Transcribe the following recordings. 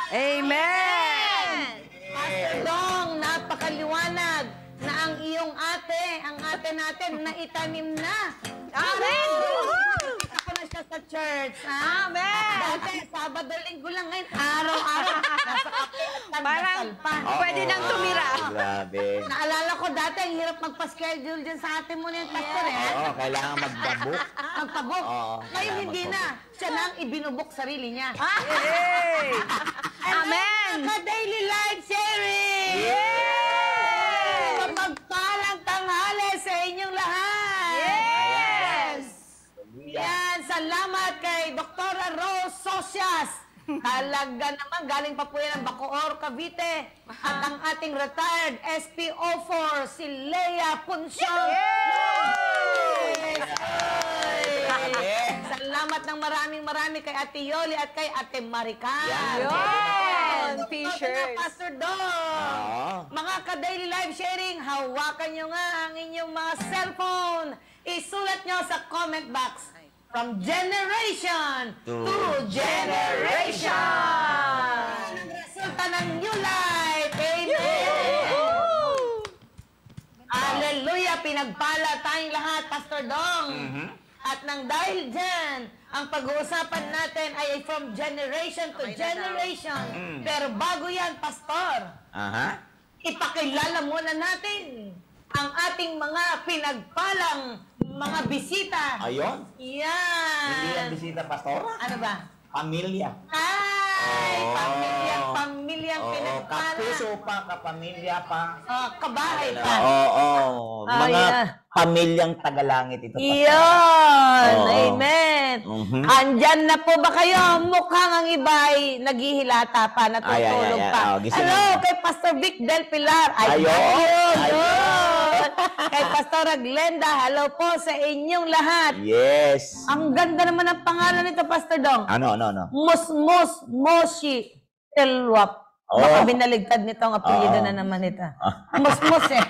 Amen! Pastor Dong, napakaliwanag na ang iyong ate, ang ate natin, naitanim na. Amen! Ako na siya sa church. Ha? Amen! Dati, Sabado, Linggo lang ngayon, araw-araw. Nasa kape at Parang pandasal pa. pwede nang tumira. Grabe. Naalala ko dati, ang hirap magpa-schedule dyan sa ate mo na yung pastor, eh. Oo, kailangan magbabuk. Magpabok. Oo, Ngayon kailangan hindi na. Siya na ang ibinubok sarili niya. Yay! Amen! Ka-daily life sharing! Yay! Mapagpalang tanghali sa inyong lahat! Yes! Yan, salamat kay Dr. Rose Socias. Talaga naman, galing pa po yan ng Bacoor, Cavite. At ang ating retired SPO4, si Lea Punsyong. Salamat ng marami kay Ate Yoli at kay Ate Maricar. Yun! T-shirt. T-shirts. Pastor Dong. Mga ka-daily live sharing, hawakan nyo nga ang inyong mga cellphone. Isulat nyo sa comment box. From generation to generation. Ang resulta ng new life. Amen. Hallelujah. Pinagpala tayong lahat, Pastor Dong. At nang dahil dyan, ang pag-uusapan natin ay from generation to generation. Pero bago yan, Pastor, ipakilala muna natin ang ating mga pinagpalang mga bisita. Ayun. Yan. Hindi yan bisita, pastora. Ano ba? Pamilya. Ay, Oo. pamilyang Oo, pinagpala. kapuso pa, kapamilya pa. Kabahay pa. Oo. Ah, Mga yeah. pamilyang tagalangit ito. Iyon! Oo. Amen! Mhm. Andyan na po ba kayo? Mukhang ang iba ay naghihilata pa, natutulog Ay. pa. Oh, gising Hello, na. kay Pastor Vic Del Pilar. Ayun. Kay Pastora Glenda, hello po sa inyong lahat. Yes. Ang ganda naman ng pangalan nito, Pastor Dong. Ano? Musmus Moshi Telwap. Oh. Baka binaligtad nito ang apelyido Oo. na naman ito. Musmus eh.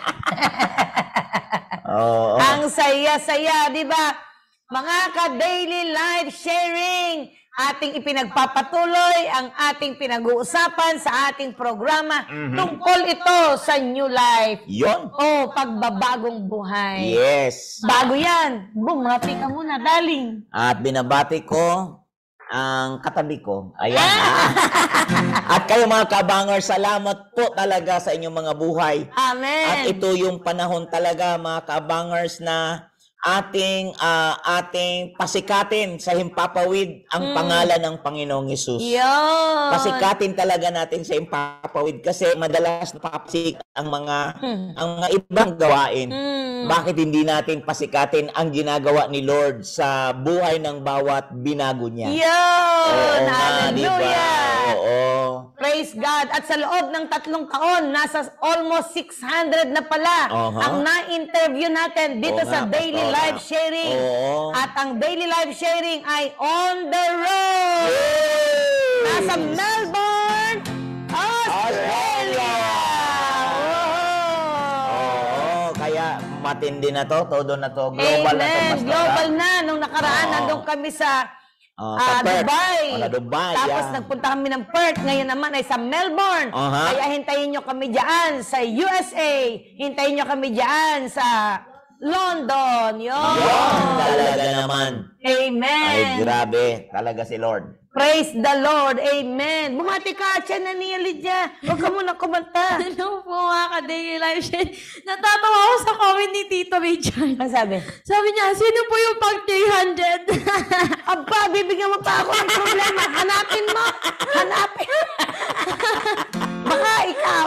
Oo. Ang saya-saya, di ba? Mga ka-daily life sharing, ating ipinagpapatuloy ang ating pinag-uusapan sa ating programa. Tungkol ito sa new life. Yun. O pagbabagong buhay. Yes. Bago yan, bumati ka muna, darling. At binabati ko ang katabi ko. Ayan. At kayo mga kabangers, salamat po talaga sa inyong mga buhay. Amen. At ito yung panahon talaga mga kabangers na ating pasikatin sa himpapawid ang pangalan ng Panginoong Hesus. Yun. Pasikatin talaga natin sa himpapawid kasi madalas napapasik ang mga ibang gawain. Bakit hindi natin pasikatin ang ginagawa ni Lord sa buhay ng bawat binago niya? Yun. nga, Hallelujah. diba? Oo. Praise God. At sa loob ng 3 taon, nasa almost 600 na pala ang na-interview natin dito Oo sa nga, Daily Pastora. Life Sharing. Oo. At ang Daily Life Sharing ay on the road. Nasa Melbourne, Australia. Oo, kaya matindi na to, todo na to, global na to, Amen. Pastora. Global na. Nung nakaraan, Oo. nandun kami sa sa Perth. Dubai. Dubai, Tapos yeah. nagpunta kami ng Perth. Ngayon naman ay sa Melbourne. Kaya hintayin nyo kami dyan sa USA. Hintayin nyo kami dyan sa London. Yun. Talaga naman. Amen. Ay, grabe. Talaga si Lord. Praise the Lord. Amen. Bumati ka, Chen na niya, Lydia. Huwag ka muna kumanta. Ano po mga ka-daily life share? Natatawa ako sa comment ni Tito Richard. Ano sabi? Sabi niya, sino po yung pag 300? Aba, bibigyan mo pa ako ng problema. Hanapin mo. Hanapin. Baka ikaw.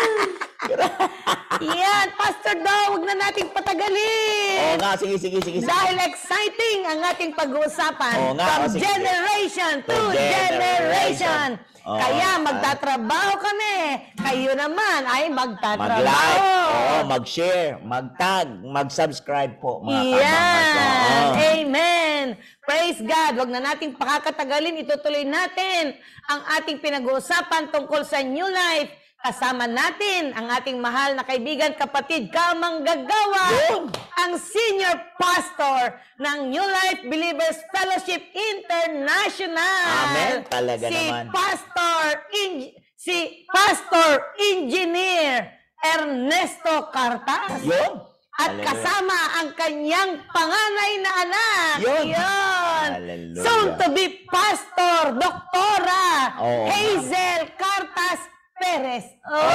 Yan, Pastor Daw, huwag na nating patagalin. Oo nga, sige. Dahil exciting ang ating pag-uusapan Oo nga, from sige. generation to generation. Oo. Kaya magtatrabaho kami. Kayo naman ay magtatrabaho. Mag-like, mag-share, mag-tag, mag-subscribe po, mga Yan. kabangers. Amen. Praise God. Huwag na nating pakakatagalin. Itutuloy natin ang ating pinag-uusapan tungkol sa new life. Kasama natin ang ating mahal na kaibigan, kapatid, kamanggagawa, ang senior pastor ng New Life Believers Fellowship International. Amen. Talaga naman. Si Pastor Engineer Ernesto Cartas. Yun. At kasama ang kanyang panganay na anak. Yun. Yun. Soon to be Pastor, Doktora Hazel Cartas Perez.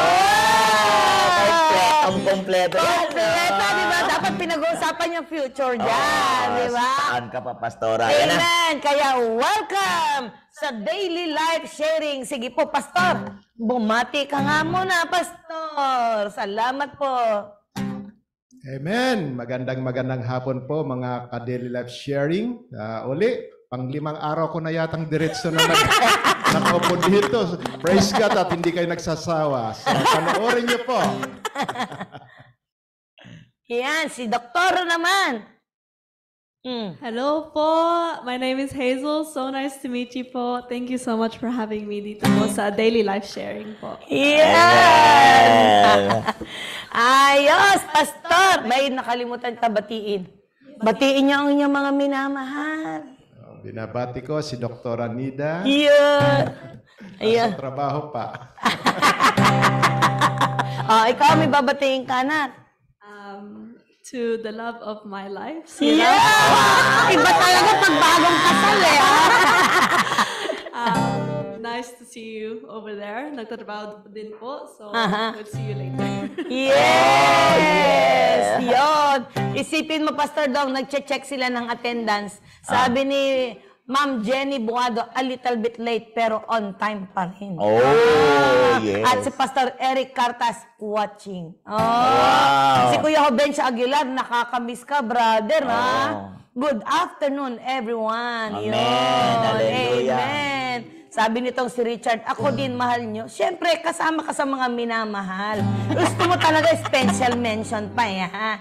Kompleto. Kompleto, di ba? Dapat pinag-uusapan yung future dyan, di ba? Saan ka pa, Pastora? Amen. Kaya welcome sa Daily Life Sharing. Sige po, Pastor. Bumati ka nga muna, Pastor. Salamat po. Amen. Magandang hapon po mga ka-Daily Life Sharing. Uli, pang-5 araw ko na yatang diretso na nakaupo dito. Praise God at hindi kayo nagsasawa. So, panoorin niyo po. Yan, si Doktora naman. Hello po, my name is Hazel. So nice to meet you po. Thank you so much for having me dito po sa Daily Life Sharing po. Yan! Ayos, Pastor. May nakalimutan ka batiin. Batiin niyo ang inyong mga minamahal. Binabati ko si Dr. Nida. Yan! Sa trabaho pa. Ikaw may babatiin ka na. To the love of my life. Yeah! Iba talaga pag bagong kasal eh. Nice to see you over there. Nagtatrabaho din po. So, we'll see you later. Yes! Yun! Isipin mo, Pastor Dong, nag-check sila ng attendance. Sabi ni Ma'am Jenny Buado, a little bit late pero on time pa rin. Yes. At si Pastor Eric Cartas watching. Wow. Si Kuya Jovencia Aguilar, nakakamiss ka, brother, ha? Good afternoon, everyone. Amen. Yun. Hallelujah. Amen. Sabi nitong si Richard, ako din mahal nyo. Siyempre, kasama ka sa mga minamahal. Gusto mo talaga special mention pa, eh, ha?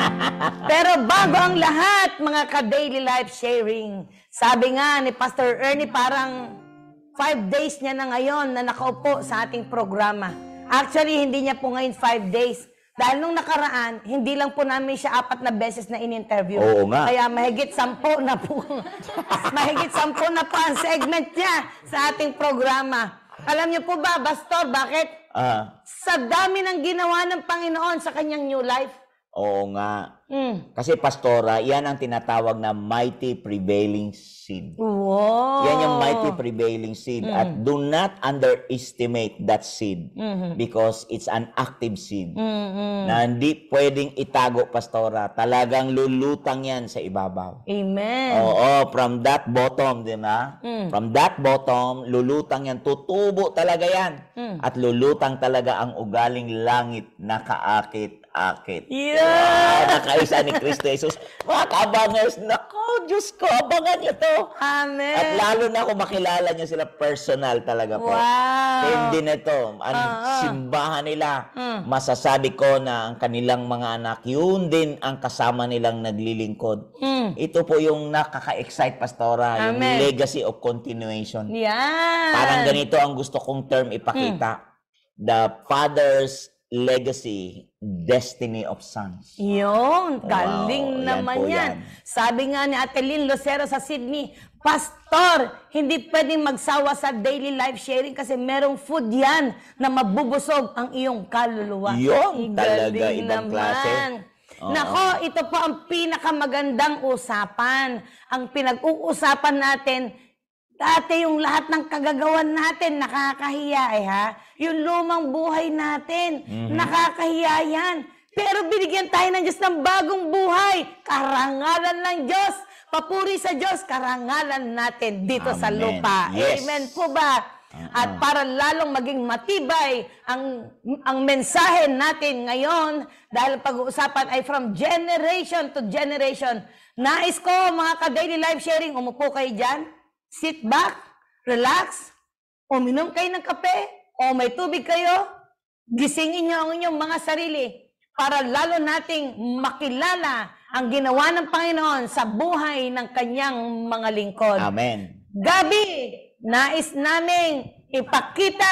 Pero bago ang lahat, mga ka-Daily Life Sharing, sabi nga ni Pastor Ernie, parang 5 days niya na ngayon na nakaupo sa ating programa. Actually, hindi niya po ngayon 5 days. Dahil nung nakaraan, hindi lang po namin siya 4 na beses na in-interview. Oo nga. Kaya mahigit 10 na po. Mahigit 10 na po ang segment niya sa ating programa. Alam niyo po ba, Pastor, bakit? Sa dami ng ginawa ng Panginoon sa kanyang new life. Oo nga. Kasi, Pastora, yan ang tinatawag na mighty prevailing seed. Wow! Yan yung mighty prevailing seed. At do not underestimate that seed because it's an active seed na hindi pwedeng itago, Pastora. Talagang lulutang yan sa ibabaw. Amen. Oo, from that bottom, di ba? From that bottom, lulutang yan. Tutubo talaga yan. At lulutang talaga ang ugaling langit na kaakit-akit. Yeah! Nakaisa ni Kristo Jesus. Mga kabangers, nako, Diyos ko, abangan niyo to. Amen. At lalo na kung makilala niyo sila personal talaga po. Wow. Hindi na ito. Ang simbahan nila, masasabi ko na ang kanilang mga anak, yun din ang kasama nilang naglilingkod. Ito po yung nakaka-excite, Pastora, yung Amen. legacy of continuation. Yan. Parang ganito ang gusto kong term ipakita. The Father's legacy, destiny of sons. Yun, galing Wow, naman yan po yan. yan. Sabi nga ni Ate Lynn Lucero sa Sydney, Pastor, hindi pwedeng magsawa sa daily life sharing kasi merong food yan na mabubusog ang iyong kaluluwa. Yun, talaga, Galing ibang klase. Oo. Nako, ito po ang pinakamagandang usapan. Ang pinag-uusapan natin, dati yung lahat ng kagagawan natin, nakakahiya eh ha. Yung lumang buhay natin, nakakahiya yan. Pero binigyan tayo ng Diyos ng bagong buhay. Karangalan ng Diyos. Papuri sa Diyos, karangalan natin dito sa Amen. lupa. Yes. Amen po ba? At para lalong maging matibay ang mensahe natin ngayon, dahil pag-uusapan ay from generation to generation. Nais ko, mga ka-daily life sharing, umupo kayo dyan. Sit back, relax, uminom kayo ng kape, o may tubig kayo, gisingin nyo ang inyong mga sarili para lalo nating makilala ang ginawa ng Panginoon sa buhay ng kanyang mga lingkod. Amen. Gabi, nais naming ipakita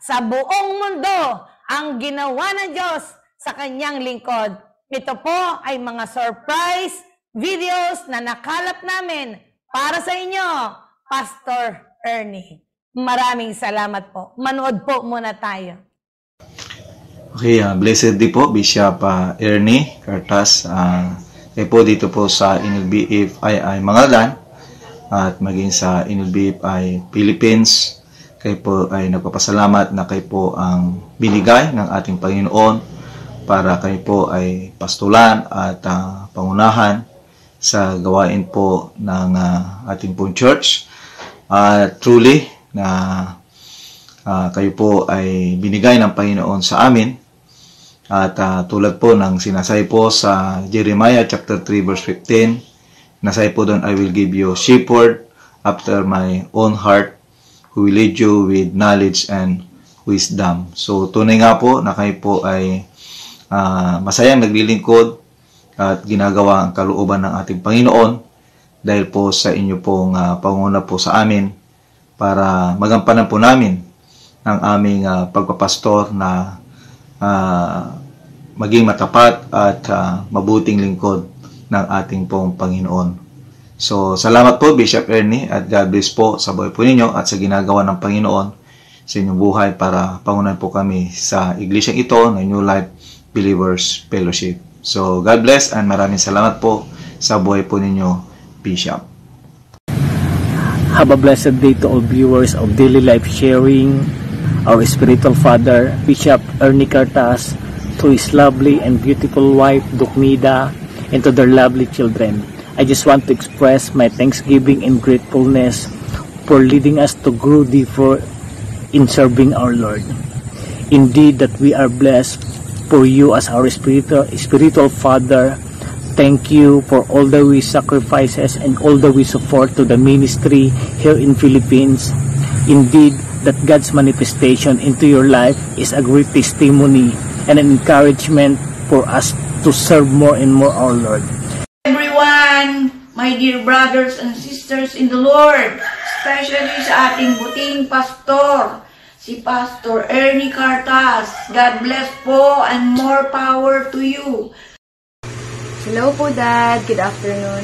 sa buong mundo ang ginawa ng Diyos sa kanyang lingkod. Ito po ay mga surprise videos na nakalap namin para sa inyo, Pastor Ernie. Maraming salamat po. Manood po muna tayo. Okay, blessed day po, Bishop Ernie Cartas. Kayo po dito po sa NLBFI ay Mangalan at maging sa NLBFI Philippines. Kayo po ay nagpapasalamat na kayo po ang binigay ng ating Panginoon para kayo po ay pastulan at pangunahan sa gawain po ng ating pong church. Truly na kayo po ay binigay ng Panginoon sa amin. At tulad po ng sinasay po sa Jeremiah chapter 3 verse 15, nasay po doon, I will give you a shepherd after my own heart who will lead you with knowledge and wisdom. So tunay nga po na kayo po ay masayang naglilingkod at ginagawa ang kalooban ng ating Panginoon dahil po sa inyo pong panguna po sa amin para magampanan po namin ang aming pagpapastor na maging matapat at mabuting lingkod ng ating pong Panginoon. So, salamat po Bishop Ernie at God bless po sa buhay po ninyo at sa ginagawa ng Panginoon sa inyong buhay para pangunan po kami sa iglesyang ito ng New Life Believers Fellowship. So, God bless and maraming salamat po sa buhay po ninyo, Bishop. Have a blessed day to all viewers of Daily Life Sharing, our spiritual father, Bishop Ernie Cartas, to his lovely and beautiful wife, Duknida, and to their lovely children. I just want to express my thanksgiving and gratefulness for leading us to grow deeper in serving our Lord. Indeed, that we are blessed for you as our spiritual father. Thank you for all the we sacrifices and all the we support to the ministry here in Philippines. Indeed, that God's manifestation into your life is a great testimony and an encouragement for us to serve more and more our Lord. Everyone, my dear brothers and sisters in the Lord, especially sa ating buting pastor, si Pastor Ernie Cartas. God bless po and more power to you. Hello po, Dad. Good afternoon.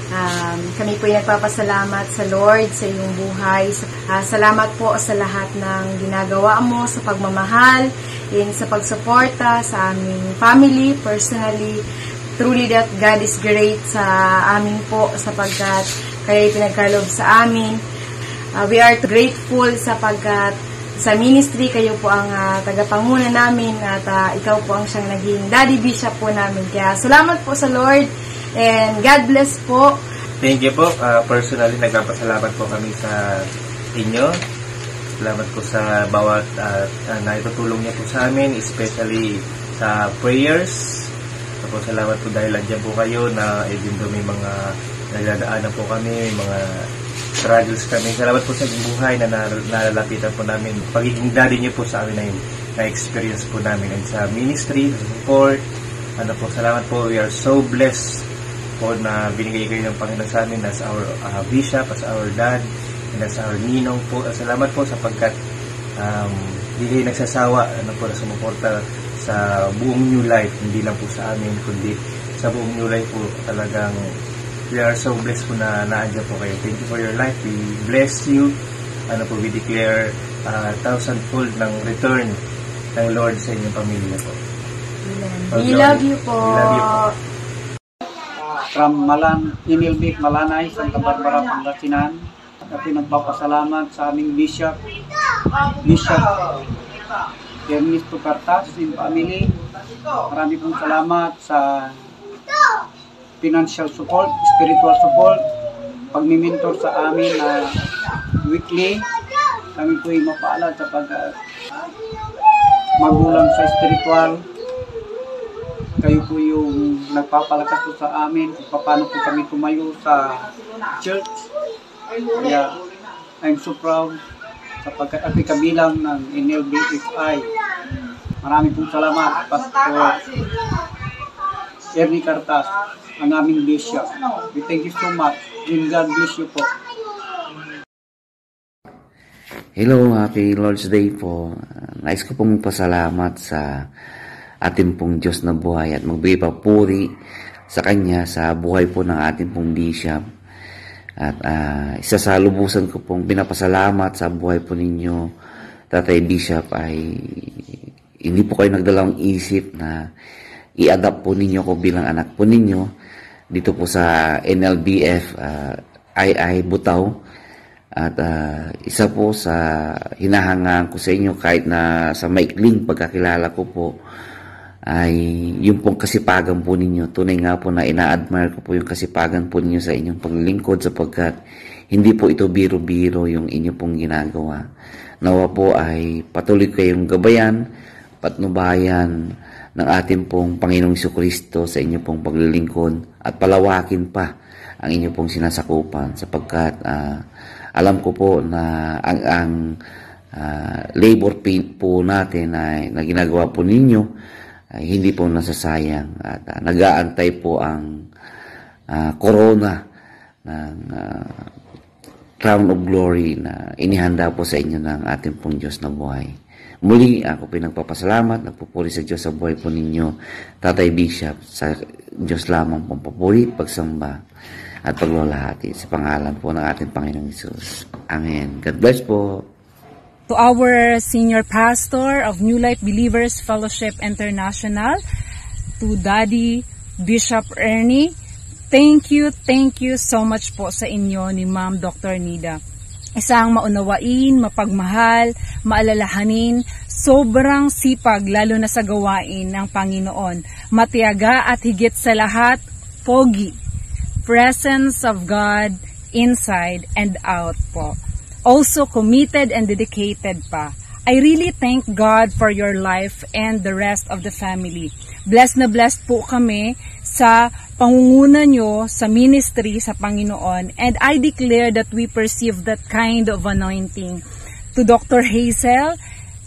Kami po ay nagpapasalamat sa Lord sa iyong buhay. Salamat po sa lahat ng ginagawa mo sa pagmamahal and sa pagsuporta sa aming family, personally. Truly that God is great sa amin po sapagkat kayo pinagkaloob sa amin. We are grateful sapagkat sa ministry kayo po ang tagapanguna namin at ikaw po ang siyang naging daddy bishop po namin. Kaya salamat po sa Lord and God bless po. Thank you po. Personally, nagpapasalamat po kami sa inyo. Salamat po sa bawat naitutulong niyo po sa amin, especially sa prayers. Tapos salamat po dahil andyan po kayo na even though may mga nagdadaanan po kami, mga struggles kami. Salamat po sa inyong buhay na nalalapitan po namin. Pagiging daddy niyo po sa amin na yun, na-experience po namin. And sa ministry, sa support, salamat po. We are so blessed po na binigay kayo ng Panginoon sa amin as our bishop, as our dad, and as our ninong po. Salamat po sapagkat hindi kayo nagsasawa po na sumuporta sa buong New Life, hindi lang po sa amin, kundi sa buong New Life po. Talagang we are so blessed po na naandyan po kayo. Thank you for your life. We bless you. We declare thousandfold ng return ng Lord sa inyong pamilya po. We love you po. We love you po. From Inilbik, Malanay, Santa Barbara, Pangasinan. At nagpapasalamat sa aming Bishop Ernesto Cartas and family. Marami pong salamat sa financial support, spiritual support, pagmi-mentor sa amin na weekly. Kami po ay mapaalad sa magulang sa spiritual. Kayo po yung nagpapalakas po sa amin kung paano po kami tumayo sa church. Kaya I'm so proud sapagkat at kabilang ng NLBFI. Marami pong salamat, Pastor Ernie Cartas, ang aming bishop. We thank you so much. And God bless you po. Hello, happy Lord's Day po. Nais ko pong pasalamat sa ating pong Diyos na buhay at magbigay papuri sa Kanya sa buhay po ng ating pong bishop. At isa sa lubusan ko pong pinapasalamat sa buhay po ninyo, Tatay Bishop, ay hindi po kayo nagdalawang isip na i-adapt po ninyo ko bilang anak po ninyo dito po sa NLBF II Butaw. At isa po sa hinahangaan ko sa inyo kahit na sa maikling pagkakilala ko po ay yung pong kasipagan po ninyo. Tunay nga po na ina-admire ko po yung kasipagan po ninyo sa inyong paglilingkod sapagkat hindi po ito biro-biro yung inyo pong ginagawa. Nawa po ay patuloy kayong gabayan, patnubayan ng ating pong Panginoong Jesucristo sa inyo pong paglilingkod at palawakin pa ang inyo pong sinasakupan sapagkat alam ko po na ang labor pain po natin na ginagawa po ninyo ay hindi po nasasayang at nag-aantay po ang corona ng crown of glory na inihanda po sa inyo ng ating pong Diyos na buhay. Muli ako pinagpapasalamat, nagpupuri sa Diyos sa buhay po ninyo, Tatay Bishop, sa Diyos lamang pong papuri, pagsamba at paglalahati sa pangalan po ng ating Panginoong Hesus. Amen. God bless po. To our senior pastor of New Life Believers Fellowship International, to Daddy Bishop Ernie, thank you so much po sa inyo ni Ma'am Dr. Nida. Isang maunawain, mapagmahal, maalalahanin, sobrang sipag lalo na sa gawain ng Panginoon. Matiyaga at higit sa lahat, pogi. Presence of God inside and out po. Also committed and dedicated pa. I really thank God for your life and the rest of the family. Blessed na blessed po kami sa pangunguna nyo sa ministry sa Panginoon, and I declare that we perceive that kind of anointing. To Dr. Hazel,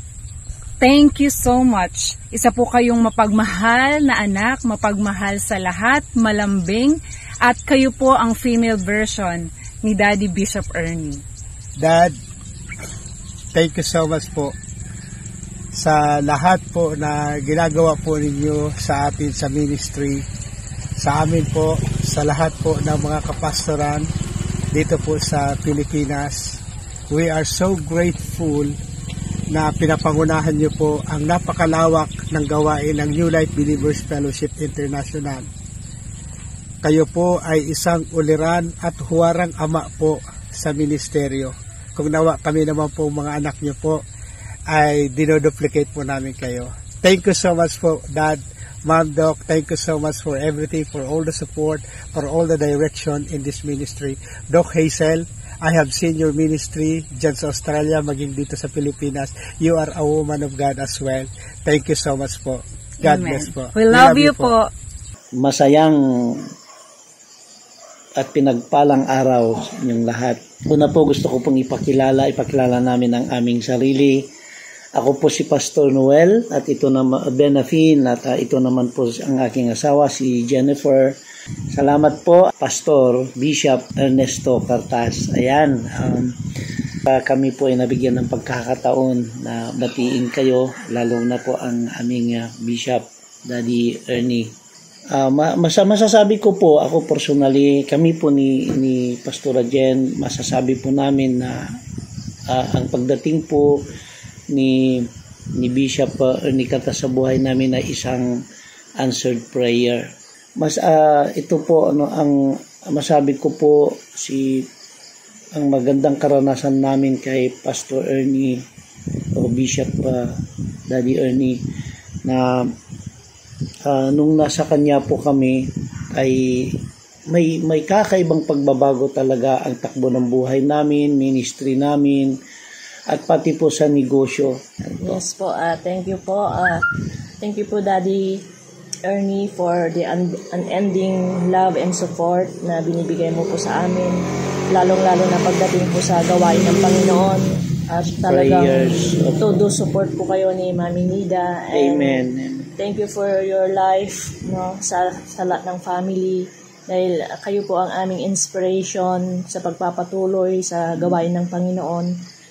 thank you so much. Isa po kayong mapagmahal na anak, mapagmahal sa lahat, malambing, at kayo po ang female version ni Daddy Bishop Ernie. Dad, thank you so much po sa lahat po na ginagawa po ninyo sa atin sa ministry, sa amin po, sa lahat po ng mga kapastoran dito po sa Pilipinas. We are so grateful na pinapangunahan nyo po ang napakalawak ng gawain ng New Life Believers Fellowship International. Kayo po ay isang uliran at huwarang ama po sa ministeryo. Kung nawa kami naman po mga anak nyo po, ay dinoduplicate po namin kayo. Thank you so much po, Dad, Ma'am Doc. Thank you so much for everything, for all the support, for all the direction in this ministry. Doc Hazel, I have seen your ministry dyan sa Australia, maging dito sa Pilipinas. You are a woman of God as well. Thank you so much po. God Amen. bless po. We love you po. Masayang at pinagpalang araw yung lahat. Una po gusto ko pong ipakilala namin ang aming sarili. Ako po si Pastor Noel at ito naman Benafin at ito naman po ang aking asawa si Jennifer. Salamat po Pastor Bishop Ernesto Cartas. Ayan, kami po ay nabigyan ng pagkakataon na batiin kayo, lalo na po ang aming Bishop Daddy Ernie. Masasabi ko po, ako personally, kami po ni Pastora Jen, masasabi po namin na ang pagdating po ni Bishop Ernie Cartas sa buhay namin ay isang answered prayer. Ito po ang masabi ko po ang magandang karanasan namin kay Pastor Ernie o Bishop Daddy Ernie na nung nasa kanya po kami ay may kakaibang pagbabago talaga ang takbo ng buhay namin, ministry namin, at pati po sa negosyo. Yes po, thank you po. Thank you po Daddy Ernie for the unending love and support na binibigay mo po sa amin, lalong-lalo na pagdating po sa gawain ng Panginoon. At talagang todo support po kayo ni Mami Nida. Amen. Thank you for your life, no, sa lahat ng family, dahil kayo po ang aming inspiration sa pagpapatuloy sa gawain ng Panginoon.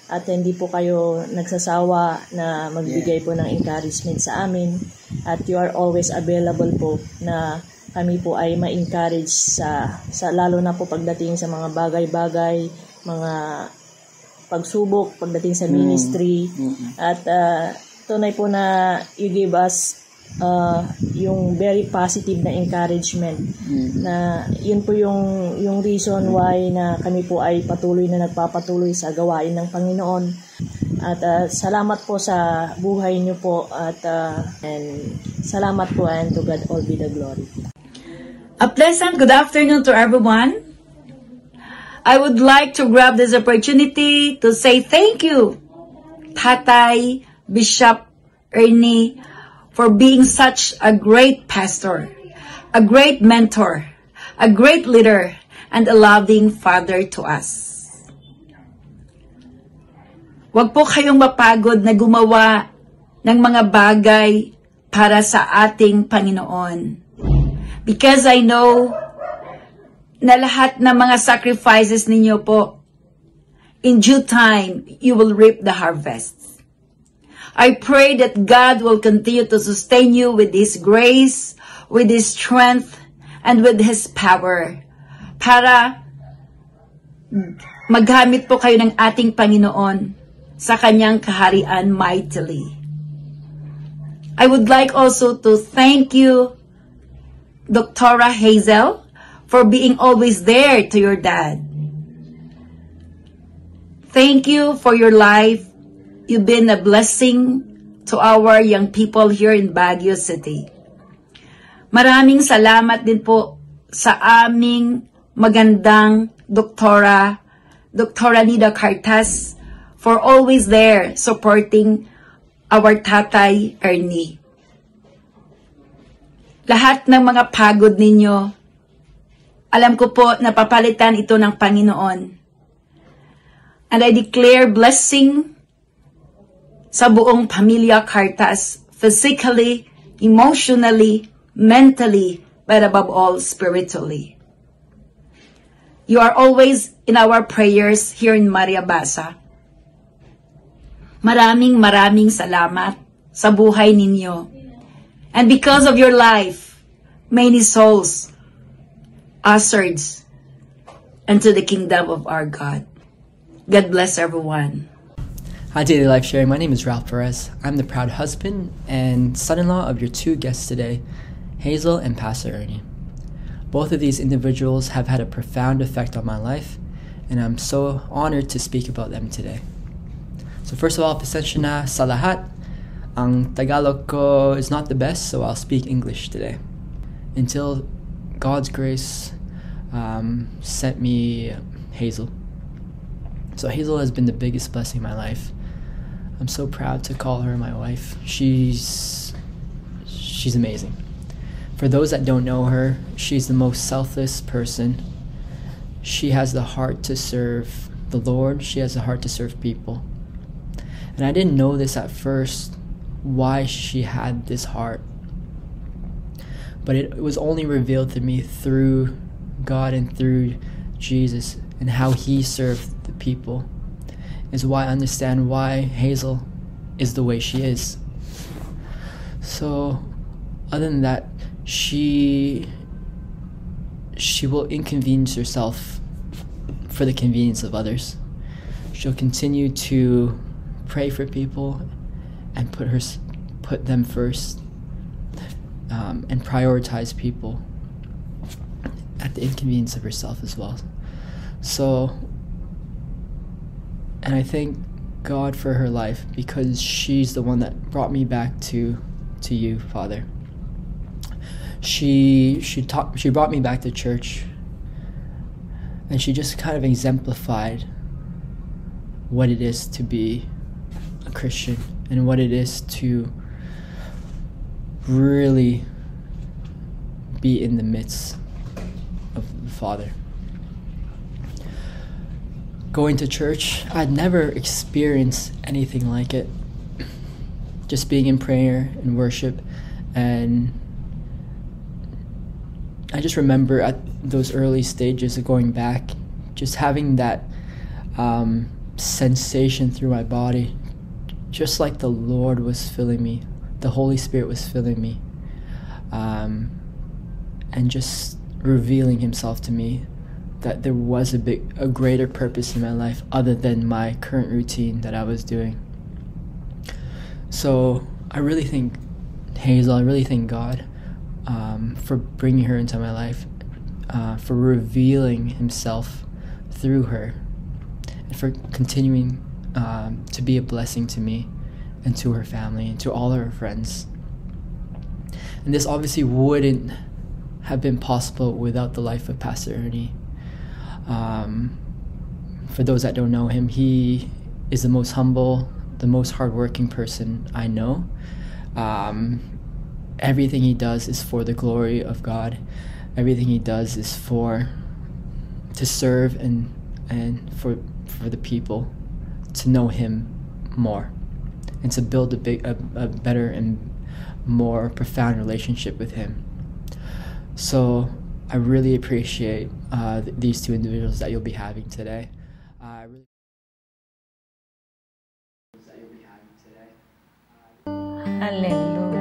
at hindi po kayo nagsasawa na magbigay po ng encouragement sa amin, at you are always available po na kami po ay ma-encourage sa lalo na po pagdating sa mga bagay-bagay, mga pagsubok pagdating sa ministry. At tunay po na you give us yung very positive na encouragement, na yun po yung reason why na kami po ay patuloy na nagpapatuloy sa gawain ng Panginoon. At salamat po sa buhay niyo po, at and salamat po, and to God all be the glory. A pleasant good afternoon to everyone. I would like to grab this opportunity to say thank you, Tatay Bishop Ernie, for being such a great pastor, a great mentor, a great leader, and a loving father to us. Huwag po kayong mapagod na gumawa ng mga bagay para sa ating Panginoon. Because I know na lahat ng mga sacrifices ninyo po, in due time, you will reap the harvest. I pray that God will continue to sustain you with His grace, with His strength, and with His power para maghamit po kayo ng ating Panginoon sa Kanyang kaharian mightily. I would like also to thank you, Dr. Hazel, for being always there to your dad. Thank you for your life. You've been a blessing to our young people here in Baguio City. Maraming salamat din po sa aming magandang Dr. Nida Cartas for always there supporting our Tatay Ernie. Lahat ng mga pagod ninyo, alam ko po na papalitan ito ng Panginoon. And I declare blessing sa buong pamilya Cartas, physically, emotionally, mentally, but above all, spiritually. You are always in our prayers here in Maria Basa. Maraming salamat sa buhay ninyo. And because of your life, many souls ushered into the kingdom of our God. God bless everyone. Hi, Daily Life Sharing. My name is Ralph Perez. I'm the proud husband and son-in-law of your two guests today, Hazel and Pastor Ernie. Both of these individuals have had a profound effect on my life, and I'm so honored to speak about them today. So first of all, pasensya na sa lahat. Ang Tagalog ko is not the best, so I'll speak English today. Until God's grace sent me Hazel. So Hazel has been the biggest blessing in my life. I'm so proud to call her my wife. She's amazing. For those that don't know her, she's the most selfless person. She has the heart to serve the Lord. She has the heart to serve people. And I didn't know this at first, why she had this heart. But it was only revealed to me through God and through Jesus and how He served the people. Is why I understand why Hazel is the way she is. So, other than that, she will inconvenience herself for the convenience of others. She'll continue to pray for people and put them first, and prioritize people at the inconvenience of herself as well. So, and I thank God for her life, because she's the one that brought me back to you, Father. She brought me back to church, and she just kind of exemplified what it is to be a Christian and what it is to really be in the midst of the Father. Going to church, I'd never experienced anything like it. Just being in prayer and worship, and I just remember at those early stages of going back, just having that sensation through my body, just like the Lord was filling me, the Holy Spirit was filling me, and just revealing himself to me, that there was a greater purpose in my life other than my current routine that I was doing. So I really thank Hazel, I really thank God for bringing her into my life, for revealing himself through her, and for continuing to be a blessing to me and to her family and to all of her friends. And this obviously wouldn't have been possible without the life of Pastor Ernie. For those that don't know him, he is the most humble, the most hardworking person I know. Everything he does is for the glory of God. Everything he does is to serve and for the people to know him more, and to build a better and more profound relationship with him. So I really appreciate these two individuals that you'll be having today. Hallelujah.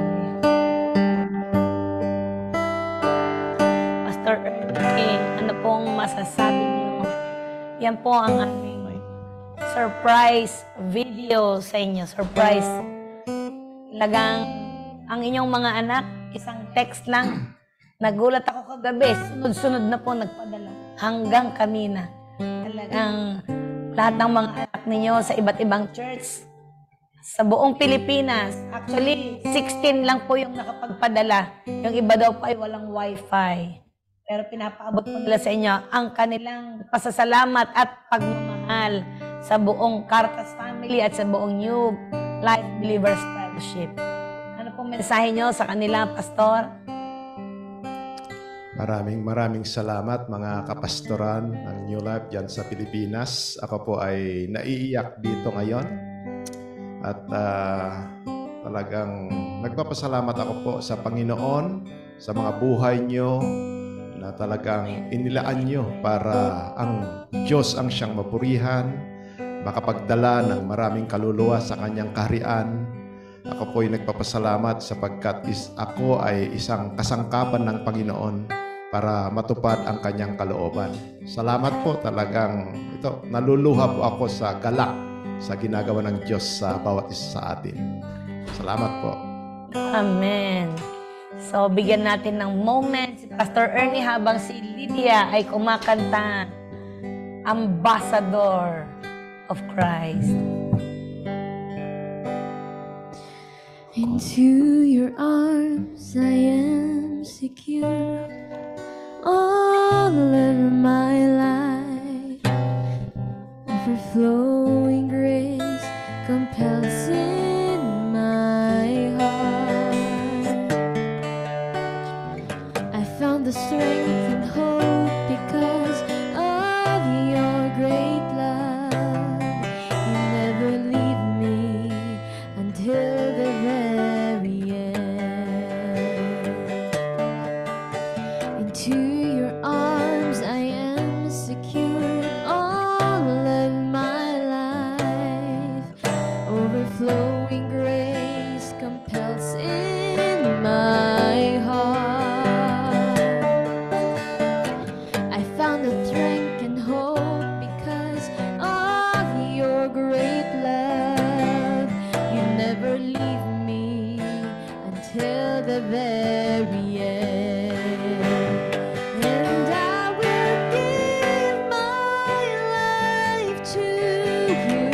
Pastor Ernie, ano pong masasabi niyo? Yan po ang aming surprise video sa inyo. Surprise. Talagang ang inyong mga anak, isang text lang. Nagulat ako kagabi, sunod-sunod na po nagpadala. Hanggang kami na. Talagang lahat ng mga anak ninyo sa iba't ibang church, sa buong Pilipinas. Actually, 16 lang po yung nakapagpadala. Yung iba daw po ay walang wifi. Pero pinapaabot po nila sa inyo ang kanilang pasasalamat at pagmamahal sa buong Cartas family at sa buong New Life Believers Fellowship. Ano pong mensahe nyo sa kanila, Pastor? Maraming salamat mga kapastoran ng New Life dyan sa Pilipinas. Ako po ay naiiyak dito ngayon. At talagang nagpapasalamat ako po sa Panginoon, sa mga buhay nyo na talagang inilaan nyo para ang Diyos ang siyang mapurihan, makapagdala ng maraming kaluluwa sa kanyang kaharian. Ako po ay nagpapasalamat sapagkat ako ay isang kasangkapan ng Panginoon para matupad ang kanyang kalooban. Salamat po, talagang ito, naluluha po ako sa galak sa ginagawa ng Diyos sa bawat isa sa atin. Salamat po. Amen. So, bigyan natin ng moment si Pastor Ernie habang si Lydia ay kumakanta, Ambassador of Christ. Into your arms I am secure. All of my life, overflowing grace compels in my heart. I found the strength and hope because of your great love. You never leave me until the very end. Into your arms I am secure. All of my life, overflowing grace compels in my heart. I found the strength and hope because of your great love. You never leave me until the very end. And I will give my life to you,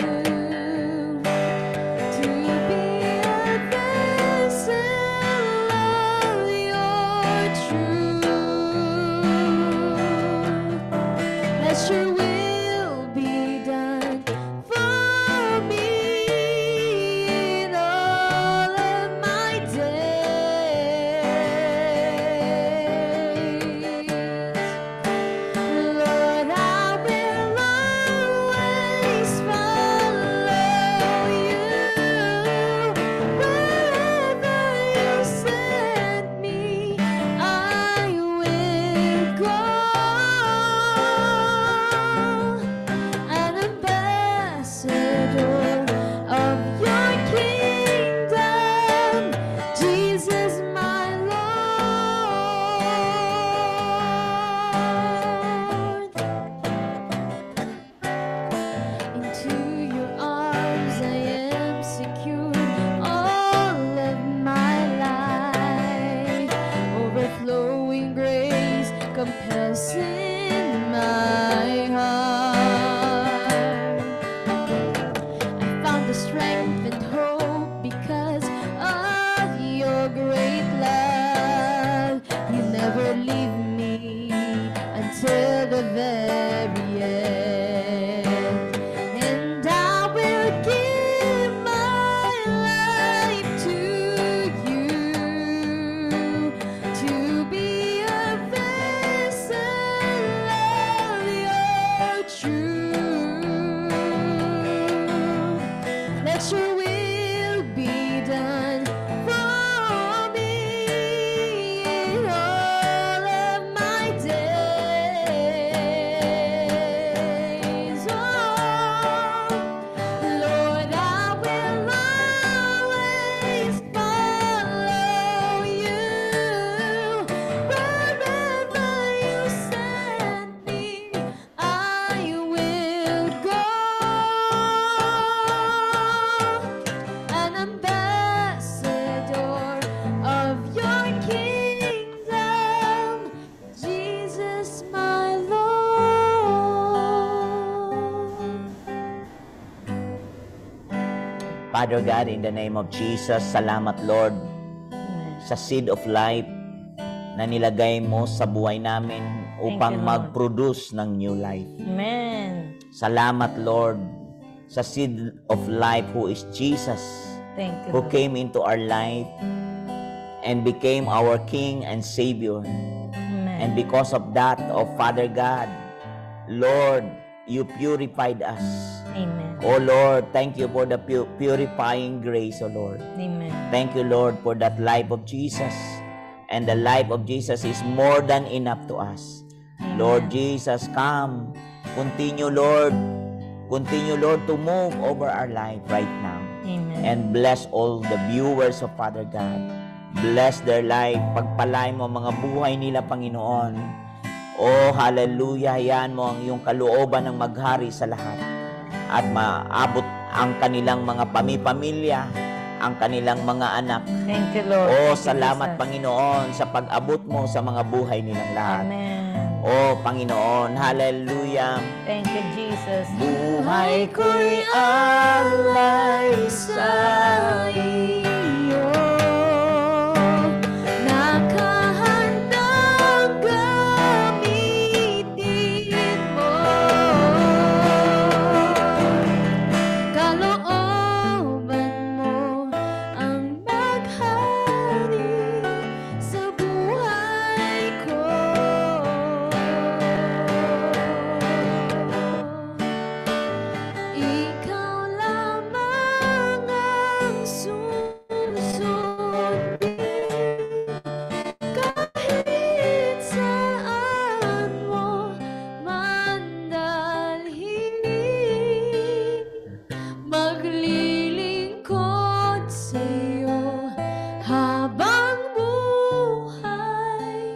to be a vessel of your truth. Let your will be done for me in all of my days. Father God, in the name of Jesus, salamat Lord sa seed of life na nilagay mo sa buhay namin upang mag-produce ng new life. Amen. Salamat Lord sa seed of life who is Jesus, Thank you, who Lord. came into our life and became our King and Savior. Amen. And because of that, oh Father God, Lord, you purified us. Amen. Oh Lord, thank you for the purifying grace, oh Lord. Amen. Thank you, Lord, for that life of Jesus. And the life of Jesus is more than enough to us. Amen. Lord Jesus, come. Continue, Lord, to move over our life right now. Amen. And bless all the viewers of Father God. Bless their life. Pagpalain mo mga buhay nila, Panginoon. Oh, hallelujah. Hayaan mo ang iyong kalooban ng maghari sa lahat. At maabot ang kanilang mga pamilya, ang kanilang mga anak. Thank you, Lord. Oh, Thank you, salamat, Jesus. Panginoon, sa pag-abot mo sa mga buhay nilang lahat. Amen. Oh, Panginoon, hallelujah. Thank you, Jesus. Buhay ko'y alay sa iyo. Nakahandang gamitin mo. Kalooban mo ang maghari sa buhay ko. Ikaw lamang ang susundin kahit saan mo mandalhin. Maglilingkod sa'yo habang buhay,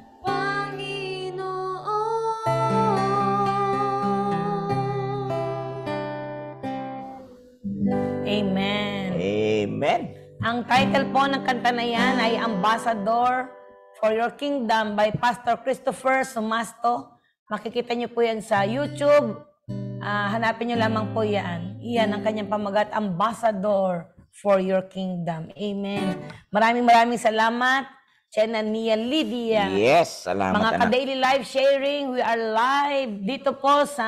Amen. Amen. Ang title po ng kanta na yan ay Ambassador for Your Kingdom by Pastor Christopher Sumasto. Makikita niyo po yan sa YouTube. Hanapin niyo lamang po yan. Iyan ang kanyang pamagat, Ambassador for Your Kingdom. Amen. Maraming salamat, Chena Nia Lydia. Yes, salamat, Mga anak. ka-daily live sharing, we are live dito po sa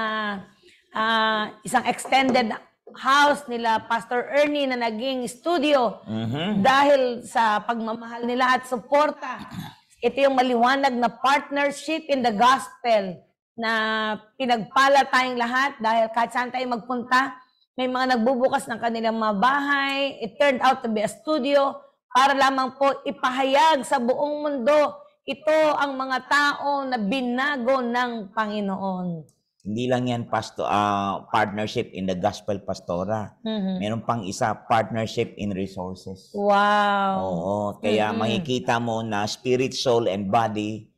isang extended house nila Pastor Ernie na naging studio dahil sa pagmamahal nila at suporta. Ito yung maliwanag na partnership in the gospel na pinagpala tayong lahat dahil kahit saan tayo magpunta, may mga nagbubukas ng kanilang mga bahay. It turned out to be a studio para lamang po ipahayag sa buong mundo ito ang mga tao na binago ng Panginoon. Hindi lang yan partnership in the gospel pastora. Meron pang isa, partnership in resources. Wow. Oo, kaya makikita mo na spirit, soul, and body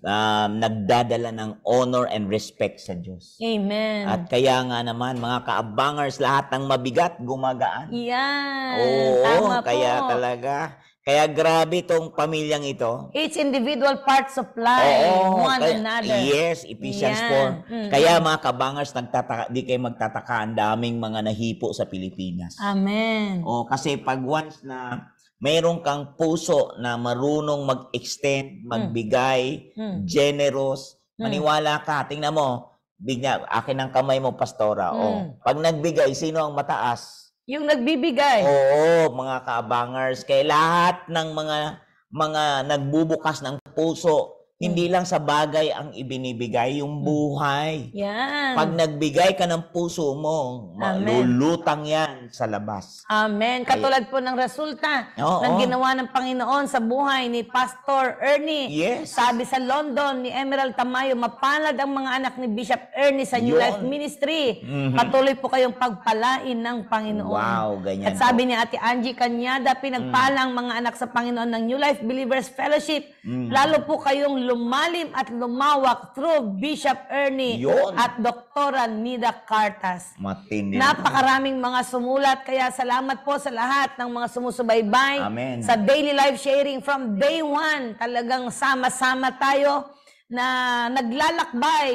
nagdadala ng honor and respect sa Diyos. Amen. At kaya nga naman, mga kaabangers, lahat ng mabigat, gumagaan. Yan. Oo, Tama kaya po. talaga. Kaya grabe itong pamilyang ito. Each individual part supply one another. Yes, Ephesians Yan. 4. Kaya mga kabangers, di kayo magtataka, ang daming mga nahipo sa Pilipinas. Amen. Kasi pag once na mayroon kang puso na marunong mag-extend, magbigay, generous, maniwala ka, tingnan mo, akin ang kamay mo, pastora. Pag nagbigay, sino ang mataas? Yung nagbibigay. Oo, mga kaabangers. Kaya lahat ng mga nagbubukas ng puso, hindi lang sa bagay ang ibinibigay, yung buhay. Yan. Pag nagbigay ka ng puso mo, malulutang yan sa labas. Amen. Katulad po ng resulta ng ginawa ng Panginoon sa buhay ni Pastor Ernie. Yes. Sabi sa London ni Emerald Tamayo, mapalad ang mga anak ni Bishop Ernie sa New Life Ministry. Patuloy po kayong pagpalain ng Panginoon. Wow, ganyan At sabi ni Ate Angie Kanyada, pinagpalang mga anak sa Panginoon ng New Life Believers Fellowship. Lalo po kayong lumalim at lumawak through Bishop Ernie at Doktora Nida Cartas. Matindi. Napakaraming mga sumulat, kaya salamat po sa lahat ng mga sumusubaybay. Amen. Sa daily live sharing from day one. Talagang sama-sama tayo na naglalakbay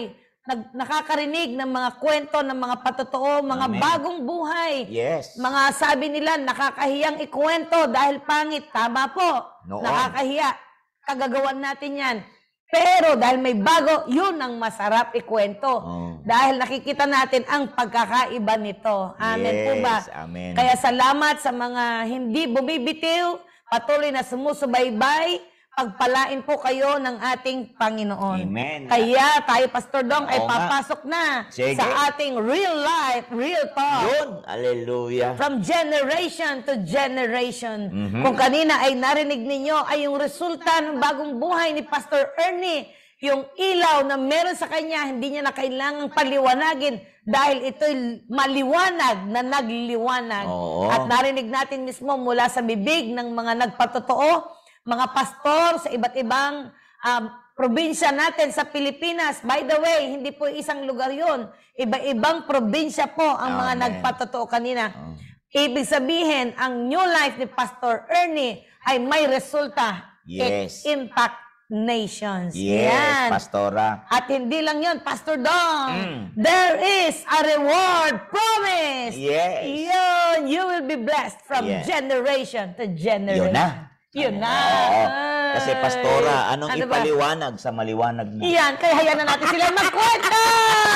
nakakarinig ng mga kwento, ng mga patotoo, mga Amen. bagong buhay. Yes. Mga sabi nila, nakakahiyang ikwento dahil pangit. Tama po. Noon. Nakakahiya. Kagagawan natin yan. Pero dahil may bago, yun ang masarap ikwento. Dahil nakikita natin ang pagkakaiba nito. Amen po ba? Yes, amen. Kaya salamat sa mga hindi bumibitiw, patuloy na sumusubaybay. Pagpalain po kayo ng ating Panginoon. Amen. Kaya tayo, Pastor Dong, ay Oo nga. papasok na Sige. sa ating real life, real talk. Yun. Hallelujah. From generation to generation. Mhm. Kung kanina ay narinig ninyo ay yung resulta ng bagong buhay ni Pastor Ernie, yung ilaw na meron sa kanya, hindi niya na kailangang paliwanagin dahil ito'y maliwanag na nagliwanag. Oo. At narinig natin mismo mula sa bibig ng mga nagpatotoo, mga pastor sa iba't ibang probinsya natin sa Pilipinas. By the way, hindi po isang lugar yun. Iba-ibang probinsya po ang mga Amen. nagpatotoo kanina. Ibig sabihin, ang new life ni Pastor Ernie ay may resulta. Yes. It impact nations. Yes, Yan. Pastora. At hindi lang yun, Pastor Dong. There is a reward promise. Yes. Yun, you will be blessed from Yes. generation to generation. Yun na. Yun na. Oo. Kasi Pastora, anong Ano ba? ipaliwanag sa maliwanag na? Iyan, kaya hayaan na natin sila magkwento!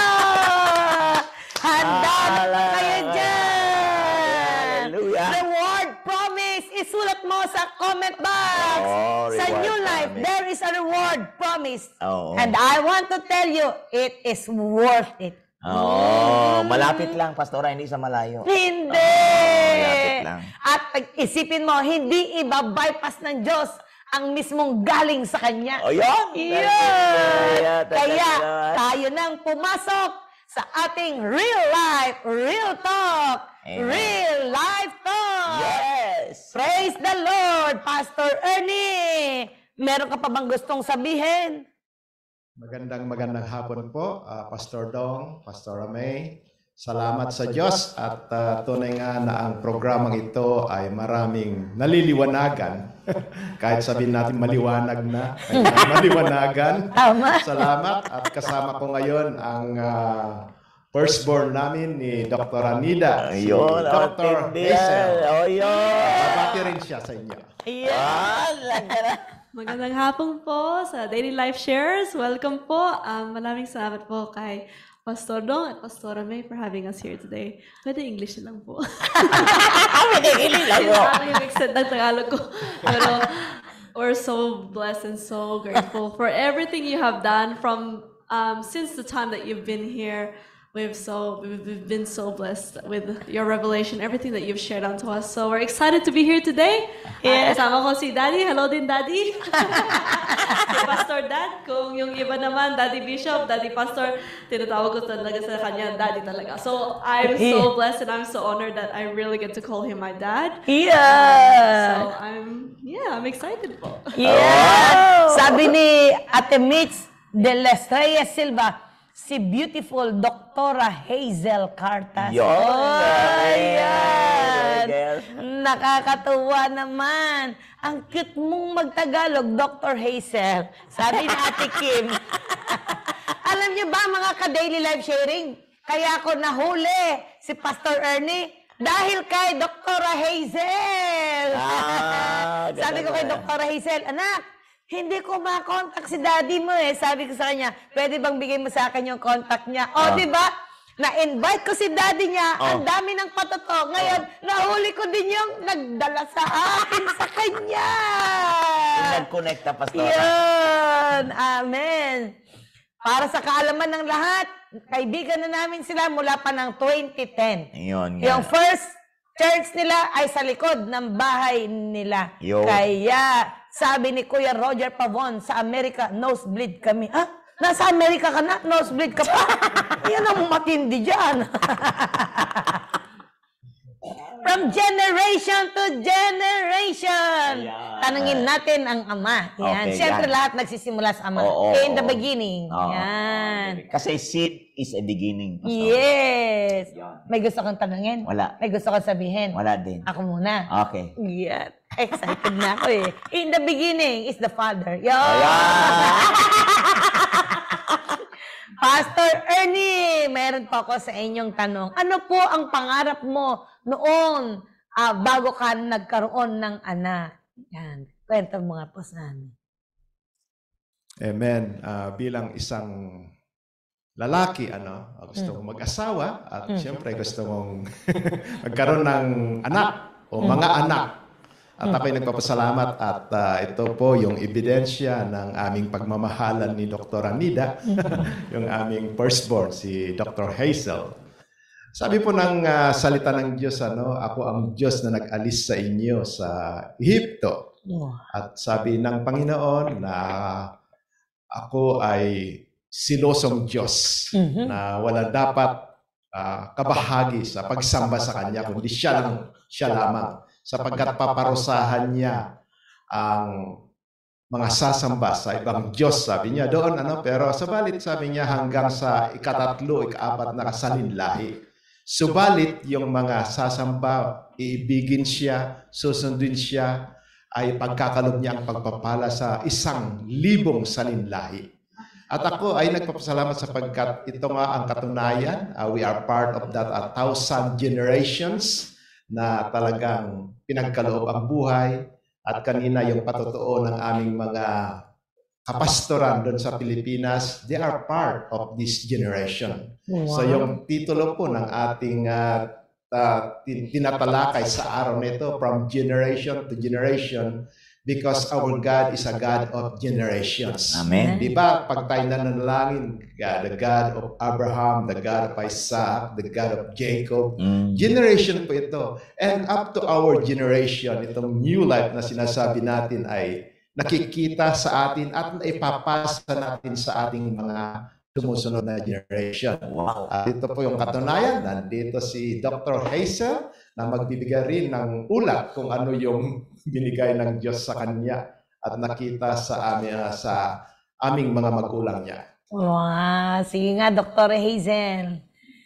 Handa na ba kayo dyan? Hallelujah. Reward promise, isulat mo sa comment box. Oh, Sa reward new life, promise. there is a reward promise. Oo. And I want to tell you, it is worth it. Oo. Malapit lang, Pastora, hindi sa malayo. Hindi! Malapit lang. At isipin mo, hindi iba-bypass ng Diyos ang mismong galing sa Kanya. O yun! Yun! Kaya, Kaya tayo nang pumasok sa ating real life, real talk, Amen. real life talk. Yes! Praise the Lord, Pastor Ernie. Meron ka pa bang gustong sabihin? Magandang hapon po, Pastor Dong, Pastor May. Salamat sa Diyos at tunay nga na ang programang ito ay maraming naliliwanagan. Kahit sabihin natin maliwanag na, maliwanagan. Tama. Salamat at kasama ko ngayon ang firstborn namin ni Dr. Anida, si Ayun, Dr. Hazel. O yun! Babati rin siya sa inyo. Magandang hapon po sa Daily Life Shares. Welcome po. Maraming salamat po kay Pastor Dong at Pastora May for having us here today. Pwede English na lang po. Pwede English lang po. Yung extent ng Tagalog ko. Pero we're so blessed and so grateful for everything you have done from since the time that you've been here. We've been so blessed with your revelation, everything that you've shared onto us. So we're excited to be here today. Yes. Kasama ko si Daddy. Hello din, Daddy. Si Pastor Dad. Kung yung iba naman, Daddy Bishop, Daddy Pastor, tinatawag ko talaga sa kanya, Daddy talaga. So I'm so blessed and I'm so honored that I really get to call him my dad. Yeah. So I'm excited po. Yeah. Sabi ni Ate Mitch de la Estrella Silva, si beautiful Doktora Hazel Cartas. Yun. Ayan. Girl. Nakakatuwa naman. Ang cute mong magtagalog, Dr. Hazel. Sabi ni Ate Kim. Alam niyo ba, mga ka-daily life sharing, kaya ako nahuli si Pastor Ernie dahil kay Doktora Hazel. Sabi ko kay Doktora Hazel, anak, hindi ko ma-contact si daddy mo eh. Sabi ko sa kanya, pwede bang bigay mo sa akin yung contact niya? O, di ba? Na-invite ko si daddy niya. Ang dami ng patoto. Ngayon, nahuli ko din yung nagdala sa akin sa kanya. Nag-connect na, Pastora. Yun. Amen. Para sa kaalaman ng lahat, kaibigan na namin sila mula pa ng 2010. Yun nga. Yung first church nila ay sa likod ng bahay nila. Yo. Kaya, sabi ni Kuya Roger Pavon, sa Amerika, nosebleed kami. Ah, nasa Amerika ka na? Nosebleed ka pa? Yan ang matindi dyan. From generation to generation. Tanungin natin ang Ama. Yan. Okay, Siyempre yan. lahat nagsisimula sa Ama. Oo, In the oo. beginning. Oo. Yan. Kasi seed is a beginning, Pastor. Yes. May gusto kang tanungin? Wala. May gusto kang sabihin? Wala din. Ako muna. Okay. Yan. Excited na ako eh. In the beginning is the Father. Yan. Pastor Ernie, meron po ako sa inyong tanong. Ano po ang pangarap mo noon bago ka nagkaroon ng anak? Yan. Kwento mo nga po sa amin. Amen. Bilang isang lalaki, gusto mong mag-asawa at siyempre gusto mong magkaroon ng anak o mga anak. At ako'y nagpapasalamat at ito po yung ebidensya ng aming pagmamahalan ni Dr. Anida, yung aming firstborn, si Dr. Hazel. Sabi po ng salita ng Diyos, ako ang Diyos na nag-alis sa inyo sa Ehipto. At sabi ng Panginoon na ako ay silosong Diyos na wala dapat kabahagi sa pagsamba sa Kanya, kundi siya lamang. Sapagkat paparusahan niya ang mga sasamba sa ibang Diyos, sabi niya doon, pero sabalit sabi niya hanggang sa ikatatlo, ikaapat na kasalinlahi. Subalit yung mga sasamba, iibigin siya, susundin siya, ay pagkakalob niya ang pagpapala sa 1,000 salinlahi. At ako ay nagpapasalamat sapagkat ito nga ang katunayan. We are part of that 1,000 generations na talagang pinagkaloob ang buhay. At kanina yung patotoo ng aming mga kapastoran doon sa Pilipinas, they are part of this generation. Wow. So yung titulo po ng ating tinatalakay sa araw nito, from generation to generation, because our God is a God of generations. Amen. Di ba? Pag tayo nananalangin, the God of Abraham, the God of Isaac, the God of Jacob, generation po ito. And up to our generation, itong new life na sinasabi natin ay nakikita sa atin at ipapasa natin sa ating mga sumusunod na generation. Wow. Ito po yung katunayan. Nandito si Dr. Hazel na magbibigay rin ng ulat kung ano yung binigay ng Diyos sa kanya at nakita sa aming mga magulang niya. Wow, sige nga, Dr. Hazel.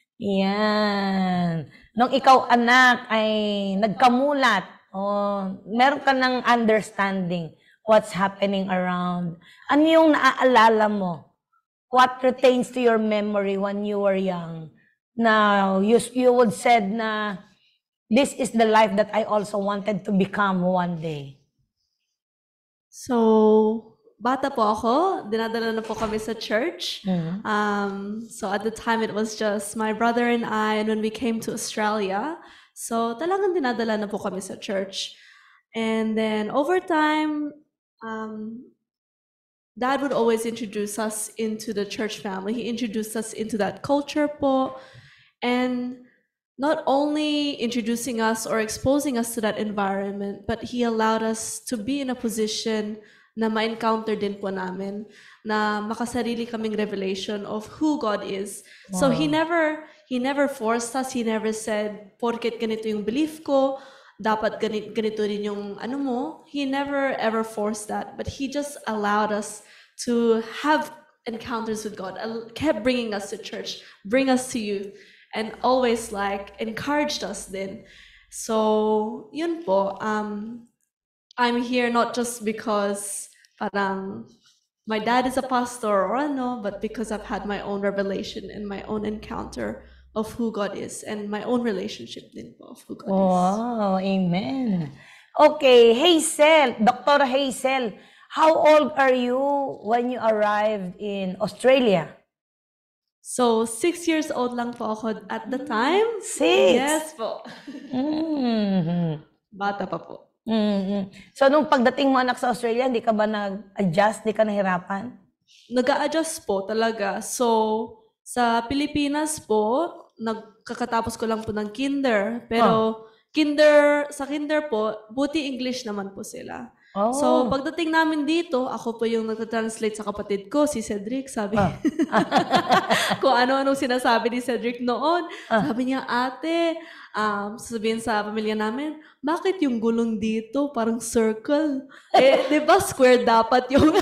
Yan. Nung ikaw anak ay nagkamulat, meron ka ng understanding what's happening around. Ano yung naaalala mo? What retains to your memory when you were young? Now, you would said na this is the life that I also wanted to become one day. So, bata po ako, dinadala na po kami sa church. So at the time, it was just my brother and I, and when we came to Australia, so talagang dinadala na po kami sa church. And then over time, Dad would always introduce us into the church family. He introduced us into that culture po. And not only introducing us or exposing us to that environment, but he allowed us to be in a position na ma-encounter din po namin, na makasarili kaming revelation of who God is. Wow. So he never forced us. He never said, porket ganito yung belief ko, dapat ganito rin yung ano mo. He never ever forced that, but he just allowed us to have encounters with God. Kept bringing us to church, bring us to youth, and always like encouraged us then. So yun po, I'm here not just because parang my dad is a pastor or ano, but because I've had my own revelation and my own encounter of who God is and my own relationship din po of who God is. Wow, amen. Okay, Hazel, Dr. Hazel, how old are you when you arrived in Australia? So, 6 years old lang po ako at the time. 6? Yes po. Bata pa po. So, nung pagdating mo anak sa Australia, hindi ka ba nag-adjust? Hindi ka nahirapan? Nag-a-adjust po talaga. So, sa Pilipinas po, nagkakatapos ko lang po ng kinder. Pero, sa kinder po, buti English naman po sila. So, pagdating namin dito, ako po yung nagtatranslate sa kapatid ko, si Cedric, sabi. Kung ano-anong sinasabi ni Cedric noon. Sabi niya, ate, sasabihin sa pamilya namin, bakit yung gulong dito parang circle? Di ba square dapat yung...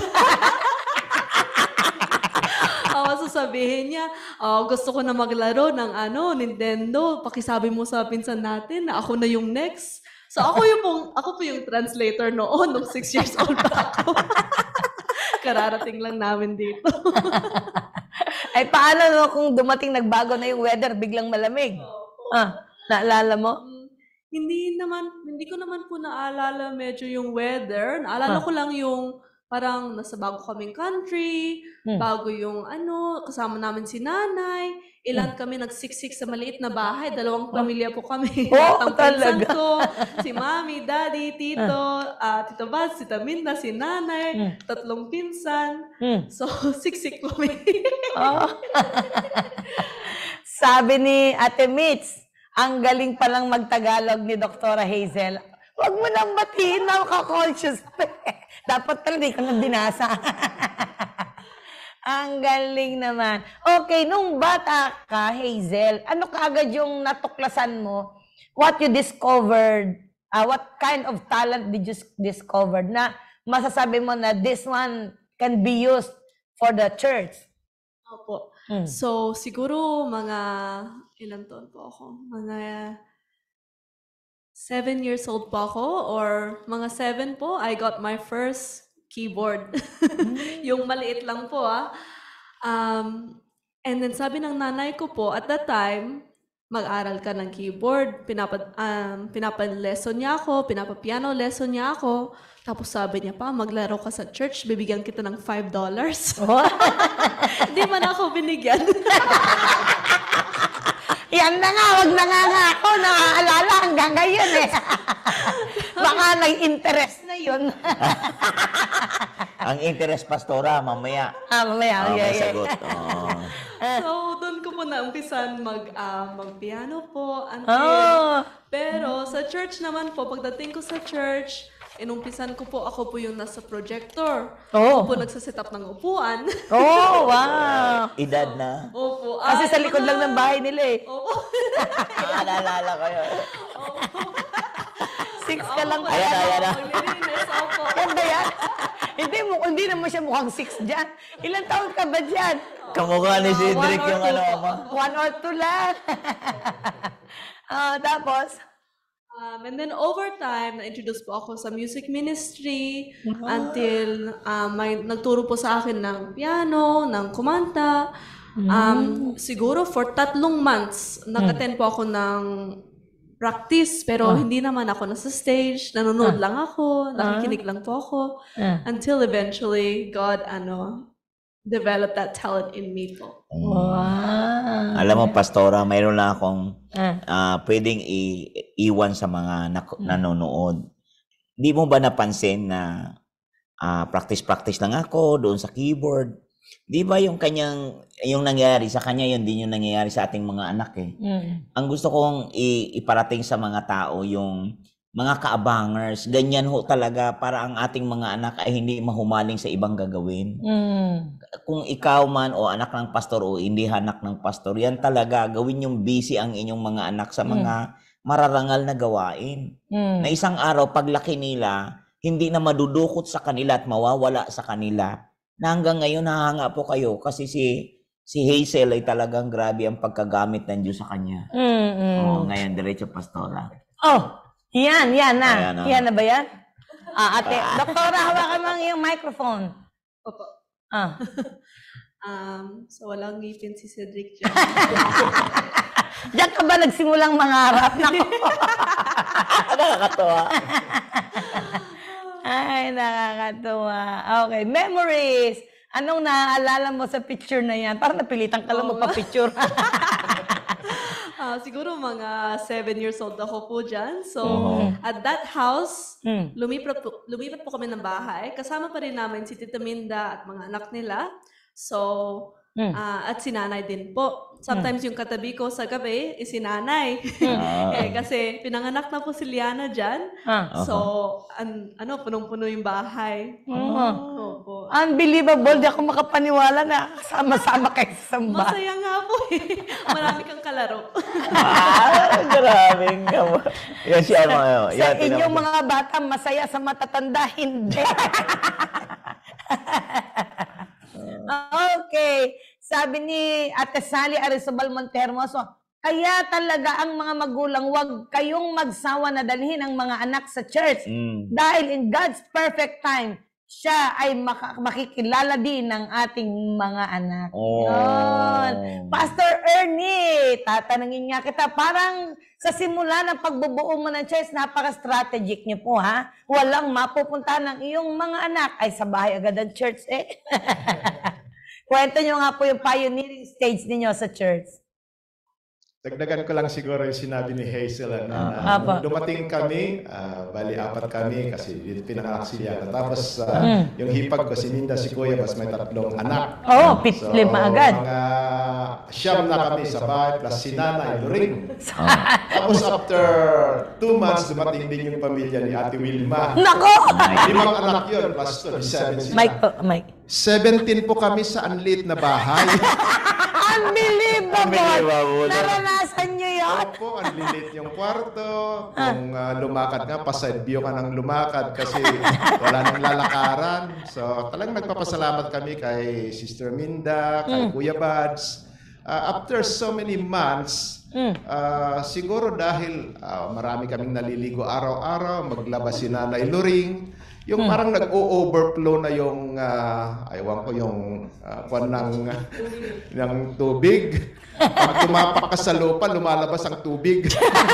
Sasabihin niya, gusto ko na maglaro ng Nintendo. Pakisabi mo sa pinsan natin na ako na yung next. So ako po yung translator noon nung 6 years old pa ako. Kararating lang namin dito. Ay, paano no, kung dumating nagbago na yung weather, biglang malamig? Naalala mo? Hindi ko naman po naalala medyo yung weather. Naalala ko lang yung parang nasa bago kaming country, bago yung kasama namin si nanay, ilan kami nagsiksik sa maliit na bahay, 2 pamilya po kami. Ang pinsan ko, si mami, daddy, tito, tito Baz, si Taminda, si nanay, 3 pinsan. So, siksik kami. Sabi ni Ate Mitz, ang galing palang magtagalog ni Doktora Hazel. Huwag mo nang batiin, nakaka-conscious. Dapat talaga di ka nang binasa. Ang galing naman. Okay, nung bata ka, Hazel, ano kaagad yung natuklasan mo? What you discovered? What kind of talent did you discover na masasabi mo na this one can be used for the church? Opo. So, siguro mga, ilan taon po ako? Mga 7 years old po ako or mga 7 po, I got my first keyboard. Yung maliit lang po and then sabi ng nanay ko po, at that time, mag-aral ka ng keyboard. Pinapa-lesson niya ako, pinapa-piano lesson niya ako. Tapos sabi niya pa, maglaro ka sa church, bibigyan kita ng $5. Hindi man ako binigyan. Yan na nga, wag na nga ako, naaalala hanggang ngayon eh. Baka nag-interest na yun. Ang interest, Pastora, mamaya. Mamaya. May sagot. So, doon ko po naumpisan mag-piano po. Pero sa church naman po, pagdating ko sa church, inumpisan ko po, ako po yung nasa projector. Ako po nagsaset up ng upuan. Wow! Edad na. Opo. Kasi sa likod lang ng bahay nila eh. Opo. Naalala ko yun. 6 ka lang. Ayan. Yan ba yan? Hindi naman siya mukhang 6 dyan. Ilang taon ka ba dyan? Kamukha ni Cedric yung mo. 1 or 2 lang. Tapos? And then over time, na-introduce po ako sa music ministry until nagturo po sa akin ng piano, ng kumanta. Siguro for 3 months, nag-attend po ako ng practice, pero hindi naman ako nasa stage. Nanonood lang ako, nakikinig lang po ako. Until eventually, God, developed that talent in me po. Wow! Alam mo, Pastora, mayroon lang akong pwedeng iwan sa mga nanonood. Di mo ba napansin na practice lang ako doon sa keyboard? Di ba yung nangyayari sa kanya, yun din yung nangyayari sa ating mga anak eh. Ang gusto kong iparating sa mga tao, yung mga kaabangers, ganyan ho talaga para ang ating mga anak ay hindi mahumaling sa ibang gagawin. Kung ikaw man o anak ng pastor o hindi anak ng pastor, yan talaga, gawin yung busy ang inyong mga anak sa mga mararangal na gawain. Na isang araw, paglaki nila, hindi na madudukot sa kanila at mawawala sa kanila. Na hanggang ngayon, nahanga po kayo kasi si Hazel ay talagang grabe ang pagkagamit ng Diyos sa kanya. Ngayon, diretso, Pastora. Yan na. Yan na ba yan? Ate, Doktora, hawakan mo ang iyong microphone. Opo. So, walang ngipin si Cedric dyan. Diyan ka ba nagsimulang mangarap? Nakakatawa. Ay, nakakatawa. Okay, memories. Anong naaalala mo sa picture na yan? Parang napilitan ka lang magpa-picture. Siguro mga 7 years old ako po dyan. So, at that house, lumipat po kami ng bahay. Kasama pa rin namin si Tita Minda at mga anak nila. So, at si nanay din po. Sometimes yung katabi ko sa gabi is si nanay. Kasi pinanganak na po si Liana dyan. So, punong-puno yung bahay. Opo. Unbelievable. Di ako makapaniwala na sama-sama kayo sa bahay. Masaya nga po eh. Marami kang kalaro. Grabing ka mo. Yan siya mga. Sa inyong mga bata, masaya sa matatanda, hindi. Okay. Sabi ni Ate Sally Arizobal Montermoso, kaya talaga ang mga magulang, wag kayong magsawa na dalhin ang mga anak sa church. Dahil in God's perfect time, siya ay makikilala din ng ating mga anak. Oh. Yun. Pastor Ernie, tatanungin nga kita, parang sa simula ng pagbubuo mo ng church, napaka-strategic niyo po, ha? Walang mapupunta ng iyong mga anak. Ay, sa bahay agad ang church, eh. Kwento niyo nga po yung pioneering stage ninyo sa church. Dagdagan ko lang siguro yung sinabi ni Hazel. Apa. Dumating kami, bali 4 kami kasi pinanganak siya. Tapos yung hipag ko, si Minda, si Kuya, mas may 3 anak. Oo, 5 agad. Mga 9 na kami sa bahay, plus si Nanay, Luring. Tapos after 2 months, dumating din yung pamilya ni Ate Wilma. Nako! 5 anak yun, plus 7 sila. Mike. 17 po kami sa unlit na bahay. Unbelievable! Naranasan nyo yun? Opo, ang lilit yung kwarto. Kung lumakad nga, pa-side view ka ng lumakad kasi wala nang lalakaran. So talagang nagpapasalamat kami kay Sister Minda, kay Kuya Bads. After so many months, siguro dahil marami kaming naliligo araw-araw, maglaba si Nanay Luring, yung parang nag-o-overflow na yung, aywan ko, yung kwan ng tubig. Pag tumapak ka sa lupa, lumalabas ang tubig.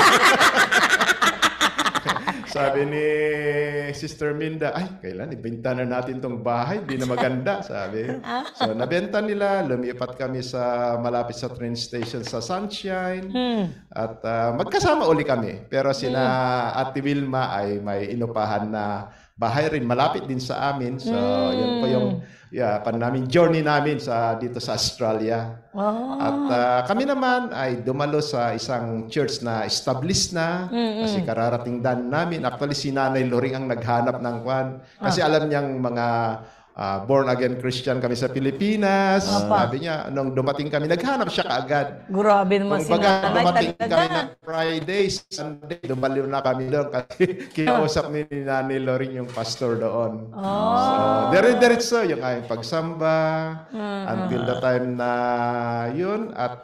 Sabi ni Sister Minda, ay, kailan ibenta na natin tong bahay, di na maganda, sabi. So, nabenta nila, lumipat kami sa malapit sa train station sa Sunshine, at magkasama uli kami. Pero sina Ate Wilma ay may inupahan na bahay rin, malapit din sa amin. So, yun po yung namin, journey namin dito sa Australia. At kami naman ay dumalo sa isang church na established na kasi kararating dan namin. Actually, si Nanay Loring ang naghanap ng kwan. Kasi alam niyang mga born-again Christian kami sa Pilipinas. Sabi niya, nung dumating kami, naghanap siya kaagad. Grabe naman si Nanay. Dumating kami ng Friday, Sunday, dumaliw na kami doon kasi kinausap ni Nanay Loring yung pastor doon. So, dire-diretso yung aming pagsamba until the time na yun. At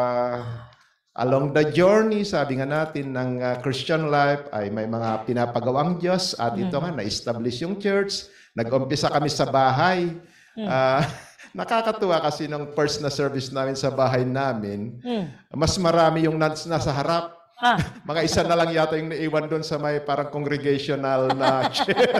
along the journey, sabi nga natin, ng Christian life ay may mga pinapagawang Diyos at ito nga, na-establish yung church. Nag-umpisa kami sa bahay. Nakakatuwa kasi nung first na service namin sa bahay namin, mas marami yung nasa harap. Mga isa na lang yata yung naiwan doon sa may parang congregational na chair.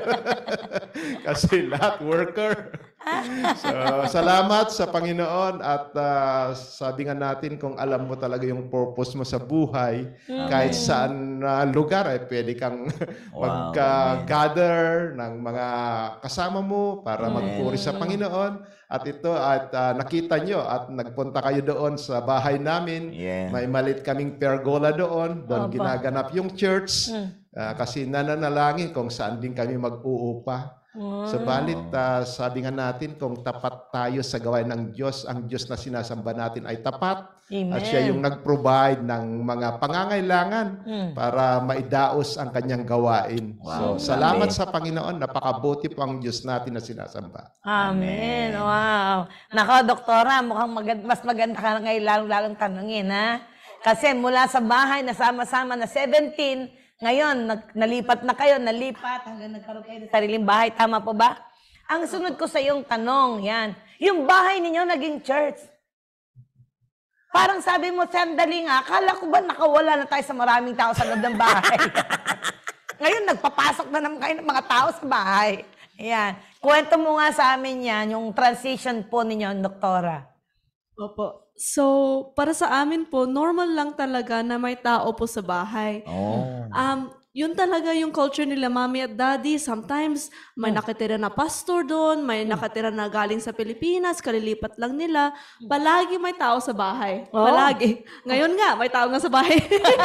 Kasi lahat worker. So, salamat sa Panginoon at sabi nga natin kung alam mo talaga yung purpose mo sa buhay, kahit saan lugar ay pwede kang mag-gather ng mga kasama mo para magpuri sa Panginoon. At ito, nakita nyo at nagpunta kayo doon sa bahay namin. May malit kaming pergola doon. Doon ginaganap yung church. Kasi nananalangin kung saan din kami mag-uupa. Subalit, sabi nga natin, kung tapat tayo sa gawain ng Diyos, ang Diyos na sinasamba natin ay tapat. Amen. At siya yung nag-provide ng mga pangangailangan para maidaos ang kanyang gawain. So, salamat sa Panginoon. Napakabuti po ang Diyos natin na sinasamba. Amen. Wow. Nako, Doktora, mukhang mas maganda ka ngayon lalong tanungin, ha? Kasi mula sa bahay, nasama-sama na 17, ngayon, nalipat na kayo, hanggang nagkaroon kayo ng sariling bahay. Tama po ba? Ang sunod ko sa iyong tanong, yan. Yung bahay ninyo naging church. Parang sabi mo, sandali nga, akala ko ba nakawala na tayo sa maraming tao sa loob ng bahay? Ngayon, nagpapasok na naman kayo ng mga tao sa bahay. Yan. Kwento mo nga sa amin yan, yung transition po ninyo, Doktora. Opo. So, para sa amin po, normal lang talaga na may tao po sa bahay. Yun talaga yung culture nila, mommy at daddy. Sometimes, may nakatira na pastor doon, may nakatira na galing sa Pilipinas, kalilipat lang nila. Palagi may tao sa bahay. Palagi. Ngayon nga, may tao nga sa bahay.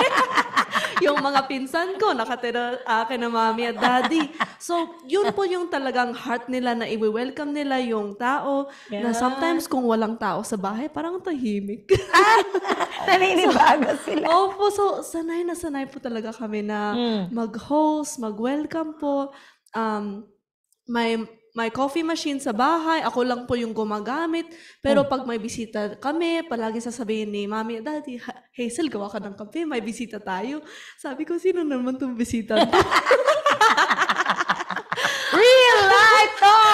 Yung mga pinsan ko, nakatira akin na mommy at daddy. So, yun po yung talagang heart nila na i-welcome nila yung tao. Na sometimes kung walang tao sa bahay, parang tahimik. Naninibago sila. Opo, so sanay na sanay po talaga kami na mag-host, mag-welcome po. May coffee machine sa bahay. Ako lang po yung gumagamit. Pero pag may bisita kami, palagi sasabihin ni Mami, Daddy, Hazel, gawa ka ng kape. May bisita tayo. Sabi ko, sino naman itong bisita? Real life to!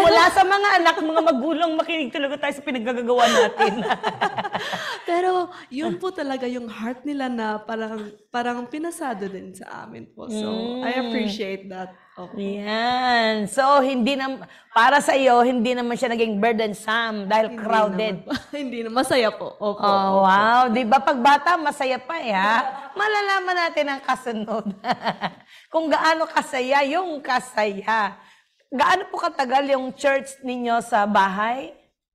mula sa mga anak, mga magulang, makinig talaga tayo sa pinaggagawa natin. Pero yun po talaga yung heart nila na parang pinasado din sa amin po. So, I appreciate that. Yan. So, para sa iyo, hindi naman siya naging burdensome dahil crowded. Hindi na, masaya po. Opo. Oh, wow. Di ba pag bata, masaya pa ha? Malalaman natin ang kasunod. Kung gaano kasaya yung kasaya. Gaano po katagal yung church ninyo sa bahay?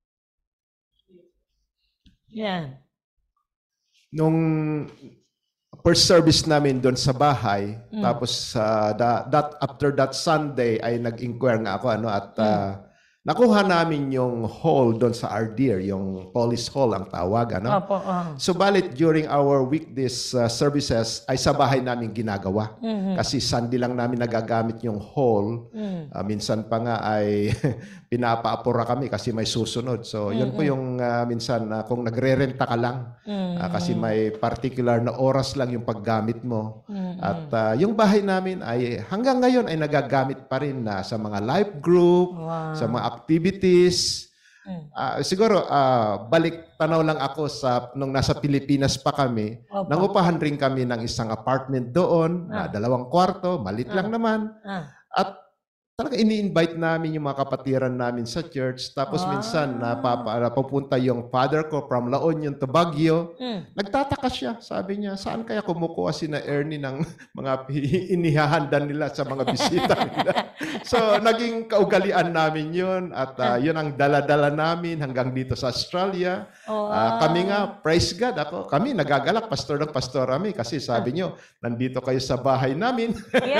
Yan. Nung first service namin doon sa bahay, tapos after that Sunday ay nag-inquire nga ako at nakuha namin yung hall doon sa Ardeer, yung police hall ang tawag. Opo, So balit during our weekdays services ay sa bahay namin ginagawa. Kasi Sunday lang namin nagagamit yung hall. Minsan pa nga ay pinapaapura kami kasi may susunod. So yun po yung minsan kung nagre-renta ka lang kasi may particular na oras lang yung paggamit mo. At yung bahay namin ay hanggang ngayon ay nagagamit pa rin sa mga life group, sa mga activities. Siguro balik tanaw lang ako nung nasa Pilipinas pa kami. Nangupahan rin kami ng isang apartment doon na 2 kwarto, malit lang naman. At talaga ini-invite namin yung mga kapatiran namin sa church. Tapos minsan napupunta yung father ko from La Union to Baguio. Nagtataka siya. Sabi niya, saan kaya kumukuha si na Ernie ng mga inihahanda nila sa mga bisita nila? So naging kaugalian namin yun. At yun ang dala-dala namin hanggang dito sa Australia. Kami nga, praise God, kami nagagalak, pastor ng pastor kami. Kasi sabi niyo, nandito kayo sa bahay namin.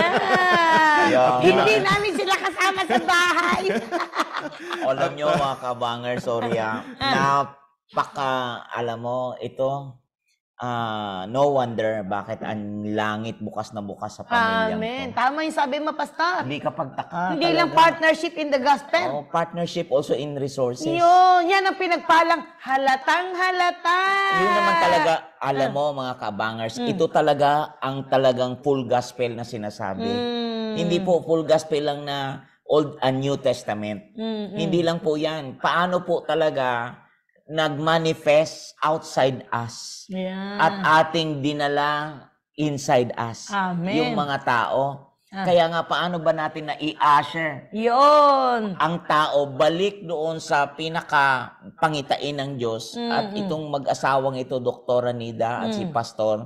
Hindi namin sila kasama sa bahay. Alam nyo mga kabanger, sorry alam mo, ito, no wonder bakit ang langit bukas na bukas sa pamilyang Amen. to. Tama yung sabi mo, Pastor. Hindi ka pagtaka. Hindi lang partnership in the gospel. Partnership also in resources. Yan ang pinagpalang halatang halata. Yun naman talaga, alam mo mga kabangers, ito talaga ang talagang full gospel na sinasabi. Hindi po full gospel lang na Old and New Testament. Hindi lang po yan. Paano po talaga nag-manifest outside us at ating dinala inside us. Amen. Yung mga tao. Kaya nga, paano ba natin na i-usher ang tao balik doon sa pinaka-pangitain ng Diyos at itong mag-asawang ito, Dr. Nida at si Pastor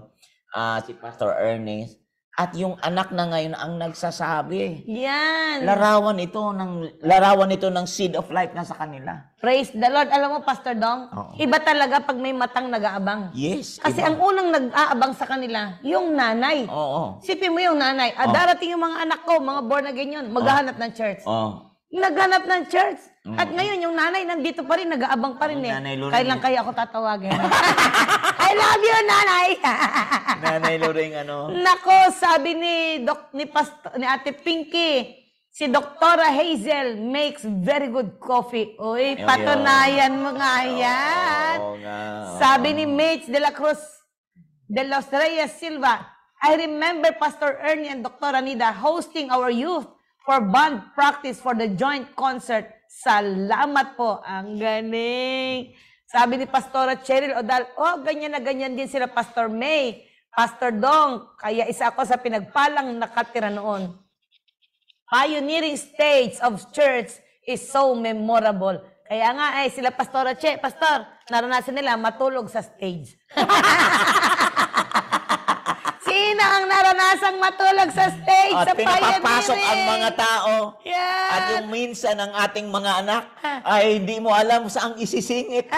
Ernest. At yung anak na ngayon ang nagsasabi. Yan. Larawan ito ng seed of life na sa kanila. Praise the Lord. Alam mo, Pastor Dong, iba talaga pag may matang nag-aabang. Yes. Kasi ang unang nag-aabang sa kanila, yung nanay. Oo. Sipin mo yung nanay. Darating yung mga anak ko, mga born again yun, maghahanap ng church. Naghanap ng church. At ngayon, yung nanay nandito pa rin, nag-aabang pa rin Kailan kaya ako tatawagin? I love you, nanay! Nanay Loring, Nako, sabi ni Ate Pinky, si Doktora Hazel makes very good coffee. Uy, patunayan mo nga yan. Sabi ni Mates de la Cruz, de los Reyes Silva, I remember Pastor Ernie and Dr. Anida hosting our youth for band practice for the joint concert. Salamat po. Ang galing. Sabi ni Pastora Cheryl Odal, ganyan na ganyan din sila Pastor May, Pastor Dong, kaya isa ako sa pinagpalang nakatira noon. Pioneering stage of church is so memorable. Kaya nga sila Pastora Pastor, naranasan nila matulog sa stage. Sino ang naranasang matulog sa stage at sa pioneering? pinapapasok ang mga tao. At yung minsan ang ating mga anak ay hindi mo alam saang isisingit.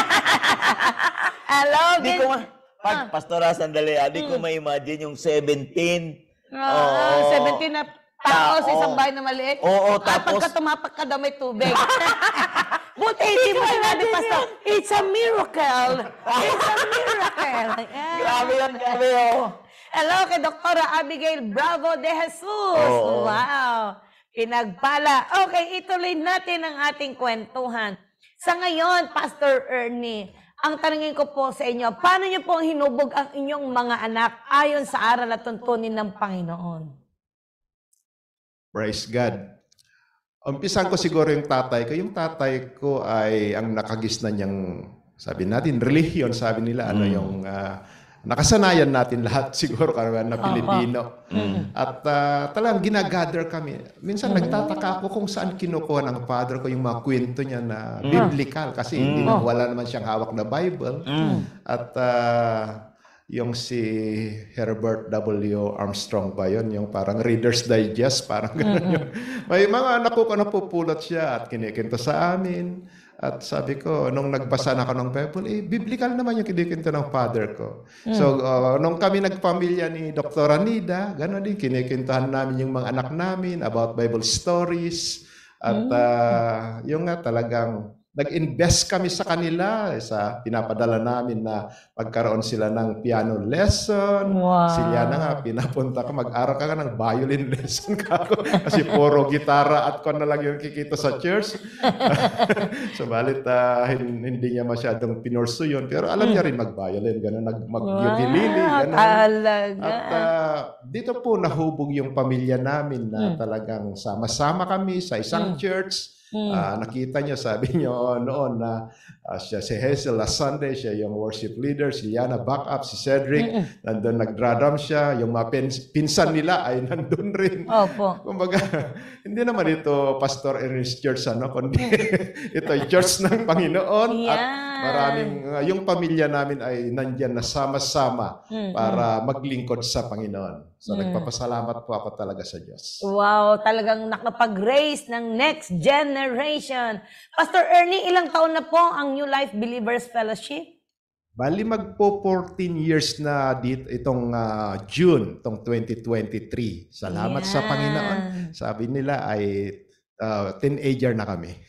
Hello, Pastora, sandali. Di ko ma-imagine yung 17. 17 na tao sa isang bahay na maliit. Tapos pagka tumapak ka daw may tubig. Buti hindi mo sinabi, Pastor, it's a miracle. It's a miracle. Grabe yan, grabe. Hello kay Dr. Abigail Bravo de Jesus. Wow. Pinagpala. Okay, ituloy natin ang ating kwentuhan. Sa ngayon, Pastor Ernie, ang tanungin ko po sa inyo, paano niyo pong hinubog ang inyong mga anak ayon sa aral at tuntunin ng Panginoon? Praise God. umpisan ko siguro yung tatay ko. Yung tatay ko ay ang nakagisnan niyang, sabi natin, relihiyon, sabi nila, ano yung nakasanayan natin lahat siguro karamihan na Pilipino. At talagang ginagather kami. Minsan nagtataka ako kung saan kinukuha ng father ko yung mga kwento niya na biblical kasi wala naman siyang hawak na Bible. At yung si Herbert W. Armstrong ba yun? Yung parang Reader's Digest, parang gano'n yun. May mga anak ko napupulot siya at kinikinto sa amin. At sabi ko, nung nagbasa na ako ng Bible, biblical naman yung kinikinto ng father ko. So, nung kami nagpamilya ni Dr. Anida, gano'n din, kinikintahan namin yung mga anak namin about Bible stories. At yung nga talagang nag-invest kami sa kanila, pinapadala namin na magkaroon sila ng piano lesson. Sila na nga, pinapunta ka, mag-aral ka ng violin lesson ka ako. Kasi puro gitara at kon na lang yung kikita sa church. Subalit, hindi niya masyadong pinursu yun. Pero alam niya rin mag-violin, gano'n, mag-ukulele, gano'n. At dito po nahubog yung pamilya namin na talagang sama-sama kami sa isang church. Nakita niyo, sabi niyo noon na siya si Hazel last Sunday, siya yung worship leader, si Liana backup, si Cedric, nandun nagdradrum siya, yung mga pinsan nila ay nandun rin. Kumbaga, hindi naman ito Pastor Ernest Church, kundi ito ay Church ng Panginoon. At maraming, yung pamilya namin ay nandyan na sama-sama para maglingkod sa Panginoon. So, nagpapasalamat po ako talaga sa Diyos. Wow, talagang nakapag-raise ng next generation. Pastor Ernie, ilang taon na po ang New Life Believers Fellowship? Bali magpo 14 years na dito itong June, itong 2023. Salamat sa Panginoon. Sabi nila ay teenager na kami.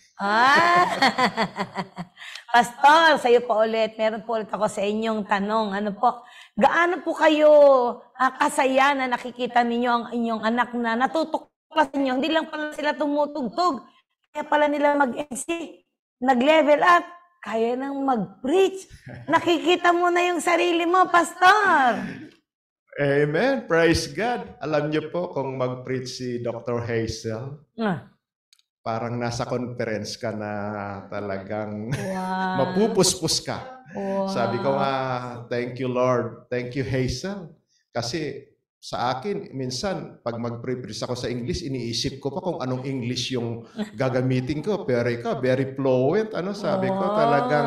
Pastor, sa iyo po ulit. Meron po ulit ako sa inyong tanong. Ano po? Gaano po kayo kasaya na nakikita ninyo ang inyong anak na natutuklasan ninyo? Hindi lang pala sila tumutugtog. Kaya pala nila mag-MC. Nag-level up. Kaya nang mag-preach. Nakikita mo na yung sarili mo, Pastor. Amen. Praise God. Alam niyo po kung mag-preach si Dr. Hazel, parang nasa conference ka na talagang mapupuspos ka. Sabi ko nga, thank you Lord, thank you Hazel. Kasi sa akin, minsan, pag mag-preach ako sa English, iniisip ko pa kung anong English yung gagamitin ko. Pero ikaw, very fluent. Sabi ko, talagang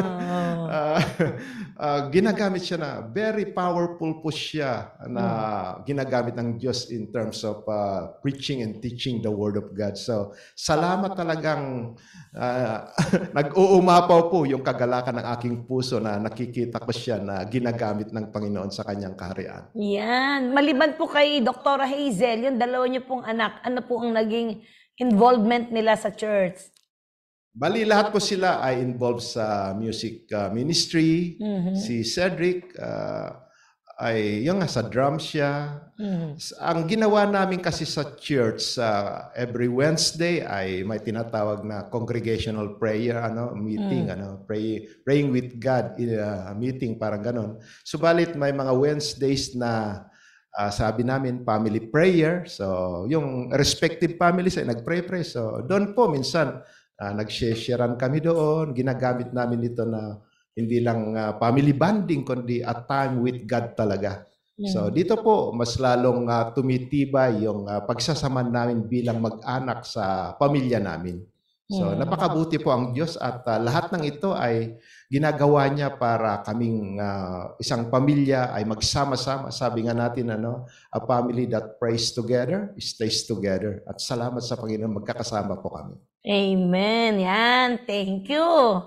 ginagamit siya na, very powerful po siya na ginagamit ng Diyos in terms of preaching and teaching the Word of God. So, salamat talagang nag-uumapaw po yung kagalakan ng aking puso na nakikita ko siya na ginagamit ng Panginoon sa kanyang kaharian. Yan. Maliban po kay Dr. Hazel, yung dalawa niyo pong anak, ano po ang naging involvement nila sa church? Bali, lahat po sila ay involved sa music ministry. Si Cedric ay yung sa drum siya. Ang ginawa namin kasi sa church, every Wednesday ay may tinatawag na congregational prayer meeting, praying with God meeting, parang ganon. Subalit may mga Wednesdays na sabi namin family prayer. So yung respective families ay nagpray-pray. So doon po minsan nag-sharean kami doon. Ginagamit namin ito na hindi lang family bonding, kundi a time with God talaga. So dito po, mas lalong tumitibay yung pagsasama namin bilang mag-anak sa pamilya namin. So napakabuti po ang Diyos at lahat ng ito ay ginagawa niya para kaming isang pamilya ay magsama-sama. Sabi nga natin, a family that prays together, stays together. At salamat sa Panginoon, magkakasama po kami. Amen. Yan. Thank you.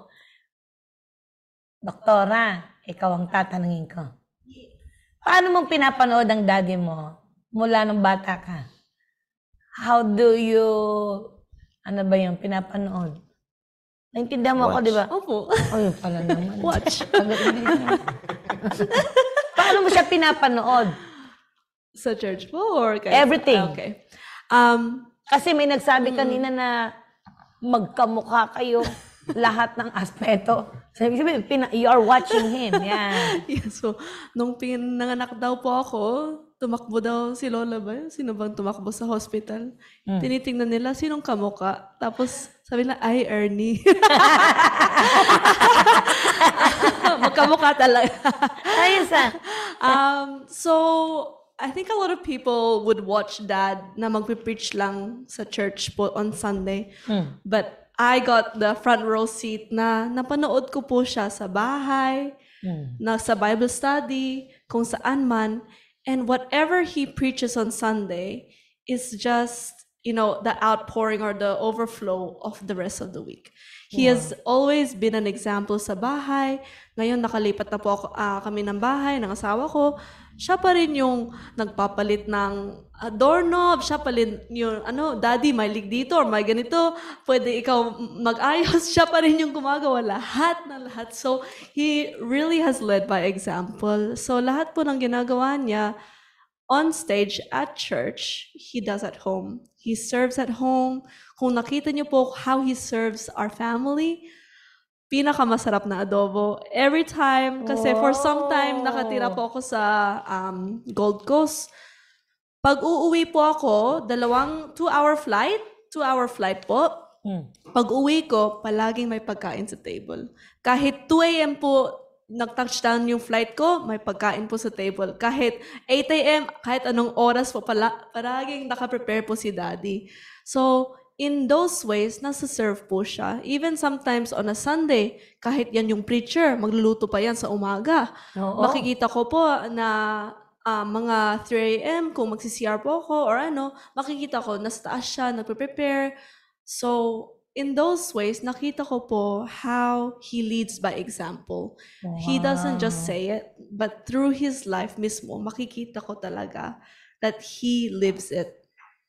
Doktora, ikaw ang tatanungin ko. Paano mong pinapanood ang daddy mo mula nung bata ka? How do you, ano ba yung pinapanood? Naintindihan mo ako, di ba? Opo. Oh, yun pala naman. Watch. Paano mo siya pinapanood? Sa church po or Everything. Okay. Kasi may nagsabi kanina na magkamukha kayo lahat ng aspeto. Sabi, you are watching him. Yeah. Yes, so, nung pinanganak daw po ako, tumakbo daw si Lola ba yun? Sino bang tumakbo sa hospital? Mm. Tinitingnan nila, sinong kamuka? Tapos sabi nila, ay, Ernie. Magkamukha talaga. Ayos ah. So, I think a lot of people would watch Dad na magpe-preach lang sa church po on Sunday. But I got the front row seat na napanood ko po siya sa bahay, na sa Bible study, kung saan man. And whatever he preaches on Sunday is just, you know, the outpouring or the overflow of the rest of the week. He has always been an example sa bahay. Ngayon, nakalipat na po kami ng bahay, ng asawa ko. Siya pa rin yung nagpapalit ng doorknob. Siya pa rin yung, Daddy, may leak dito or may ganito. Pwede ikaw mag-ayos. Siya pa rin yung gumagawa lahat na lahat. So, he really has led by example. So, lahat po ng ginagawa niya on stage at church, he does at home. He serves at home. Kung nakita niyo po how he serves our family, pinakamasarap na adobo. Every time, kasi for some time, nakatira po ako sa Gold Coast. Pag uuwi po ako, 2-hour flight po. Pag uwi ko, palaging may pagkain sa table. Kahit 2 a.m. po, nag-touchdown yung flight ko, may pagkain po sa table. Kahit 8 a.m., kahit anong oras po, palaging nakaprepare po si Daddy. So, in those ways, nasa-serve po siya. Even sometimes on a Sunday, kahit yan yung preacher, magluluto pa yan sa umaga. Makikita ko po na mga 3 a.m., kung magsi-CR po ako or makikita ko, nasa taas siya, nagpe-prepare. So, in those ways, nakita ko po how he leads by example. He doesn't just say it, but through his life mismo, makikita ko talaga that he lives it.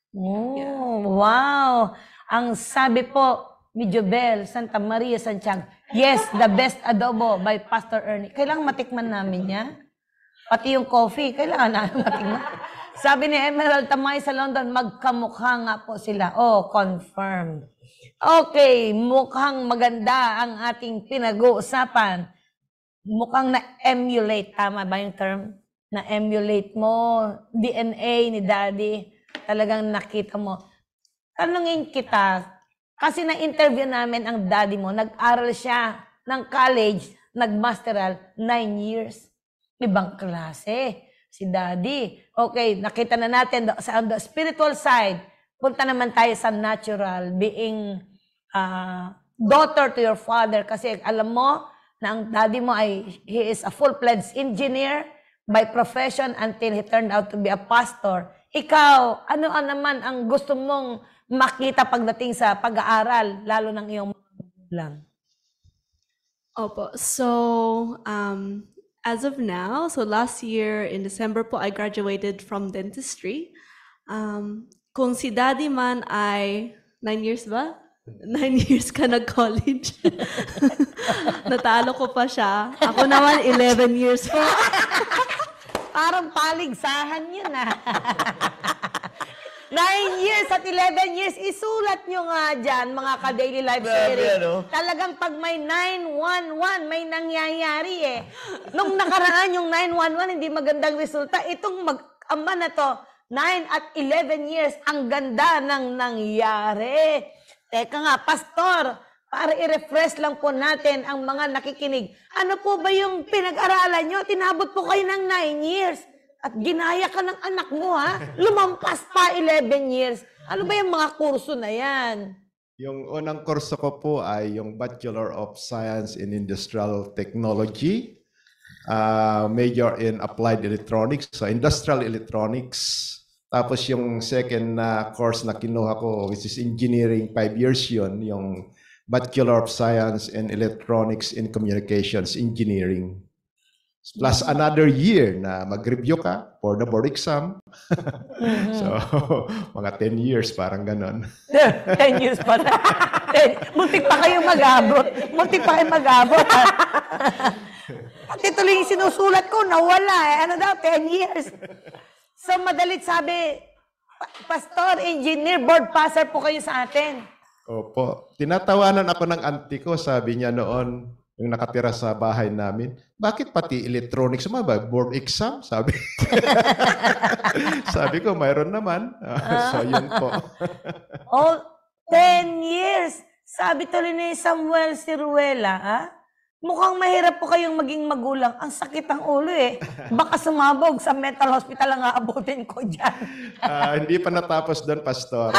Wow! Ang sabi po ni Jobel Santa Maria Santiago, yes, the best adobo by Pastor Ernie. Kailangan matikman namin niya. Pati yung coffee, kailangan namin matikman. Sabi ni Emerald Tamay sa London, magkamukha nga po sila. Oh, confirmed. Okay, mukhang maganda ang ating pinag-uusapan. Mukhang na-emulate. Tama ba yung term? Na-emulate mo. DNA ni Daddy. Talagang nakita mo. Tanungin kita, kasi na-interview namin ang Daddy mo. Nag-aral siya ng college, nag-masteral, 9 years. Ibang klase. Si Daddy. Okay, nakita na natin sa on the spiritual side. Punta naman tayo sa natural, being daughter to your father. Kasi alam mo na ang daddy mo he is a full-fledged engineer by profession until he turned out to be a pastor. Ikaw, ano naman ang gusto mong makita pagdating sa pag-aaral, lalo ng iyong mga magulang? Opo. So, as of now, so last year in December po, I graduated from dentistry. Kung si Daddy man ay 9 years ba? 9 years ka nag-college. Natalo ko pa siya. Ako naman 11 years po. Parang paligsahan yun 9 years at 11 years, isulat nyo nga dyan, mga ka-daily life sharing. Talagang pag may 911, may nangyayari eh. Nung nakaraan yung 911, hindi magandang resulta. Itong mag-ama na to, 9 at 11 years, ang ganda ng nangyari. Teka nga, Pastor, para i-refresh lang po natin ang mga nakikinig. Ano po ba yung pinag-aralan nyo? Tinabot po kayo ng 9 years. At ginaya ka ng anak mo, ha? Lumampas pa 11 years. Ano ba yung mga kurso na yan? Yung unang kurso ko po ay yung Bachelor of Science in Industrial Technology. Major in Applied Electronics, so Industrial Electronics. Tapos yung second na course na kinuha ko, which is Engineering, 5 years yun, yung Bachelor of Science in Electronics in Communications Engineering. Plus another year na mag-review ka for the board exam. So, mga 10 years, parang ganon. 10 years pa na. Muntik pa kayo mag-abot. Muntik pa kayo mag-abot. Pati tuloy yung sinusulat ko, nawala eh. Ano daw, 10 years. So, madalit sabi, Pastor, engineer, board passer po kayo sa atin. Opo. Tinatawanan ako ng auntie ko, sabi niya noon, yung nakatira sa bahay namin, bakit pati electronics mo ba? Board exam? Sabi. Sabi ko, mayroon naman. So, yun po. Oh, 10 years. Sabi tuloy ni Samuel Siruela, ha? Mukhang mahirap po kayong maging magulang. Ang sakit ang ulo eh. Baka sumabog sa mental hospital ang aabutin ko dyan. Hindi pa natapos doon, Pastor.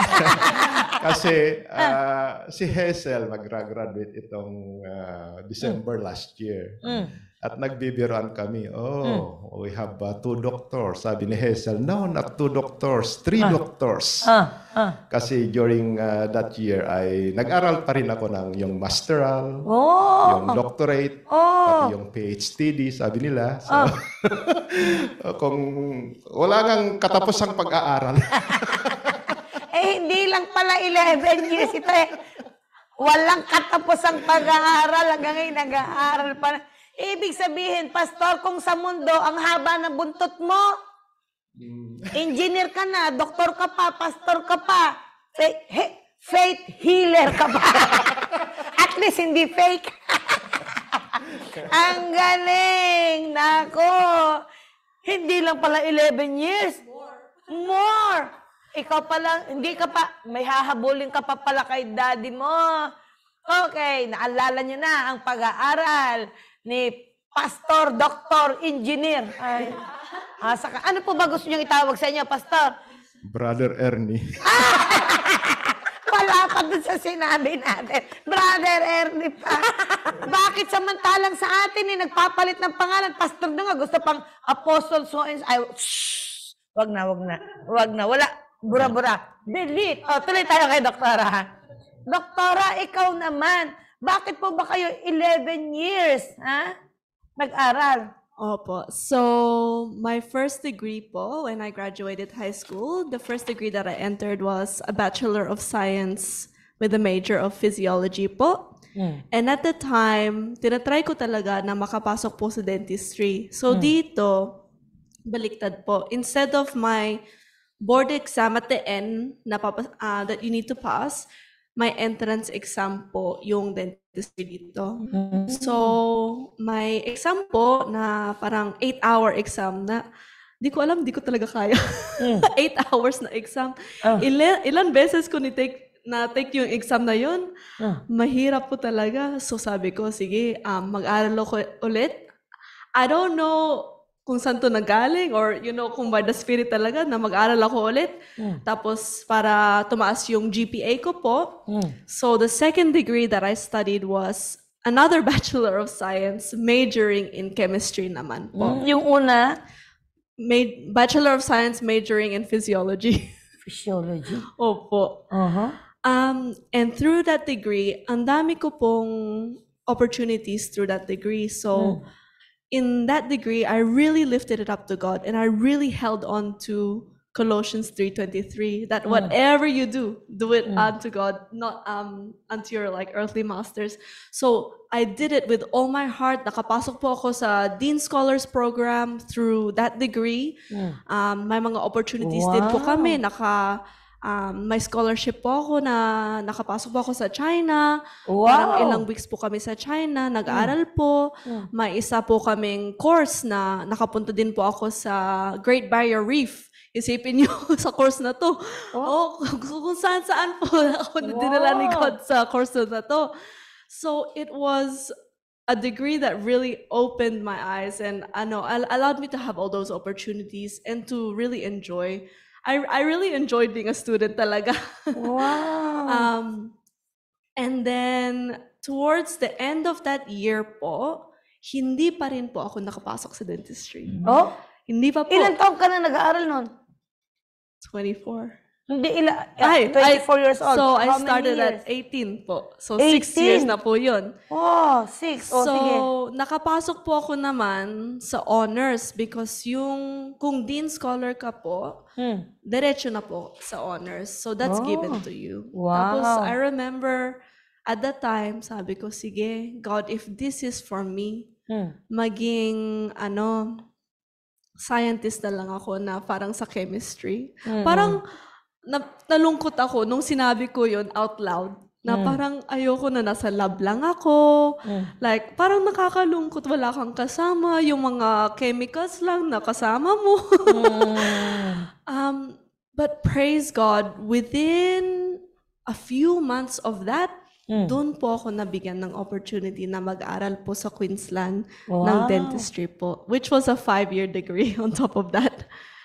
Kasi si Hazel mag-graduate itong December last year. At nagbibiroan kami, we have 2 doctors. Sabi ni Hazel, no, not 2 doctors, 3 doctors. Kasi during that year, ay nag-aral pa rin ako ng yung masteral, yung doctorate, pati yung PhD, sabi nila. So, kung wala ngang katapusang pag-aaral. Hindi lang pala 11 years ito eh. Walang katapusang pag-aaral. Hanggang ngayon, nag-aaral pa. Ibig sabihin, Pastor, kung sa mundo, ang haba ng buntot mo, engineer ka na, doktor ka pa, pastor ka pa, faith healer ka pa. At least hindi fake. Ang galing! Nako! Hindi lang pala 11 years. More! Ikaw pa lang, hindi ka pa, may hahabulin ka pa pala kay daddy mo. Okay, naalala nyo na ang pag-aaral ni Pastor, Doktor, Engineer. Ay, ano po ba gusto nyo itawag sa inyo, Pastor? Brother Ernie. Wala pa dun sa sinabi natin. Brother Ernie pa. Bakit samantalang sa atin nagpapalit ng pangalan? Pastor na nga, gusto pang Apostle so and ay, wag na. Wala. Bura-bura. Delete. Tuloy tayo kay Doktora. Doktora, ikaw naman. Bakit po ba kayo 11 years, ha? Nag-aral? Opo. So, my first degree po, when I graduated high school, the first degree that I entered was a Bachelor of Science with a major of Physiology po. And at the time, tinatry ko talaga na makapasok po sa dentistry. So, dito, baliktad po. Instead of my board exam at the end that you need to pass, my entrance exam po yung dentistry dito. So, my exam po na parang 8-hour exam na di ko alam, di ko talaga kaya. 8 hours na exam. Ilan beses ko take yung exam na yun. Mahirap po talaga. So, sabi ko, sige, mag-aral ako ulit. I don't know kung saan to nagaling or kung by the Spirit talaga na mag-aral ako ulit. Tapos para tumaas yung GPA ko po. So the second degree that I studied was another Bachelor of Science majoring in chemistry naman po. Yung una? Bachelor of Science majoring in Physiology. Physiology? Opo. And through that degree, ang dami ko pong opportunities through that degree. So in that degree, I really lifted it up to God and I really held on to Colossians 3:23 that whatever you do it unto God, not unto your earthly masters. So I did it with all my heart. Nakapasok po ako sa Dean Scholars Program through that degree. May mga opportunities din po kami. May scholarship po ako na nakapasok po ako sa China. Parang ilang weeks po kami sa China. Nag-aaral po. May isa po kaming course na nakapunta din po ako sa Great Barrier Reef. Isipin niyo sa course na to. Kung saan-saan po ako dinala ni God sa course na to. So it was a degree that really opened my eyes and allowed me to have all those opportunities and to really enjoy. I really enjoyed being a student talaga. Wow. And then, towards the end of that year po, hindi pa rin po ako nakapasok sa dentistry. Hindi pa po. Ilan taon ka na nag-aaral nun? 24. Hindi, 24 years old. So, I How many started years? at 18 po. So, 6 years na po yun. 6. So, Sige. nakapasok po ako naman sa honors because kung Dean Scholar ka po, diretso na po sa honors. So, that's given to you. Tapos, I remember, at that time, sabi ko, sige, God, if this is for me, maging, scientist na lang ako na parang sa chemistry. Parang, nalungkot ako nung sinabi ko yun out loud. Na parang ayoko na nasa lab lang ako. Like, parang nakakalungkot, wala kang kasama. Yung mga chemicals lang na kasama mo. But praise God, within a few months of that, doon po ako nabigyan ng opportunity na mag-aral po sa Queensland ng Wow. dentistry po, which was a 5-year degree on top of that.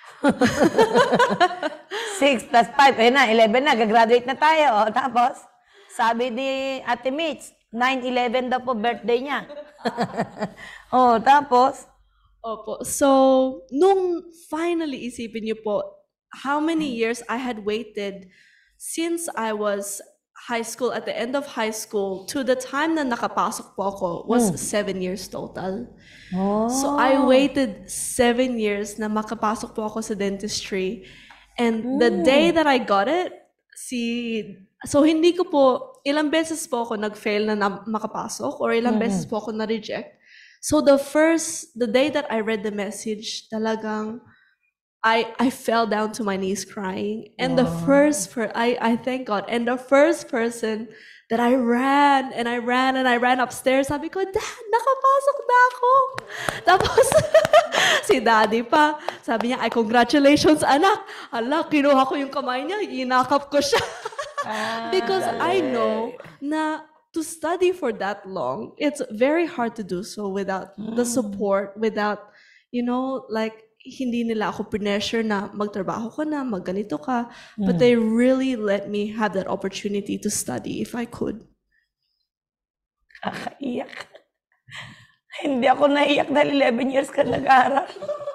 6 plus 5, ayun na, 11 na, gagraduate na tayo. O, tapos, sabi ni Ate Mitch, 9/11 daw po birthday niya. Oh, tapos? Opo. So, nung finally isipin niyo po, how many years I had waited since I was high school, at the end of high school, to the time na nakapasok po ako was 7 years total. So, I waited 7 years na makapasok po ako sa dentistry. And the day that I got it, so hindi ko po, ilang beses po ako nag-fail na makapasok or ilang beses po ako na-reject. So the day that I read the message, talagang I fell down to my knees crying. And I thank God. And the first person that I ran upstairs, sabi ko, Dad, nakapasok na ako. Tapos, si Daddy pa, sabi niya, ay, congratulations, anak. Hala, kinuha ko yung kamay niya, inakap ko siya. Because I know na to study for that long, it's very hard to do so without the support, without, like, hindi nila ako pressure na magtrabaho ka na, magganito ka. But they really let me have that opportunity to study if I could. Kakaiyak. Hindi ako naiyak dahil 11 years ka nag-aaral.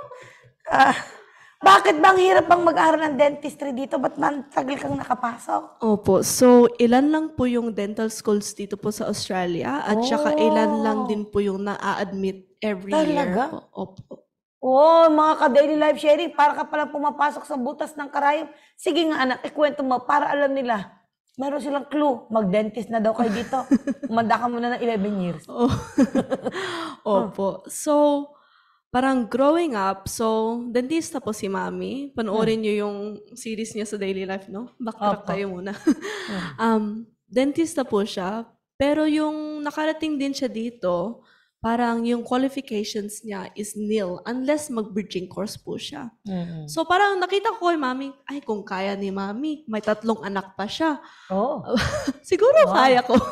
Bakit bang hirap bang mag-aaral ng dentistry dito? Ba't tagal kang nakapasok? Opo. So, ilan lang po yung dental schools dito po sa Australia at saka ilan lang din po yung na-admit every year. Talaga? Opo. Mga ka-daily life sharing, para ka palang pumapasok sa butas ng karayom. Sige nga anak, ikwento mo para alam nila. Meron silang clue. Mag-dentist na daw kayo dito. Umanda ka muna ng 11 years. Opo. So, parang growing up, so, dentista po si Mami. Panoorin niyo yung series niya sa daily life, no? Backtrack tayo muna. Dentista po siya. Pero yung nakarating din siya dito, parang yung qualifications niya is nil unless mag-bridging course po siya. So parang nakita ko kay Mami, ay kung kaya ni Mami, may 3 anak pa siya. Siguro kaya ko.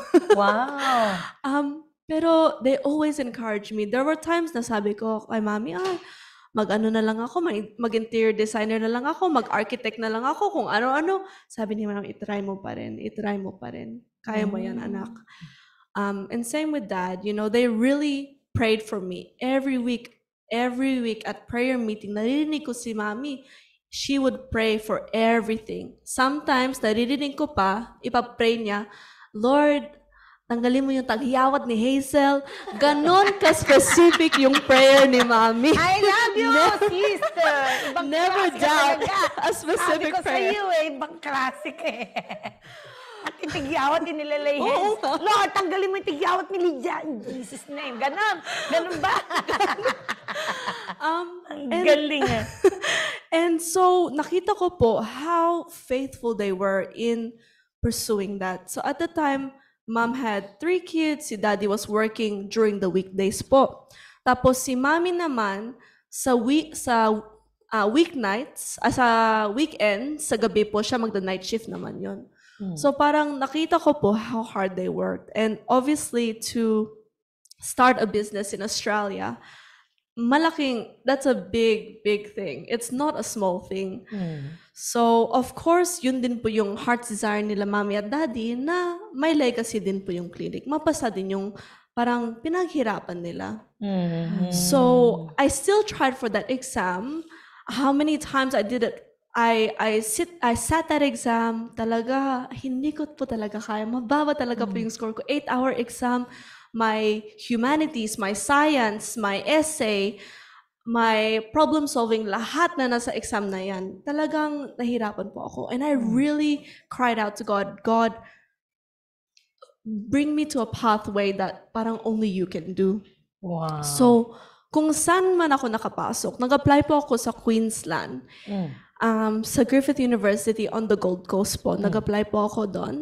Pero they always encourage me. There were times na sabi ko kay Mami, mag-ano na lang ako, mag-interior designer na lang ako, mag-architect na lang ako, kung ano-ano. Sabi ni Mami, itry mo pa rin. Kaya mo yan, anak. And same with Dad, they really prayed for me every week at prayer meeting. Naririnig ko si Mami. She would pray for everything. Sometimes, naririnig ko pa, ipapray niya, Lord, tanggalin mo yung taghiyawat ni Hazel. Ganon ka-specific yung prayer ni Mami. I love you, sister! Ibang Never doubt a specific prayer. Sabi ko sa iyo, ibang classic At yung tigyawat, inilalay hands. Lord, tanggalin mo yung tigyawat ni Lydia. In Jesus' name. Ganon ba? Ang galing And so, nakita ko po how faithful they were in pursuing that. So at the time, Mom had 3 kids. Si Daddy was working during the weekdays po. Tapos si Mami naman, sa weeknights, sa weekend, sa gabi po siya magda-night shift naman yon. So parang nakita ko po how hard they worked. And obviously, to start a business in Australia, that's a big thing. It's not a small thing. So, of course, yun din po yung heart's desire nila Mami at Daddy na may legacy din po yung clinic. Mapasa din yung parang pinaghirapan nila. So, I still tried for that exam. How many times I did it? I sat that exam, talaga, hindi ko po talaga kaya. Mababa talaga po yung score ko. 8-hour exam, my humanities, my science, my essay, my problem solving, lahat na nasa exam na yan. Talagang nahirapan po ako. And I really cried out to God, God, bring me to a pathway that parang only you can do. Wow. So, kung saan man ako nakapasok, nag-apply po ako sa Queensland. Sa Griffith University on the Gold Coast po. Nag-apply po ako doon.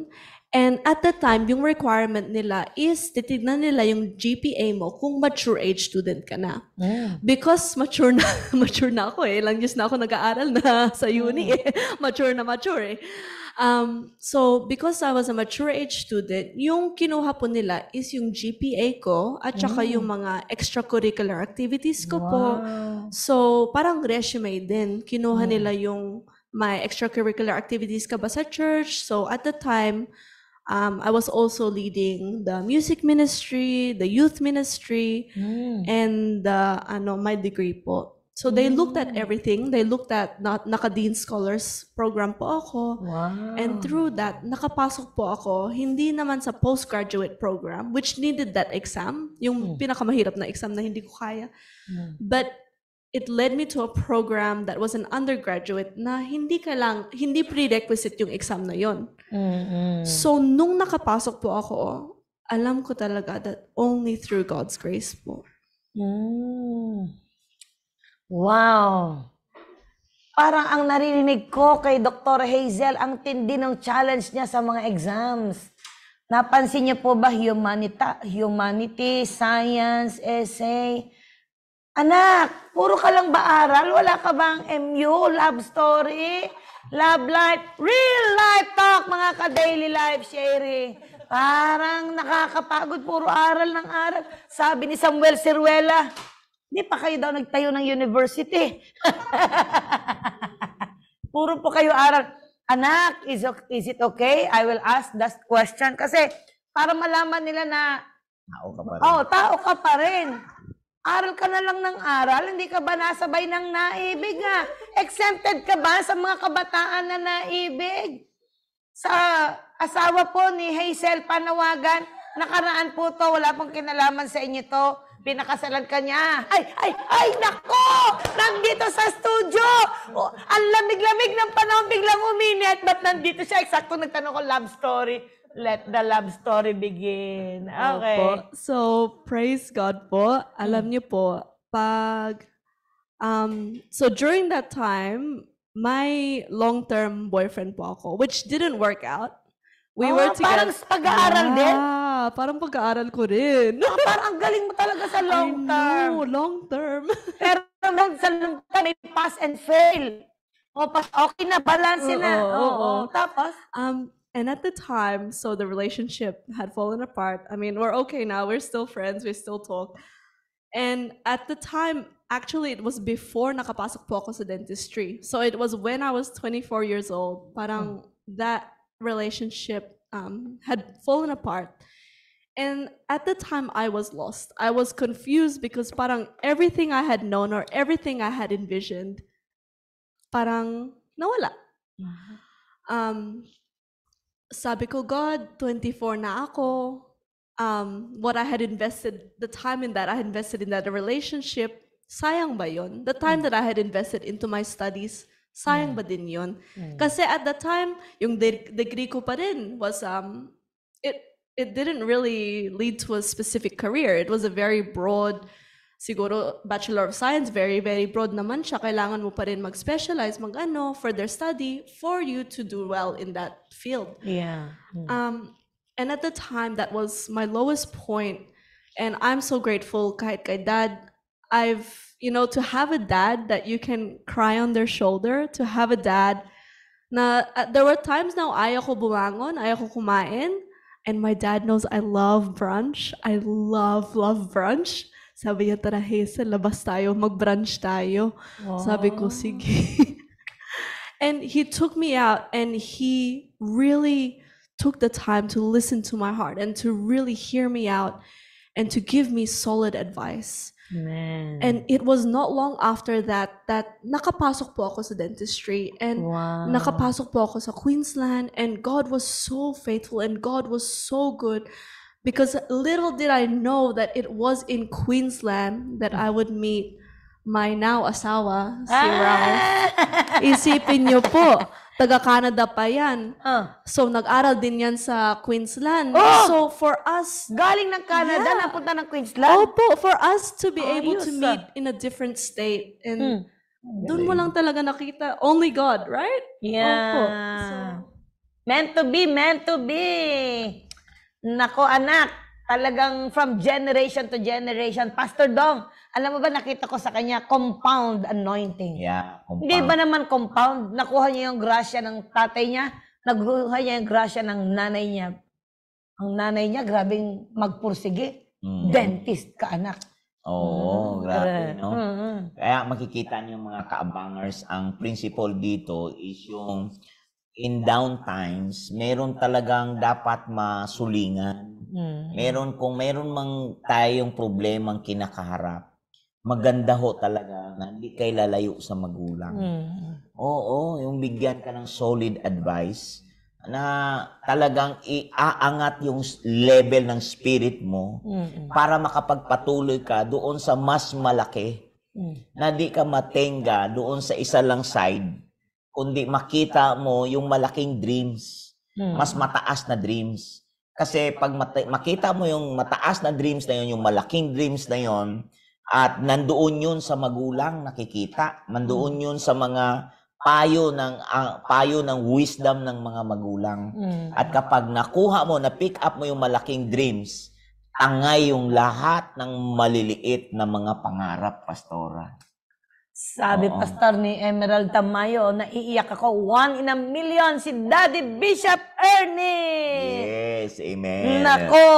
And at the time, yung requirement nila is titignan nila yung GPA mo kung mature age student ka na. Because mature na, mature na ako eh. Ilang years na ako nag-aaral na sa uni eh. Mature na mature eh. So, because I was a mature age student, yung kinuha po nila is yung GPA ko at saka yung mga extracurricular activities ko po. So, parang resume din. Kinuha nila yung my extracurricular activities ka ba sa church. So, at the time, I was also leading the music ministry, the youth ministry, and my degree po. So they looked at everything. They looked at naka-Dean Scholars program po ako. And through that, nakapasok po ako, hindi naman sa postgraduate program, which needed that exam, yung pinakamahirap na exam na hindi ko kaya. But it led me to a program that was an undergraduate na hindi prerequisite yung exam na yon. So, nung nakapasok po ako, alam ko talaga that only through God's grace po. Wow! Parang ang naririnig ko kay Dr. Hazel, ang tindi ng challenge niya sa mga exams. Napansin niyo po ba humanity, science, essay? Anak, puro ka lang ba aral? Wala ka bang MU, love story, love life, real life talk, mga ka-daily life sharing? Parang nakakapagod, puro aral ng aral. Sabi ni Samuel Ciruela, hindi pa kayo daw nagtayo ng university. Puro po kayo aral. Anak, is it okay? I will ask that question. Kasi para malaman nila na, tao ka pa rin. Aral ka na lang ng aral, hindi ka ba nasabay ng naibig nga? Exempted ka ba sa mga kabataan na naibig? Sa asawa po ni Hazel Panawagan, nakaraan po to, wala pong kinalaman sa inyo to. Pinakasalan ka niya. Ay, nako! Nandito sa studio! Oh, ang lamig-lamig ng panahon, biglang uminit. Ba't nandito siya? Eksakto nagtanong ko love story. Let the love story begin. Okay. Opo. So, praise God po. Alam niyo po, so during that time, my long-term boyfriend po ako, which didn't work out. We were together. Parang pag-aaral din? Parang pag-aaral ko rin. Parang ang galing mo talaga sa long term. Long term. Pero sa long term, may pass and fail. Okay na, balance na. Tapos? And at the time, so the relationship had fallen apart. I mean, we're okay now. We're still friends. We still talk. And at the time, actually, it was before nakapasok po ako sa dentistry. So it was when I was 24 years old. Parang that relationship had fallen apart. And at the time, I was lost. I was confused because parang everything I had known or everything I had envisioned, parang nawala. Sabi ko, God, 24 na ako. What I had invested, the time in that I had invested in that relationship, sayang ba yun? The time that I had invested into my studies, sayang ba din yun? Kasi at that time, yung degree ko pa rin was, it didn't really lead to a specific career. It was a very broad, siguro Bachelor of Science, very, very broad naman siya. Kailangan mo pa rin mag-specialize, further study for you to do well in that field. Yeah. And at the time, that was my lowest point. And I'm so grateful kahit kay Dad. To have a dad that you can cry on their shoulder, to have a dad na there were times now ayaw ko bumangon, ayaw ko kumain. And my dad knows I love brunch. I love brunch. Sabi niya, tara Hazel, labas tayo, mag-brunch tayo. Sabi ko, sige. And he took me out and he really took the time to listen to my heart and to really hear me out and to give me solid advice. Man. And it was not long after that nakapasok po ako sa dentistry and nakapasok po ako sa Queensland, and God was so faithful and God was so good. Because little did I know that it was in Queensland that I would meet my now asawa, si Ralph. Isipin niyo po, taga-Canada pa yan. So, nag-aral din yan sa Queensland. So, for us... Galing ng Canada, napunta ng Queensland? Opo, for us to be able to meet in a different state. And doon mo lang talaga nakita, only God, right? Yeah. Opo. So, Meant to be, meant to be. Nako anak, talagang from generation to generation. Pastor Dong, alam mo ba nakita ko sa kanya, compound anointing. Yeah, Hindi ba naman compound? Nakuha niya yung grasya ng tatay niya, nakuha niya yung grasya ng nanay niya. Ang nanay niya, grabing magpursige. Dentist ka, anak. Oo, grabe, no? Kaya makikita niyo mga kaabangers, ang principle dito is yung in down times, meron talagang dapat masulingan. Kung meron mang tayong problemang kinakaharap, maganda ho talaga na hindi kayo lalayo sa magulang. Oo, yung bigyan ka ng solid advice na talagang iaangat yung level ng spirit mo para makapagpatuloy ka doon sa mas malaki na di ka matenga doon sa isa lang side, kundi makita mo yung malaking dreams, mas mataas na dreams. Kasi pag makita mo yung mataas na dreams na yun, yung malaking dreams na yun, at nandoon yun sa magulang nakikita, nandoon yun sa mga payo ng wisdom ng mga magulang. At kapag nakuha mo, na-pick up mo yung malaking dreams, tangay yung lahat ng maliliit na mga pangarap, Pastora. Sabi pastor ni Emerald Tamayo, naiiyak ako, 1 in a million si Daddy Bishop Ernie. Yes, amen. Nako,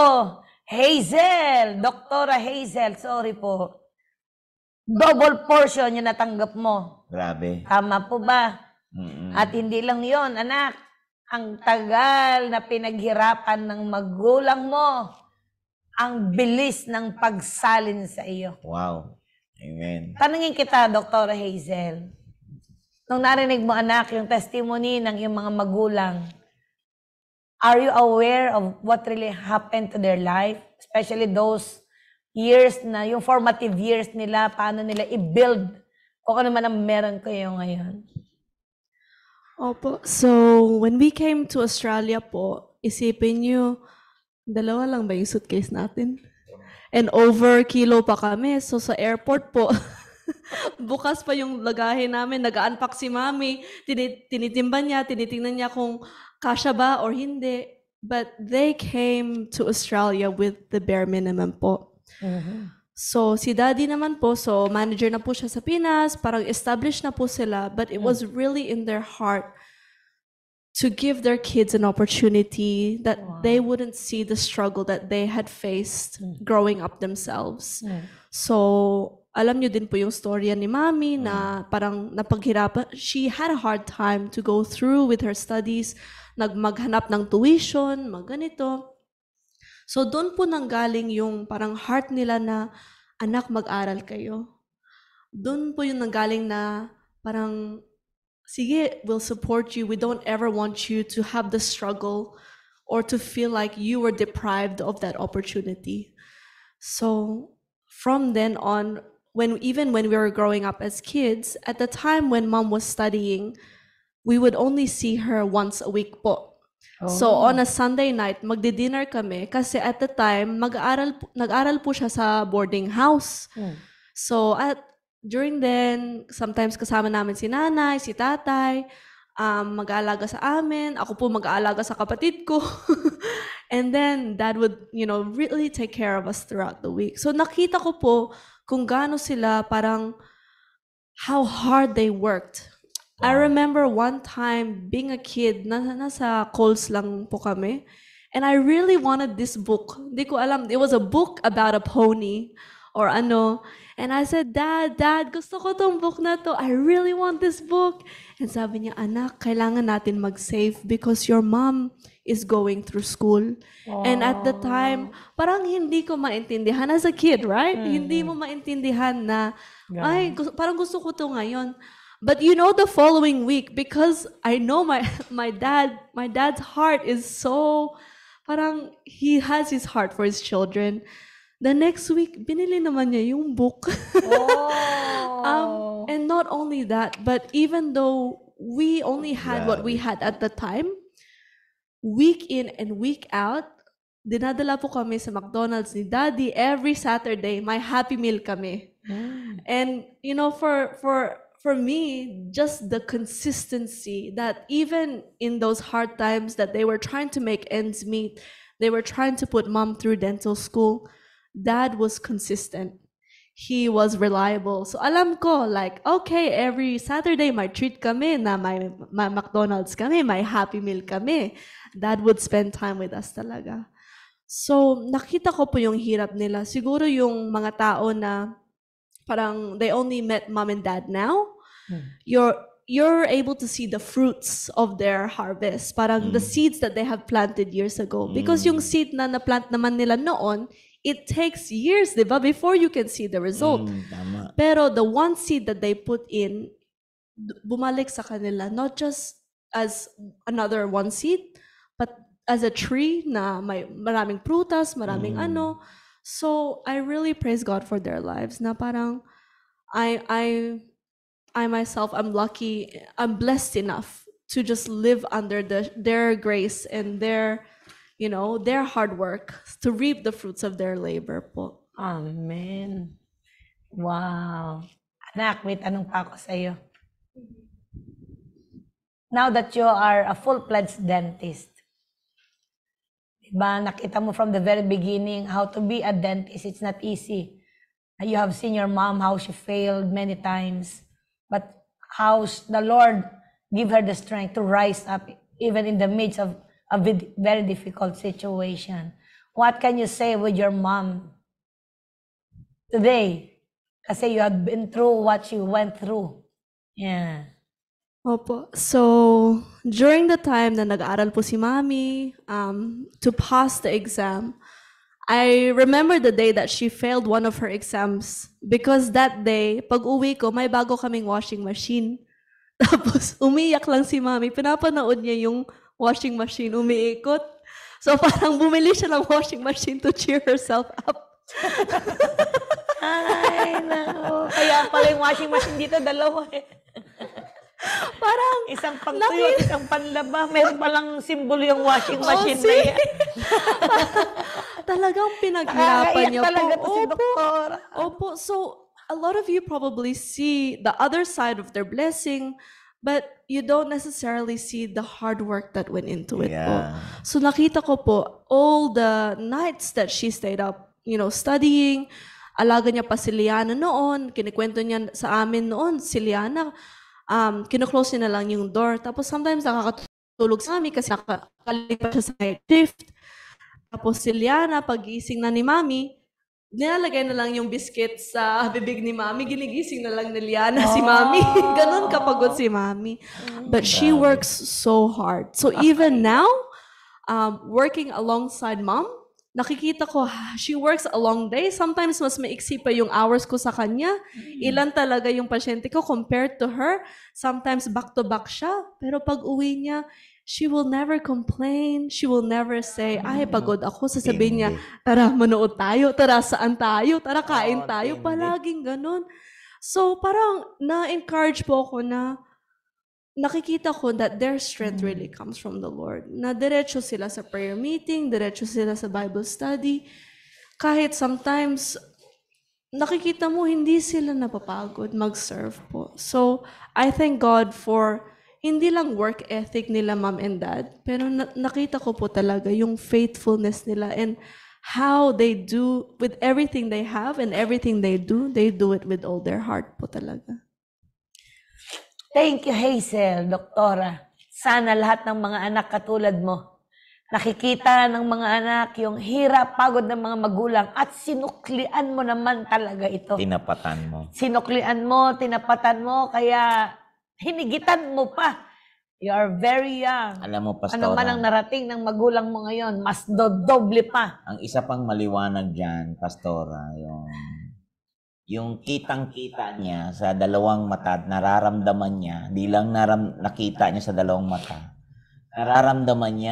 Hazel, Doktora Hazel, sorry po. Double portion yung natanggap mo. Grabe. Tama po ba? At hindi lang yon, anak. Ang tagal na pinaghirapan ng magulang mo, ang bilis ng pagsalin sa iyo. Wow. Amen. Tanungin kita, Dr. Hazel. Nung narinig mo, anak, yung testimony ng iyong mga magulang, are you aware of what really happened to their life? Especially those years na, yung formative years nila, paano nila i-build kung ano man ang meron kayo ngayon. Opo. So, when we came to Australia po, isipin nyo, 2 lang ba yung suitcase natin? And over kilo pa kami. So, sa airport po, bukas pa yung lagahin namin. Nag-unpack si Mami. Tinitimban niya, tinitingnan niya kung kasya ba or hindi. But they came to Australia with the bare minimum po. So, si Daddy naman po, so manager na po siya sa Pinas, parang established na po sila, but it was really in their heart to give their kids an opportunity that they wouldn't see the struggle that they had faced growing up themselves. So, alam niyo din po yung storya ni Mami na parang napaghirapan. She had a hard time to go through with her studies, maghanap ng tuition, ganito. So, doon po nanggaling yung parang heart nila na, anak, mag-aral kayo. Doon po yung nanggaling na parang, sige, we'll support you. We don't ever want you to have the struggle or to feel like you were deprived of that opportunity. So from then on, even when we were growing up as kids, at the time when Mom was studying, we would only see her once a week po. So on a Sunday night, magdi-dinner kami kasi at the time, nag-aral po siya sa boarding house. So during then, sometimes kasama namin si nanay, si tatay, mag-aalaga sa amin. Ako po mag-aalaga sa kapatid ko. And then, Dad would, really take care of us throughout the week. So nakita ko po kung gaano sila parang how hard they worked. I remember one time being a kid, nasa Coles lang po kami. And I really wanted this book. Hindi ko alam. It was a book about a pony or ano. And I said, Dad, gusto ko tong book na to. I really want this book. And sabi niya, anak, kailangan natin mag-save because your mom is going through school. And at the time, parang hindi ko maintindihan as a kid, right? Hindi mo maintindihan na, ay, parang gusto ko to ngayon. But the following week, because I know my dad's heart is so, parang he has his heart for his children. The next week, binili naman niya yung book. And not only that, but even though we only had what we had at the time, week in and week out, dinadala po kami sa McDonald's ni Daddy every Saturday. May Happy Meal kami. And, for me, just the consistency that even in those hard times that they were trying to make ends meet, they were trying to put mom through dental school, dad was consistent. He was reliable. So alam ko, like, okay, every Saturday may treat kami na may McDonald's kami, may Happy Meal kami. Dad would spend time with us talaga. So nakita ko po yung hirap nila. Siguro yung mga tao na parang they only met mom and dad now, you're able to see the fruits of their harvest. Parang the seeds that they have planted years ago. Because yung seed na na-plant naman nila noon, it takes years, di ba, before you can see the result. Tama. Pero the one seed that they put in, bumalik sa kanila, not just as another one seed, but as a tree na may maraming prutas, maraming ano. So I really praise God for their lives. Na parang I myself, I'm lucky, I'm blessed enough to just live under their grace and their, you know, their hard work to reap the fruits of their labor po. Amen. Wow. Anak, may tanong pa ako sa iyo. Now that you are a full-fledged dentist, diba, nakita mo from the very beginning how to be a dentist, it's not easy. You have seen your mom, how she failed many times, but how the Lord give her the strength to rise up even in the midst of a very difficult situation. What can you say with your mom today? Kasi you have been through what she went through. Yeah. Opo. So, during the time na nag-aaral po si Mami, to pass the exam, I remember the day that she failed one of her exams because that day, pag uwi ko, may bago kaming washing machine. Tapos, umiyak lang si Mami. Pinapanood niya yung washing machine, umiikot. So, parang bumili siya ng washing machine to cheer herself up. Ay, no. Kaya pala yung washing machine dito, dalawa eh. Parang isang pangtuyo at isang panlaba. Meron palang simbolo yung washing machine na yan. Talagang pinaghirapan niya talaga po. to si Doktora. Opo. So, a lot of you probably see the other side of their blessing, but you don't necessarily see the hard work that went into it po. So, nakita ko po, all the nights that she stayed up, you know, studying, alaga niya pa si Liana noon, kinikwento niya sa amin noon, si Liana, kinuklose niya na lang yung door. Tapos sometimes nakakatulog sa amin kasi nakakalipat siya sa night shift. Tapos si Liana, pag-gising na ni Mami, nilalagay na lang yung biscuit sa bibig ni Mami, ginigising na lang ni Liana si Mami. Ganon kapagod si Mami. But she works so hard. So even now, working alongside Mom, nakikita ko, she works a long day. Sometimes mas maiksi pa yung hours ko sa kanya. Ilan talaga yung pasyente ko compared to her. Sometimes back-to-back siya. Pero pag uwi niya, she will never complain. She will never say, ay, pagod ako. Sasabihin niya, tara, manood tayo. Tara, saan tayo? Tara, kain tayo. Palaging ganun. So, parang na-encourage po ako na nakikita ko that their strength really comes from the Lord. Na diretso sila sa prayer meeting, diretso sila sa Bible study. Kahit sometimes, nakikita mo, hindi sila napapagod mag-serve po. So, I thank God for hindi lang work ethic nila mom and dad, pero nakita ko po talaga yung faithfulness nila and how they do with everything they have and everything they do it with all their heart po talaga. Thank you, Hazel, Doktora. Sana lahat ng mga anak katulad mo, nakikita ng mga anak yung hirap, pagod ng mga magulang at sinuklian mo naman talaga ito. Tinapatan mo. Sinuklian mo, tinapatan mo, kaya hinigitan mo pa. You are very young. Alam mo, Pastora, ano man ang narating ng magulang mo ngayon, mas doble pa. ang isa pang maliwanag dyan, Pastora, yung kitang-kita niya sa dalawang mata at nararamdaman niya, di lang nakita niya sa dalawang mata, nararamdaman niya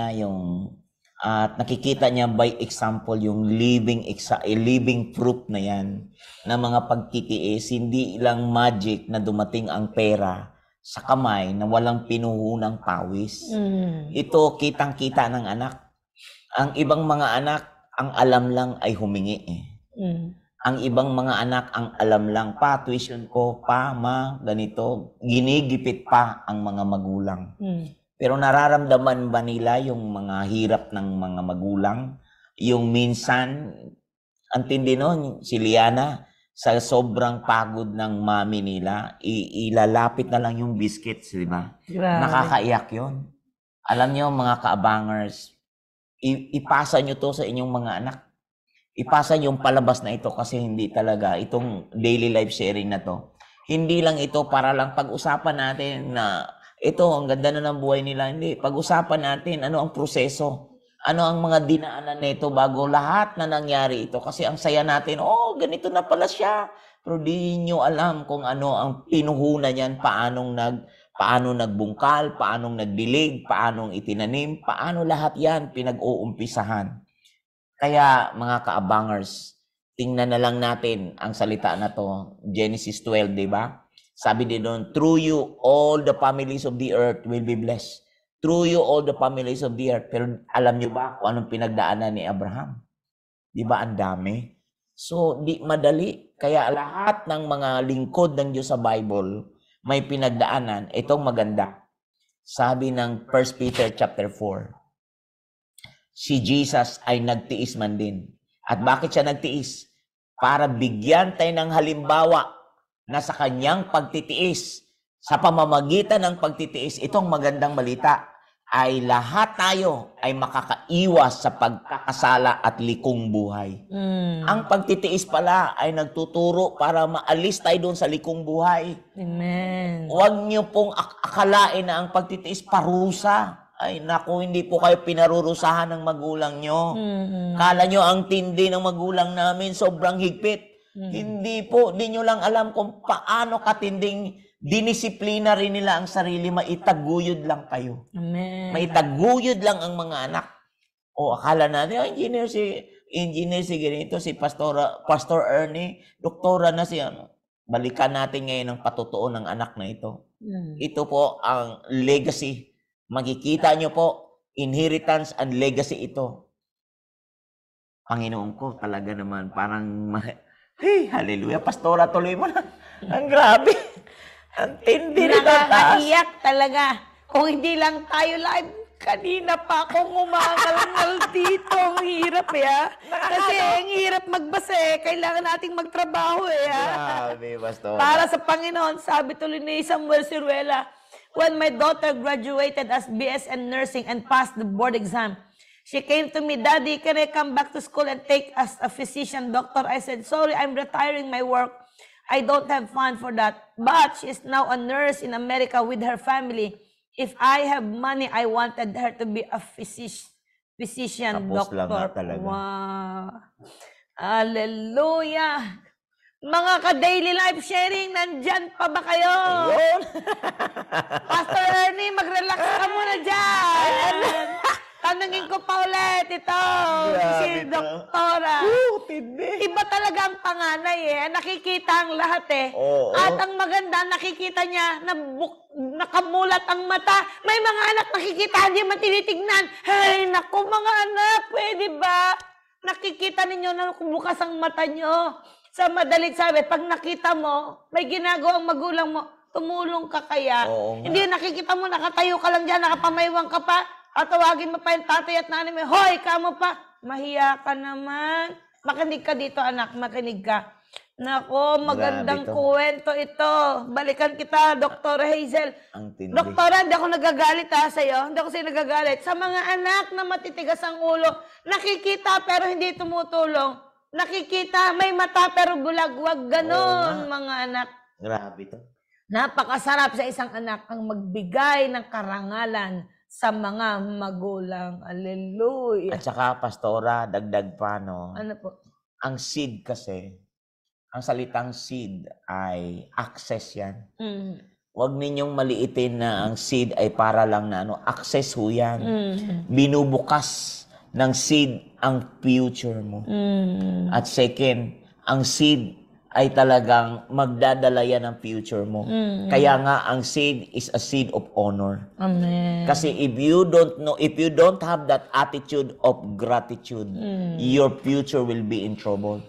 at nakikita niya by example yung living proof na yan na mga pagtitiis, hindi lang magic na dumating ang pera sa kamay na walang pinuhunang pawis. Ito, kitang-kita ng anak. Ang ibang mga anak, ang alam lang ay humingi. Ang ibang mga anak ang alam lang, pa, tuition ko, pa, ma, ganito. Ginigipit pa ang mga magulang. Pero nararamdaman ba nila yung mga hirap ng mga magulang? Yung minsan, ang tindi nun, si Liana, sa sobrang pagod ng mami nila, ilalapit na lang yung biscuits, di ba? Grabe. Nakakaiyak yun. Alam niyo, mga kaabangers, ipasa nyo to sa inyong mga anak. Ipasa yung palabas na ito kasi hindi talaga itong daily life sharing na to. Hindi lang ito para lang pag-usapan natin na ito, ang ganda na ng buhay nila. Hindi, pag-usapan natin ano ang proseso. Ano ang mga dinaanan nito bago lahat na nangyari ito. Kasi ang saya natin, oh, ganito na pala siya. Pero di nyo alam kung ano ang pinuhunan niyan, paano nagbungkal, paano nagdilig, paano itinanim, paano lahat yan pinag-uumpisahan. Kaya mga kaabangers, tingnan na lang natin ang salita na to, Genesis 12, di ba? Sabi din doon, through you, all the families of the earth will be blessed. Through you, all the families of the earth. Pero alam nyo ba kung anong pinagdaanan ni Abraham? Di ba ang dami? So, di madali. Kaya lahat ng mga lingkod ng Diyos sa Bible, may pinagdaanan. Itong maganda. Sabi ng 1 Peter chapter 4, si Jesus ay nagtiis man din. At bakit siya nagtiis? Para bigyan tayo ng halimbawa na sa kanyang pagtitiis, sa pamamagitan ng pagtitiis, itong magandang balita, ay lahat tayo ay makakaiwas sa pagkakasala at likong buhay. Ang pagtitiis pala ay nagtuturo para maalis tayo doon sa likong buhay. Amen. Huwag niyo pong akalain na ang pagtitiis parusa. Ay, naku, hindi po kayo pinarurusahan ng magulang nyo. Kala nyo ang tindi ng magulang namin, sobrang higpit. Hindi po, di nyo lang alam kung paano katinding dinisiplina rin nila ang sarili, maitaguyod lang kayo. Amen. Maitaguyod lang ang mga anak. O akala natin, engineer si ganito, si Pastor Ernie, doktora na siya. Balikan natin ngayon ang patutuo ng anak na ito. Ito po ang legacy. Makikita nyo po, inheritance and legacy ito. Panginoon ko, talaga naman, parang, hey, hallelujah, pastora, tuloy mo na. Ang grabe. Ang tindi rin ang taas. Nakakaiyak talaga. Kung hindi lang tayo live, kanina pa akong umangal-ngal dito. Ang hirap Kasi ang hirap magbasa Kailangan nating magtrabaho Grabe, pastora. Para sa Panginoon, sabi tuloy ni Samuel Ciruela, when my daughter graduated as BSN nursing and passed the board exam, she came to me, Daddy, can I come back to school and take as a physician doctor? I said, sorry, I'm retiring my work. I don't have fund for that. But she is now a nurse in America with her family. If I have money, I wanted her to be a physician Tapos doctor. lang nga talaga. Wow. Hallelujah. Mga ka-daily life sharing, nandyan pa ba kayo? Ayun. Pastor Ernie, mag-relax ka muna dyan. Tanungin ko pa ulit ito. Si Doktora. Iba talaga ang panganay Nakikita ang lahat At ang maganda, nakikita niya na nakamulat ang mata. May mga anak nakikita, hindi man tinitignan. Hey, naku mga anak, pwede ba? Nakikita ninyo na bukas ang mata nyo. Sa madalit sabi, pag nakita mo, may ginagawang magulang mo, tumulong ka kaya. Hindi nakikita mo, nakatayo ka lang dyan, nakapamaywang ka pa, at tawagin mo pa yung tatay at nanay mo, hoy, kamo pa. Mahiya ka naman. Makinig ka dito, anak, makinig ka. Nako, magandang kwento ito. Balikan kita, Dr. Hazel. Doktora, hindi ako nagagalit sa'yo. Hindi ako sa'yo nagagalit. Sa mga anak na matitigas ang ulo, nakikita pero hindi tumutulong. Nakikita, may mata pero bulagwag. Ganon, mga anak. Grabe to. Napakasarap sa isang anak ang magbigay ng karangalan sa mga magulang. Hallelujah. At saka, pastora, dagdag pa, no? Ano po? Ang seed kasi, ang salitang seed ay access yan. Huwag ninyong maliitin na ang seed ay para lang na access ho yan. Binubukas ng seed ang future mo. At second, ang seed ay talagang magdadala yan ng future mo. Kaya nga, ang seed is a seed of honor. Amen. Kasi if you don't have that attitude of gratitude, your future will be in trouble.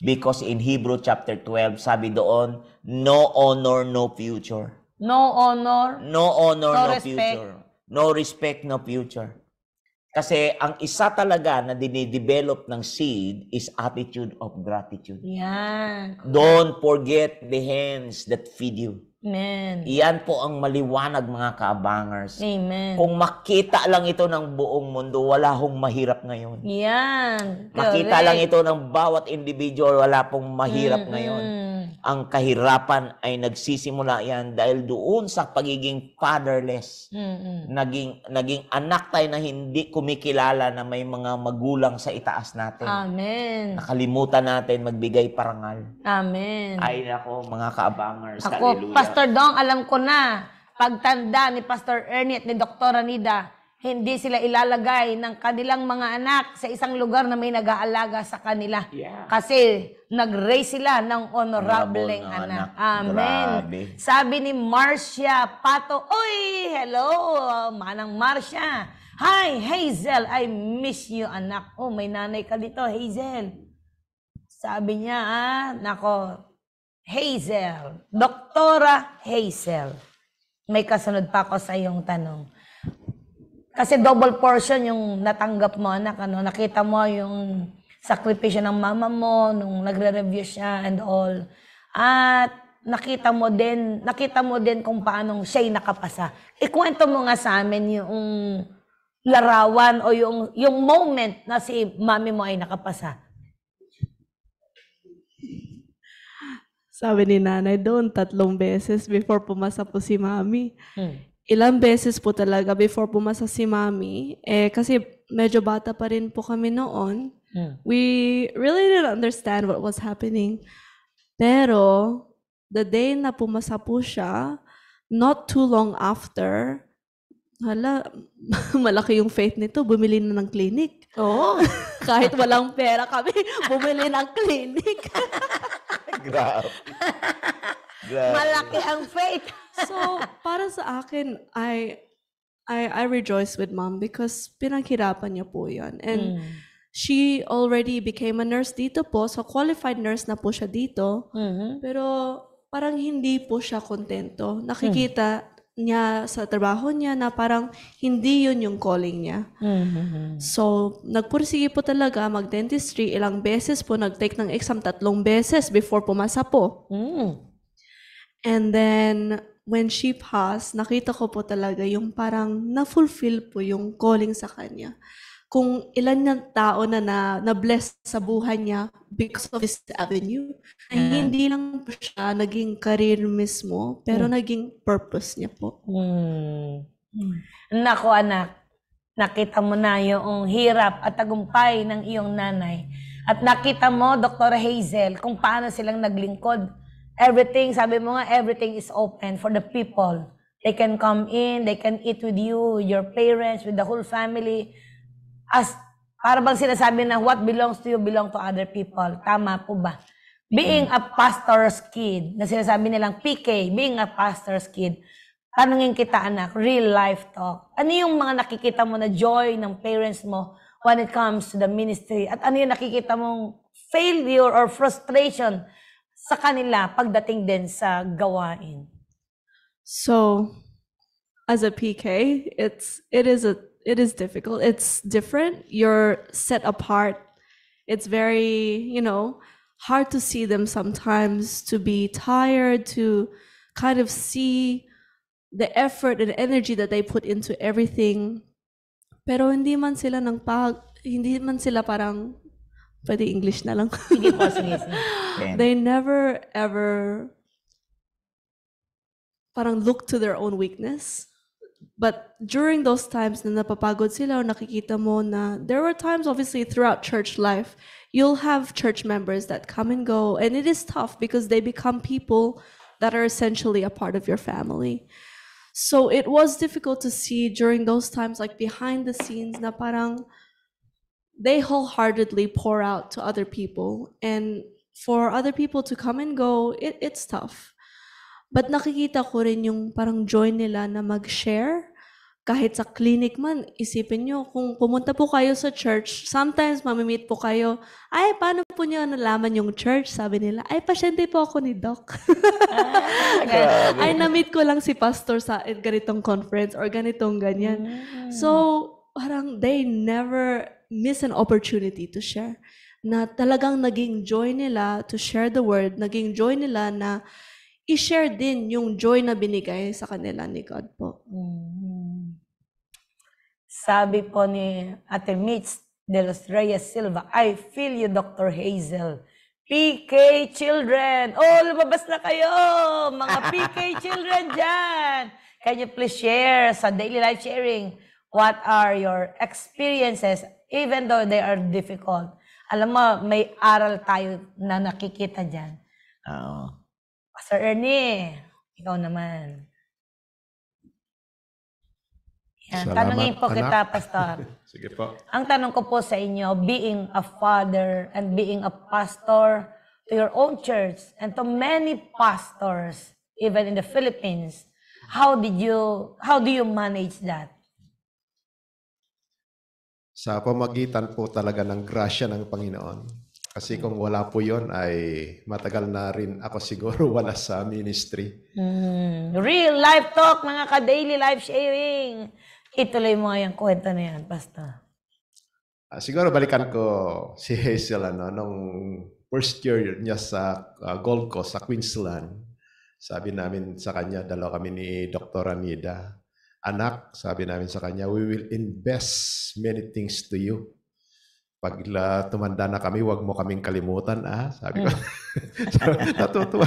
Because in Hebrew chapter 12, sabi doon, no honor, no future. No honor, No honor, no no respect. future. No respect, no future. Kasi ang isa talaga na dinidevelop ng seed is attitude of gratitude. Yan. Don't forget the hands that feed you. Amen. Iyan po ang maliwanag, mga kaabangers. Amen. Kung makita lang ito ng buong mundo, wala hong mahirap ngayon. Yan. Makita Correct. lang ito ng bawat individual, wala pong mahirap ngayon. Ang kahirapan ay nagsisimula yan dahil doon sa pagiging fatherless. Naging anak tayo na hindi kumikilala na may mga magulang sa itaas natin. Amen. Nakalimutan natin magbigay parangal. Amen. Ay nako, mga kaabangers. Ako, Hallelujah. Pastor Dong, alam ko na, pagtanda ni Pastor Ernie at ni Dr. Anida, hindi sila ilalagay ng kanilang mga anak sa isang lugar na may nag-aalaga sa kanila. Yeah. Kasi nag-raise sila ng honorableng Honorable na anak. anak. Amen. Grabe. Sabi ni Marcia Pato, Uy, hello, manang Marcia. Hi, Hazel, I miss you, anak. Oh, may nanay ka dito, Hazel. Sabi niya, nako, Hazel, Doktora Hazel. May kasunod pa ako sa iyong tanong. Kasi double portion yung natanggap mo, anak. Nakita mo yung sakripisyo ng mama mo nung nagre-review siya and all. At nakita mo din kung paano siya'y nakapasa. Ikwento mo nga sa amin yung larawan o yung moment na si mami mo ay nakapasa. Sabi ni nanay doon, 3 beses before pumasa po si mami. Ilang beses po talaga before pumasa si mami. Kasi medyo bata pa rin po kami noon. We really didn't understand what was happening. Pero, the day na pumasa po siya, not too long after, malaki yung faith nito, bumili na ng clinic. Oo. Kahit walang pera kami, bumili ng clinic. Grabe. Malaki ang faith. So, para sa akin, I rejoice with mom because pinaghirapan niya po yan. And she already became a nurse dito po. So, qualified nurse na po siya dito. Pero parang hindi po siya kontento. Nakikita niya sa trabaho niya na parang hindi yun yung calling niya. So, nagpursige po talaga mag-dentistry. Ilang beses po, nag-take ng exam 3 beses before pumasa po. And then, when she passed, nakita ko po talaga yung parang na-fulfill po yung calling sa kanya. Kung ilan ng tao na bless sa buhay niya because of this avenue, hindi lang po siya naging career mismo, pero naging purpose niya po. Nako anak, nakita mo na yung hirap at tagumpay ng iyong nanay. At nakita mo, Dr. Hazel, kung paano silang naglingkod. Everything, sabi mo nga, everything is open for the people. They can come in, they can eat with you, with your parents, with the whole family. As, para bang sinasabi na what belongs to you belong to other people. Tama po ba? Being a pastor's kid, na sinasabi nilang PK, being a pastor's kid, tanungin kita anak, real life talk. Ano yung mga nakikita mo na joy ng parents mo when it comes to the ministry? At ano yung nakikita mong failure or frustration sa kanila pagdating din sa gawain? So, as a PK, it is difficult. It's different. You're set apart. It's very, hard to see them sometimes, to be tired, to kind of see the effort and energy that they put into everything. Pero hindi man sila parang, pwede English na lang. Sige po, sige. They never ever parang look to their own weakness. But during those times na napapagod sila o nakikita mo na there were times obviously throughout church life, you'll have church members that come and go, and it is tough because they become people that are essentially a part of your family. So it was difficult to see during those times, like behind the scenes, na parang they wholeheartedly pour out to other people, and for other people to come and go, it's tough. But nakikita ko rin yung parang joy nila na mag-share kahit sa clinic man, isipin nyo, kung pumunta po kayo sa church, sometimes mamimit po kayo, ay, paano po nyo nalaman yung church? Sabi nila, ay, pasyente po ako ni Doc. Ay, na-meet ko lang si pastor sa ganitong conference or ganitong ganyan. So, parang they never miss an opportunity to share. Na talagang naging joy nila to share the word, naging joy nila na i-share din yung joy na binigay sa kanila ni God po. Sabi po ni Ate Mitch de los Reyes Silva, I feel you, Dr. Hazel. PK children! Oh, lumabas na kayo! Mga PK children dyan! Can you please share sa daily life sharing? What are your experiences, even though they are difficult? Alam mo, may aral tayo na nakikita dyan. Pastor Ernie, ikaw naman. Yan, Salamat, tanungin po kita, anak. Pastor. Sige po. Ang tanong ko po sa inyo, being a father and being a pastor to your own church and to many pastors, even in the Philippines, how do you manage that? Sa pamagitan po talaga ng grasya ng Panginoon. Kasi kung wala po yon ay matagal na rin ako siguro wala sa ministry. Real life talk, mga ka-daily life sharing. Ituloy mo nga yung kwento na yan, Pastor. Siguro balikan ko si Hazel nung first year niya sa Gold Coast, sa Queensland. Sabi namin sa kanya, dalawa kami ni Dr. Anida. Anak, sabi namin sa kanya, we will invest many things to you. Pag tumanda na kami, wag mo kaming kalimutan, sabi ko. So, natutuwa.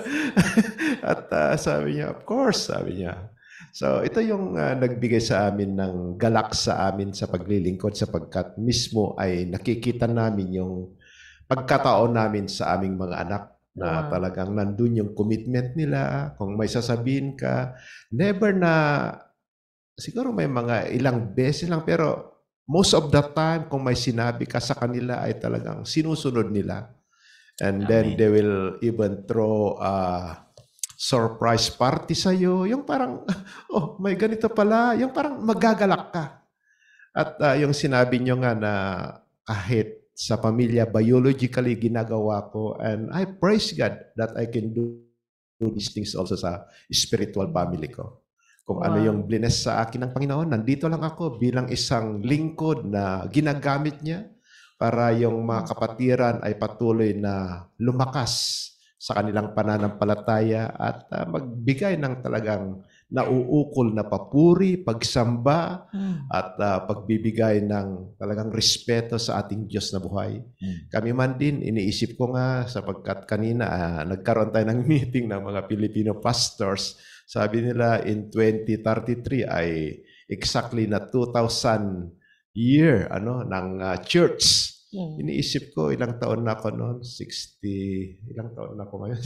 At sabi niya, of course, sabi niya. So, ito yung nagbigay sa amin ng galak sa amin sa paglilingkod sapagkat mismo ay nakikita namin yung pagkataon namin sa aming mga anak na talagang nandun yung commitment nila. Kung may sasabihin ka, never na, siguro may mga ilang beses lang, pero most of the time, kung may sinabi ka sa kanila ay talagang sinusunod nila. And then they will even throw surprise party sa'yo. Yung parang, oh, may ganito pala. Yung parang magagalak ka. At yung sinabi nyo nga na kahit sa pamilya, biologically ginagawa ko. And I praise God that I can do these things also sa spiritual family ko. Kung ano yung bless sa akin ng Panginoon, nandito lang ako bilang isang lingkod na ginagamit niya para yung mga kapatiran ay patuloy na lumakas sa kanilang pananampalataya at magbigay ng talagang nauukol na papuri, pagsamba at pagbibigay ng talagang respeto sa ating Diyos na buhay. Kami man din, iniisip ko nga sapagkat kanina nagkaroon tayo ng meeting ng mga Filipino pastors. Sabi nila in 2033 ay exactly na 2,000 year ng church. Iniisip ko, ilang taon na ako noon? 60, ilang taon na ako ngayon?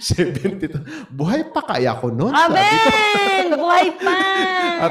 72. Buhay pa kaya ako noon? Amen! Buhay pa! At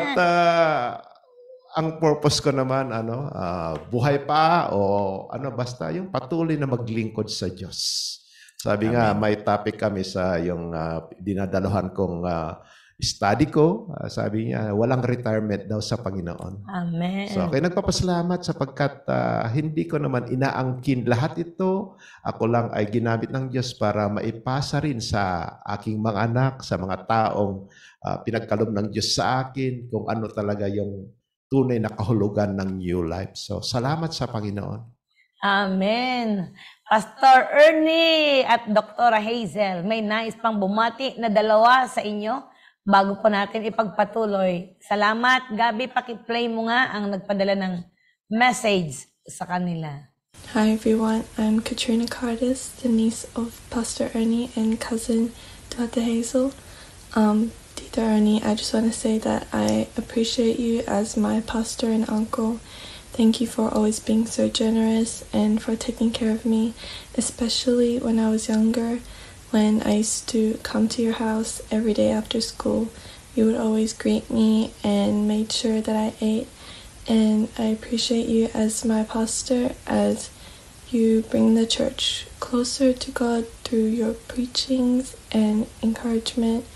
ang purpose ko naman, buhay pa o basta yung patuloy na maglingkod sa Diyos. Sabi nga, may topic kami sa yung dinadaluhan kong study ko. Sabi niya, walang retirement daw sa Panginoon. Amen. So, kaya nagpapasalamat sapagkat hindi ko naman inaangkin lahat ito. Ako lang ay ginamit ng Diyos para maipasa rin sa aking mga anak, sa mga taong pinagkaloob ng Diyos sa akin, kung ano talaga yung tunay na kahulugan ng new life. So, salamat sa Panginoon. Amen. Pastor Ernie at Dr. Hazel, may nais pang bumati na dalawa sa inyo bago po natin ipagpatuloy. Salamat. Gabi, pakiplay mo nga ang nagpadala ng message sa kanila. Hi everyone, I'm Katrina Cartas, the niece of Pastor Ernie and cousin to Ate Hazel. Tita Ernie, I just want to say that I appreciate you as my pastor and uncle. Thank you for always being so generous and for taking care of me, especially when I was younger. When I used to come to your house every day after school, you would always greet me and made sure that I ate. And I appreciate you as my pastor, as you bring the church closer to God through your preachings and encouragement.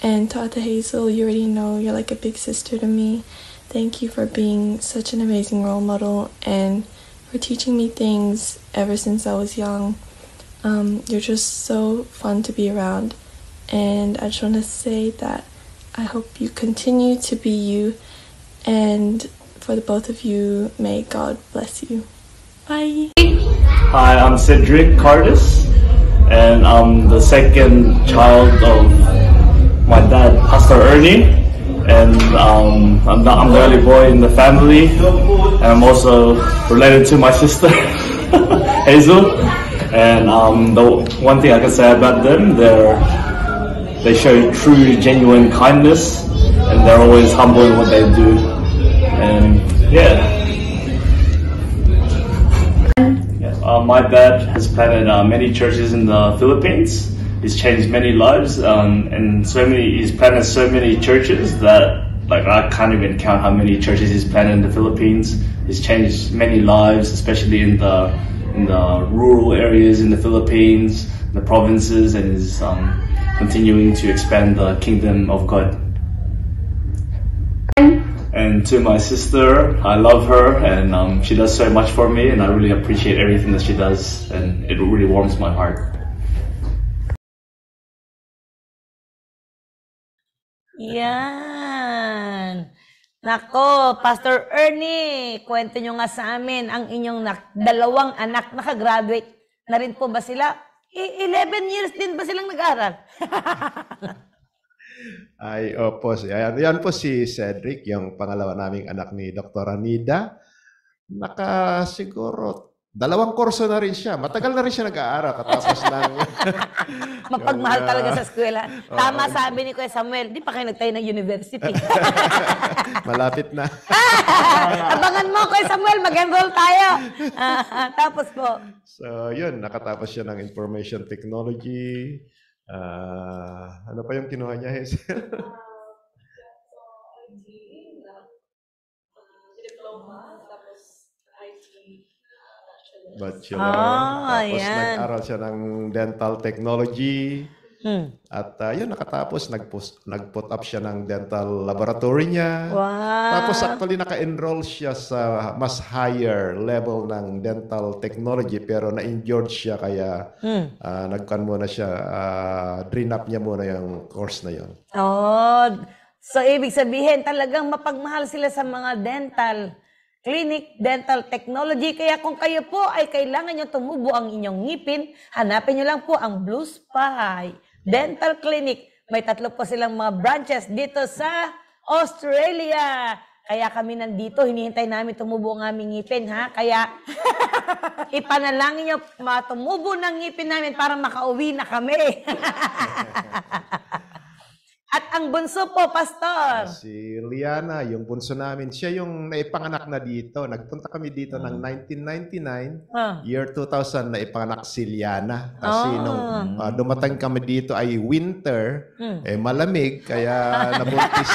And to Ate Hazel, you already know you're like a big sister to me. Thank you for being such an amazing role model and for teaching me things ever since I was young. You're just so fun to be around. And I just want to say that I hope you continue to be you. And for the both of you, may God bless you. Bye. Hi, I'm Cedric Cartas, and I'm the second child of my dad, Pastor Ernie, and I'm the only boy in the family, and I'm also related to my sister, Hazel. And the one thing I can say about them, they show true, genuine kindness, and they're always humble in what they do. And yeah. My dad has planted many churches in the Philippines. He's changed many lives, and he's planted so many churches that I can't even count how many churches he's planted in the Philippines. He's changed many lives, especially in the rural areas in the Philippines, the provinces, and is continuing to expand the kingdom of God. And to my sister, I love her, and she does so much for me, and I really appreciate everything that she does, and it really warms my heart. Yan. Nako, Pastor Ernie, kwento nyo nga sa amin ang inyong dalawang anak nakagraduate na rin po ba sila? 11 years din ba silang nag-aral? Ay, opo. Yan po si Cedric, yung pangalawa naming anak ni Dr. Anida. Siguro 2 kurso na rin siya. Matagal na rin siya nag-aaral katapos ng... Mapagmahal talaga sa eskwela. Tama sabi ni Kuya Samuel, di pa kayo nagtayo ng university. Malapit na. Abangan mo, Kuya Samuel, mag-enroll tayo. Tapos po. So, yun. Nakatapos siya ng information technology. Ano pa yung kinuha niya, Hazel? Diploma, tapos IT Bachelor. Tapos nag-aral siya ng dental technology. At yun, nakatapos, nag-put up siya ng dental laboratory niya. Wow. Tapos actually naka-enroll siya sa mas higher level ng dental technology pero na-injured siya kaya nagkan muna siya, drain up niya muna yung course na yun. Oh, so ibig sabihin talagang mapagmahal sila sa mga dental clinic, dental technology. Kaya kung kayo po ay kailangan nyo tumubo ang inyong ngipin, hanapin nyo lang po ang Blue Spy Dental Clinic. May 3 po silang mga branches dito sa Australia. Kaya kami nandito, hinihintay namin tumubo ang aming ngipin, ha? Kaya ipanalangin nyo matumubo ng ngipin namin para makauwi na kami. At ang bunso po, Pastor? Si Liana, yung bunso namin. Siya yung naipanganak na dito. Nagpunta kami dito ng 1999. Year 2000, naipanganak si Liana. Kasi nung dumating kami dito ay winter, malamig, kaya nabuntis.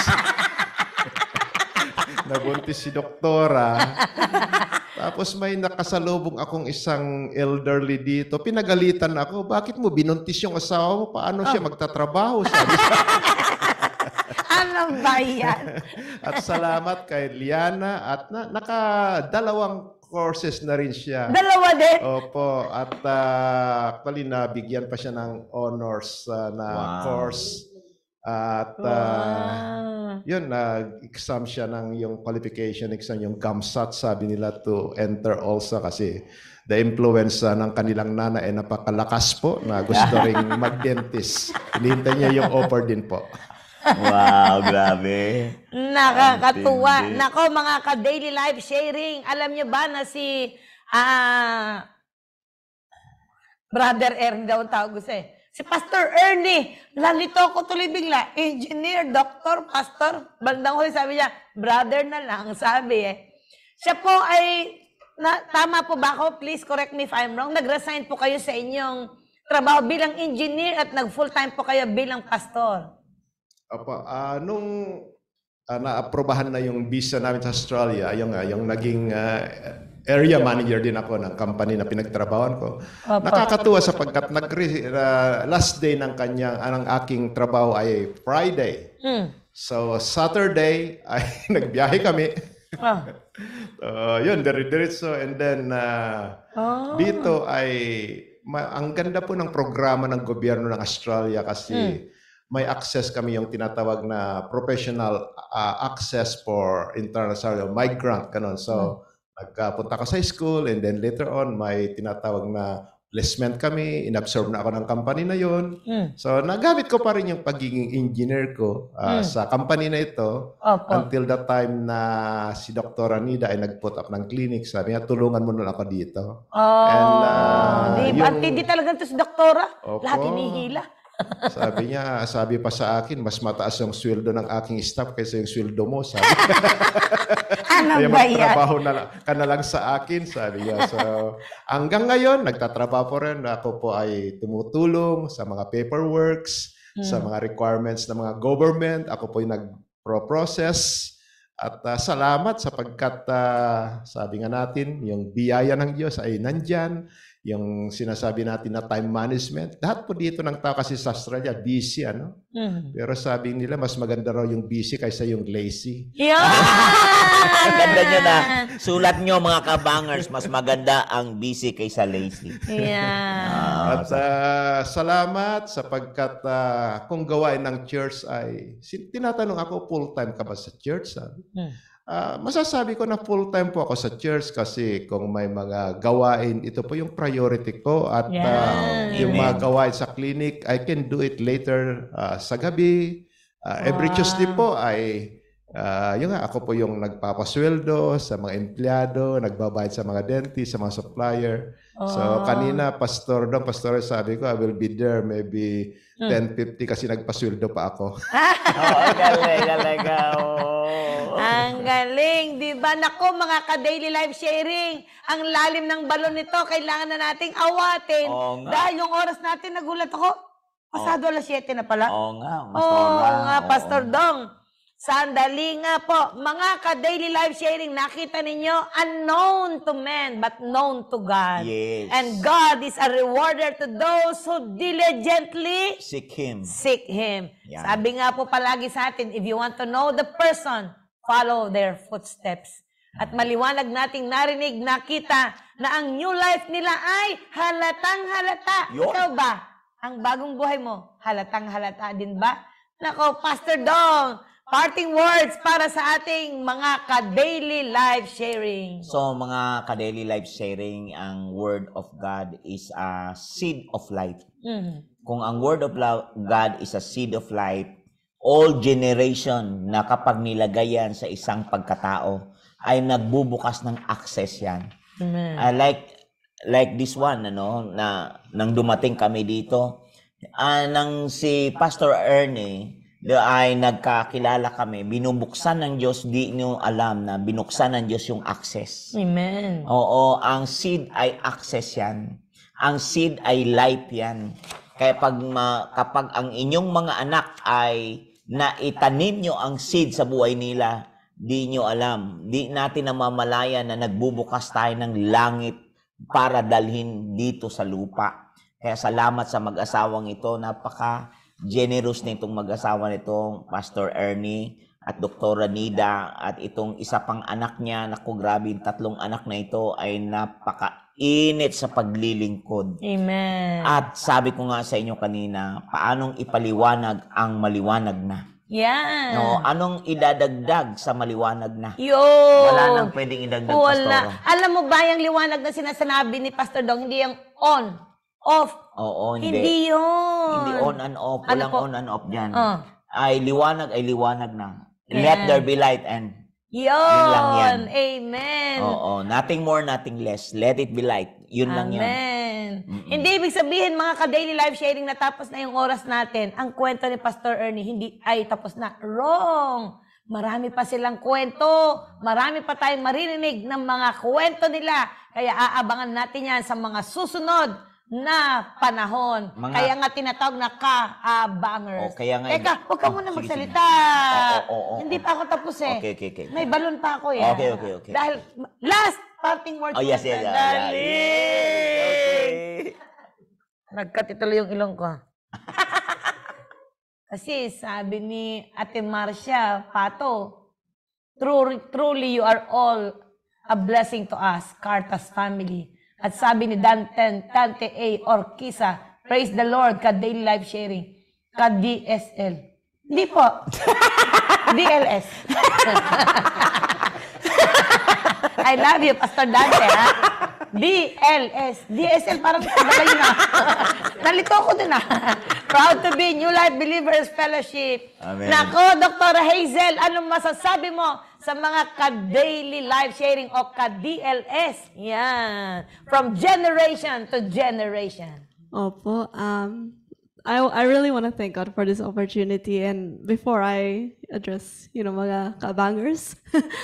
Nabuntis si Doktora. Tapos may nakasalubong akong isang elderly dito. Pinagalitan ako, bakit mo binuntis yung asawa mo? Paano siya magtatrabaho? Sabi siya. Anong ba yan? At salamat kay Liana at naka-2 courses na rin siya. 2 din? Opo. At actually nabigyan pa siya ng honors na course. At yun, nag-exam siya ng yung qualification exam, yung GAMSAT, sabi nila to enter also kasi the influence ng kanilang nana ay napakalakas po na gusto ring mag-dentist. Hinihintay niya yung offer din po. Wow, grabe. Nakakatuwa. Nako, mga ka-daily life sharing, alam niyo ba na si Brother Ernie daw ang tawag ko si Pastor Ernie, lalito ako tuloy bigla. Engineer, doctor, pastor. Bandang huli sabi niya, brother na lang, sabi Siya po ay, tama po ba ako? Please correct me if I'm wrong. Nag-resign po kayo sa inyong trabaho bilang engineer at nag-full-time po kayo bilang pastor. Opo, nung na-aprobahan na yung visa namin sa Australia, yung naging area manager din ako ng company na pinagtrabahoan ko. Nakakatuwa sapagkat last day ng aking trabaho ay Friday. So Saturday ay nagbiyahe kami. Yun, diretso. And then dito ay ang ganda po ng programa ng gobyerno ng Australia kasi may access kami yung tinatawag na professional access for international migrant. Ganun. So nagpunta ko sa school and then later on may tinatawag na placement kami, inabsorb na ako ng company na yon. So nagamit ko pa rin yung pagiging engineer ko sa company na ito until the time na si Dr. Anida ay nag-put up ng clinic. Sabi niya, tulungan mo na ako dito. Hindi talaga ito si Doktora. Lahat hinihila. Sabi pa sa akin, mas mataas yung sweldo ng aking staff kaysa yung sweldo mo. Sabi. Ano ba yan? Magtrabaho ka na lang sa akin, sabi niya. So, hanggang ngayon, nagtatrabaho po rin. Ako po ay tumutulong sa mga paperworks, sa mga requirements ng mga government. Ako po yung nag-process. At salamat sapagkat sabi nga natin, yung biyaya ng Diyos ay nandyan. Yung sinasabi natin na time management. Lahat po dito ng tao kasi sa Australia, busy, ano? Pero sabi nila, mas maganda raw yung busy kaysa yung lazy. Ganda nyo na. Sulat nyo mga kabangers, mas maganda ang busy kaysa lazy. At salamat sapagkat kung gawain ng church ay, tinatanong ako, full-time ka ba sa church? Masasabi ko na full-time po ako sa church kasi kung may mga gawain, ito po yung priority ko at yung mga gawain sa clinic, I can do it later sa gabi. Every Tuesday po ay ako po yung nagpapasweldo sa mga empleyado, nagbabayad sa mga dentist, sa mga supplier. So kanina, Pastor sabi ko, I will be there maybe 10:50 kasi nagpasweldo pa ako. Galing. Ang galing, di ba? Nako, mga ka-daily life sharing, ang lalim ng balon nito, kailangan na nating awatin. Dahil yung oras natin, nagulat ako, pasado alas 7 na pala. Oo nga, Pastor Dong. Sandali nga po, mga ka-daily life sharing, nakita ninyo, unknown to men, but known to God. Yes. And God is a rewarder to those who diligently seek Him. Yeah. Sabi nga po palagi sa atin, if you want to know the person, follow their footsteps. At maliwanag nating narinig, nakita na ang new life nila ay halatang-halata. Ikaw ba? Ang bagong buhay mo, halatang-halata din ba? Nako, Pastor Dong, parting words para sa ating mga ka-daily life sharing. So, mga ka-daily life sharing, ang Word of God is a seed of life. Kung ang Word of God is a seed of life, all generation na kapag nilagay yan sa isang pagkatao, ay nagbubukas ng access yan. Like this one, na nang dumating kami dito, nang si Pastor Ernie, ay nagkakilala kami, binubuksan ng Diyos, di nyo alam na binuksan ng Diyos yung access. Amen. Oo, ang seed ay access yan. Ang seed ay life yan. Kaya kapag ang inyong mga anak ay naitanim nyo ang seed sa buhay nila, di nyo alam, di natin namamalayan na nagbubukas tayo ng langit para dalhin dito sa lupa. Kaya salamat sa mag-asawang ito, napaka-generous na itong mag-asawa nitong Pastor Ernie at Dr. Nida at itong isa pang anak niya, naku grabe, 3 anak na ito ay napaka-init sa paglilingkod. Amen. At sabi ko nga sa inyo kanina, paanong ipaliwanag ang maliwanag na? Yan. No, anong idadagdag sa maliwanag na? Yun. Wala nang pwedeng idagdag, Pastor. Alam mo ba yung liwanag na sinasabi ni Pastor Dong, hindi yung on, off. Oo, Hindi yun. Hindi on and off. Walang on and off dyan. Ay liwanag na. Let there be light and yun lang yan. Amen. Oo, nothing more, nothing less. Let it be light. Yun lang yan. Amen. Hindi ibig sabihin, mga ka-daily life sharing, na tapos na yung oras natin. Ang kwento ni Pastor Ernie, hindi ay tapos na. Wrong. Marami pa silang kwento. Marami pa tayong maririnig ng mga kwento nila. Kaya aabangan natin yan sa mga susunod na panahon. Kaya nga tinatawag na ka-bangers. Teka, huwag ka muna magsalita. Hindi pa ako tapos eh. Okay. May balon pa ako eh. Okay. Dahil last parting words. Oh, yes, yes. Dali! Okay. Nagkatituloy yung ilong ko. Kasi sabi ni Ate Marcia, Pato, truly you are all a blessing to us, Cartas family. At sabi ni Dante A. Orquisa, praise the Lord, ka-daily life sharing, ka-DSL. Hindi po. DLS. I love you, Pastor Dante, ha? DLS. DSL, parang tagal yun, ha? Nalito ako dun, ha? Proud to be New Life Believers Fellowship. Amen. Nako, Dr. Hazel, anong masasabi mo sa mga ka-daily life sharing o ka-DLS? Yan. From generation to generation. Opo, I really want to thank God for this opportunity. And before I address, mga kabangers,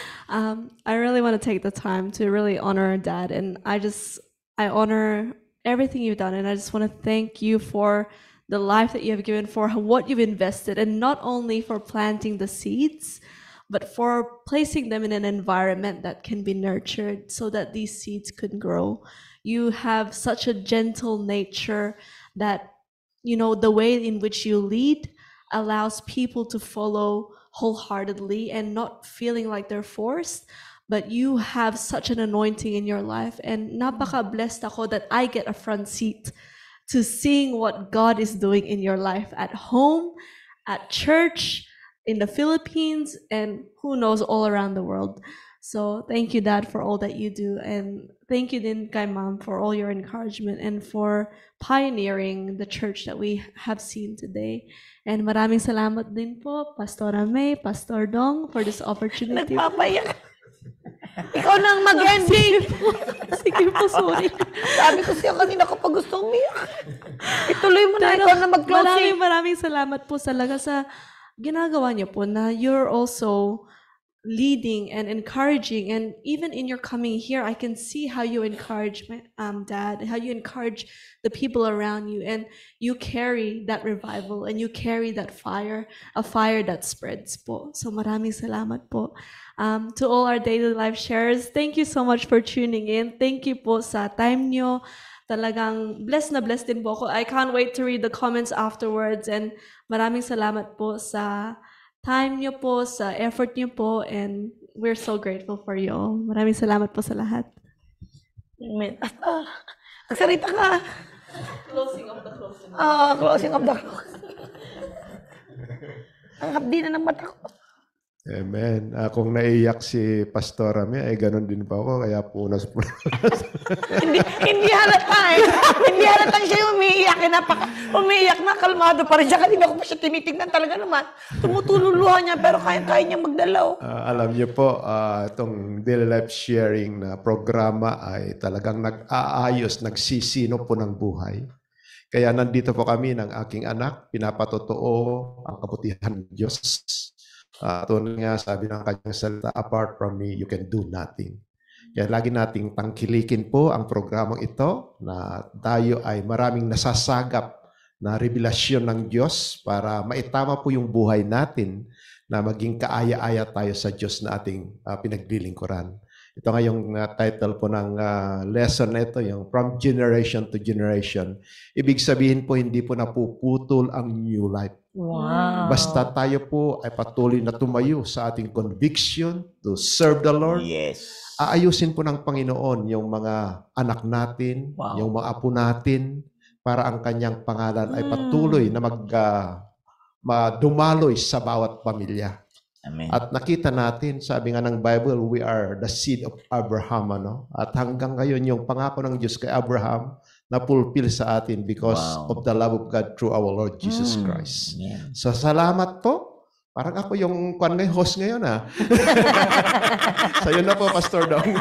I really want to take the time to really honor Dad. And I honor everything you've done. And I just want to thank you for the life that you have given, for what you've invested, and not only for planting the seeds, but for placing them in an environment that can be nurtured so that these seeds could grow. You have such a gentle nature that the way in which you lead allows people to follow wholeheartedly and not feeling like they're forced. But you have such an anointing in your life, and napaka-blessed ako that I get a front seat to seeing what God is doing in your life at home, at church, in the Philippines, and who knows, all around the world. So thank you, Dad, for all that you do. And thank you din kay Mom for all your encouragement and for pioneering the church that we have seen today. And maraming salamat din po, Pastora May, Pastor Dong, for this opportunity. Nagpapayak. Ikaw nang mag-ending. Sige po, sorry. Sabi ko siya kanina kapag gusto umiyak. Ituloy mo na, ikaw na mag-closing. Maraming salamat po talaga sa ginagawa niyo po na you're also leading and encouraging, and even in your coming here, I can see how you encourage my Dad, how you encourage the people around you, and you carry that revival and you carry that fire, a fire that spreads po. So maraming salamat po. To all our daily life sharers, thank you so much for tuning in. Thank you po sa time nyo. Talagang blessed na blessed din po ako. I can't wait to read the comments afterwards, and maraming salamat po sa time nyo po, sa effort nyo po, and we're so grateful for you all. Maraming salamat po sa lahat. Amen. Magsalita ka. Closing of the closing. Closing of the closing. Ang hapdi na ng mata ko. Amen. Kung naiyak si Pastora May, ay ganun din pa ako, kaya punas-punas. hindi halata eh. Hindi halata siya umiiyak. Umiiyak na, kalmado pa rin siya. Kanina ko pa siya tinitignan talaga naman. Tumutululuhan niya, pero kaya niya magdalaw. Alam niyo po, itong daily life sharing na programa ay talagang nag-aayos, nagsisino po ng buhay. Kaya nandito po kami ng aking anak, pinapatotoo ang kabutihan ng Diyos. Tunay nga sabi ng kanyang salita, apart from me, you can do nothing. Kaya lagi nating tangkilikin po ang programang ito na tayo ay maraming nasasagap na revelasyon ng Diyos para maitama po yung buhay natin na maging kaaya-aya tayo sa Diyos na ating pinaglilingkuran. Ito nga yung title po ng lesson na ito, yung From Generation to Generation. Ibig sabihin po, hindi po napuputol ang new life. Wow. Basta tayo po ay patuloy na tumayo sa ating conviction to serve the Lord. Yes. Aayusin po ng Panginoon yung mga anak natin, yung mga apo natin, para ang kanyang pangalan ay patuloy na dumaloy sa bawat pamilya. Amen. At nakita natin, sabi nga ng Bible, we are the seed of Abraham. Ano? At hanggang ngayon, yung pangako ng Diyos kay Abraham, na-fulfill sa atin because of the love of God through our Lord Jesus Christ. Yeah. So, salamat po. Parang ako yung host ngayon, ha? Sa'yo na po, Pastor Dong.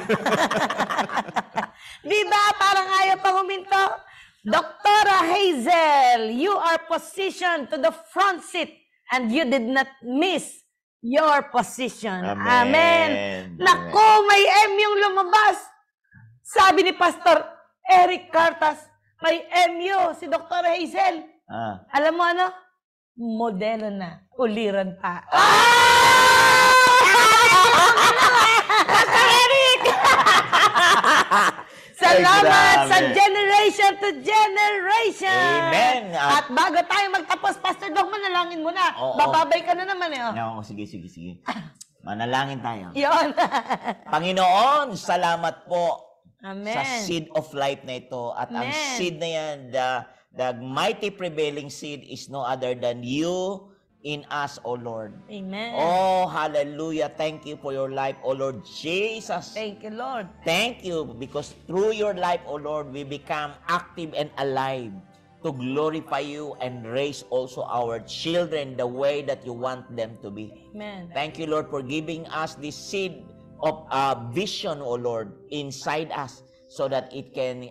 Di ba? Parang ayaw pang huminto. Dr. Hazel, you are positioned to the front seat and you did not miss your position. Amen. Naku, may M yung lumabas. Sabi ni Pastor Eric Cartas, may MU si Dr. Hazel. Alam mo ano? Modelo na. Uliran pa. Pastor Eric! Salamat Ay, sa grabe. generation to generation. Amen. At bago tayo magtapos, Pastor Dong, manalangin mo na. Oo. Bababay ka na naman eh. No, sige. Manalangin tayo. Yun. Panginoon, salamat po Amen. sa seed of life na ito. At ang Amen. seed na yan, the mighty prevailing seed is no other than you in us, O Lord. Amen. Oh, hallelujah. Thank you for your life, O Lord Jesus. Thank you, Lord. Thank you because through your life, O Lord, we become active and alive to glorify you and raise also our children the way that you want them to be. Amen. Thank you, Lord, for giving us this seed of vision, O Lord, inside us, so that it can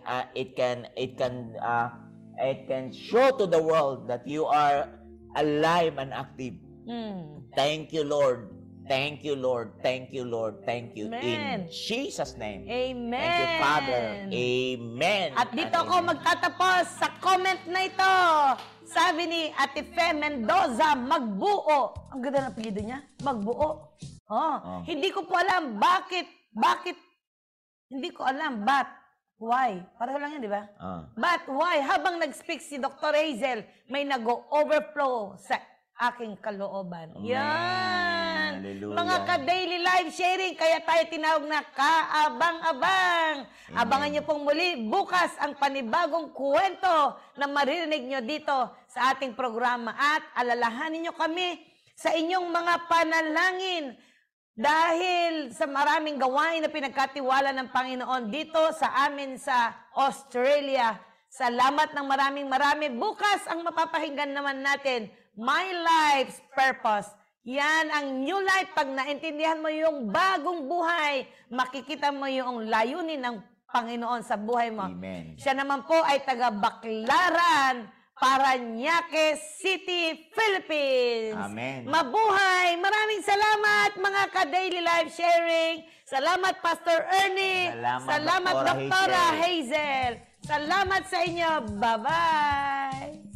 show to the world that you are alive and active. Thank you, Lord. Thank you, Lord. Thank you, Lord. Thank you. Amen. In Jesus' name. Amen. Thank you, Father. Amen. At dito ako magtatapos sa comment na ito. Sabi ni Ate Fe Mendoza, magbuo. Ang ganda ng apelyido niya, magbuo. Hindi ko po alam bakit, hindi ko alam, why? Pareho lang yan, di ba? But why? Habang nag-speak si Dr. Hazel, may nag-overflow sa aking kalooban. Yan! Hallelujah. Mga ka-daily live sharing, kaya tayo tinawag na kaabang-abang. Abangan niyo pong muli bukas ang panibagong kwento na maririnig niyo dito sa ating programa. At alalahanin niyo kami sa inyong mga panalangin dahil sa maraming gawain na pinagkatiwala ng Panginoon dito sa amin sa Australia. Salamat ng marami. Bukas ang mapapahinggan naman natin, My Life's Purpose. Yan ang new life. Pag naintindihan mo yung bagong buhay, makikita mo yung layunin ng Panginoon sa buhay mo. Amen. Siya naman po ay taga-Baclaran, Parañaque City, Philippines. Amen. Mabuhay! Maraming salamat mga ka-daily life sharing. Salamat Pastor Ernie. Salamat, Dr. Hazel. Salamat sa inyo. Bye-bye!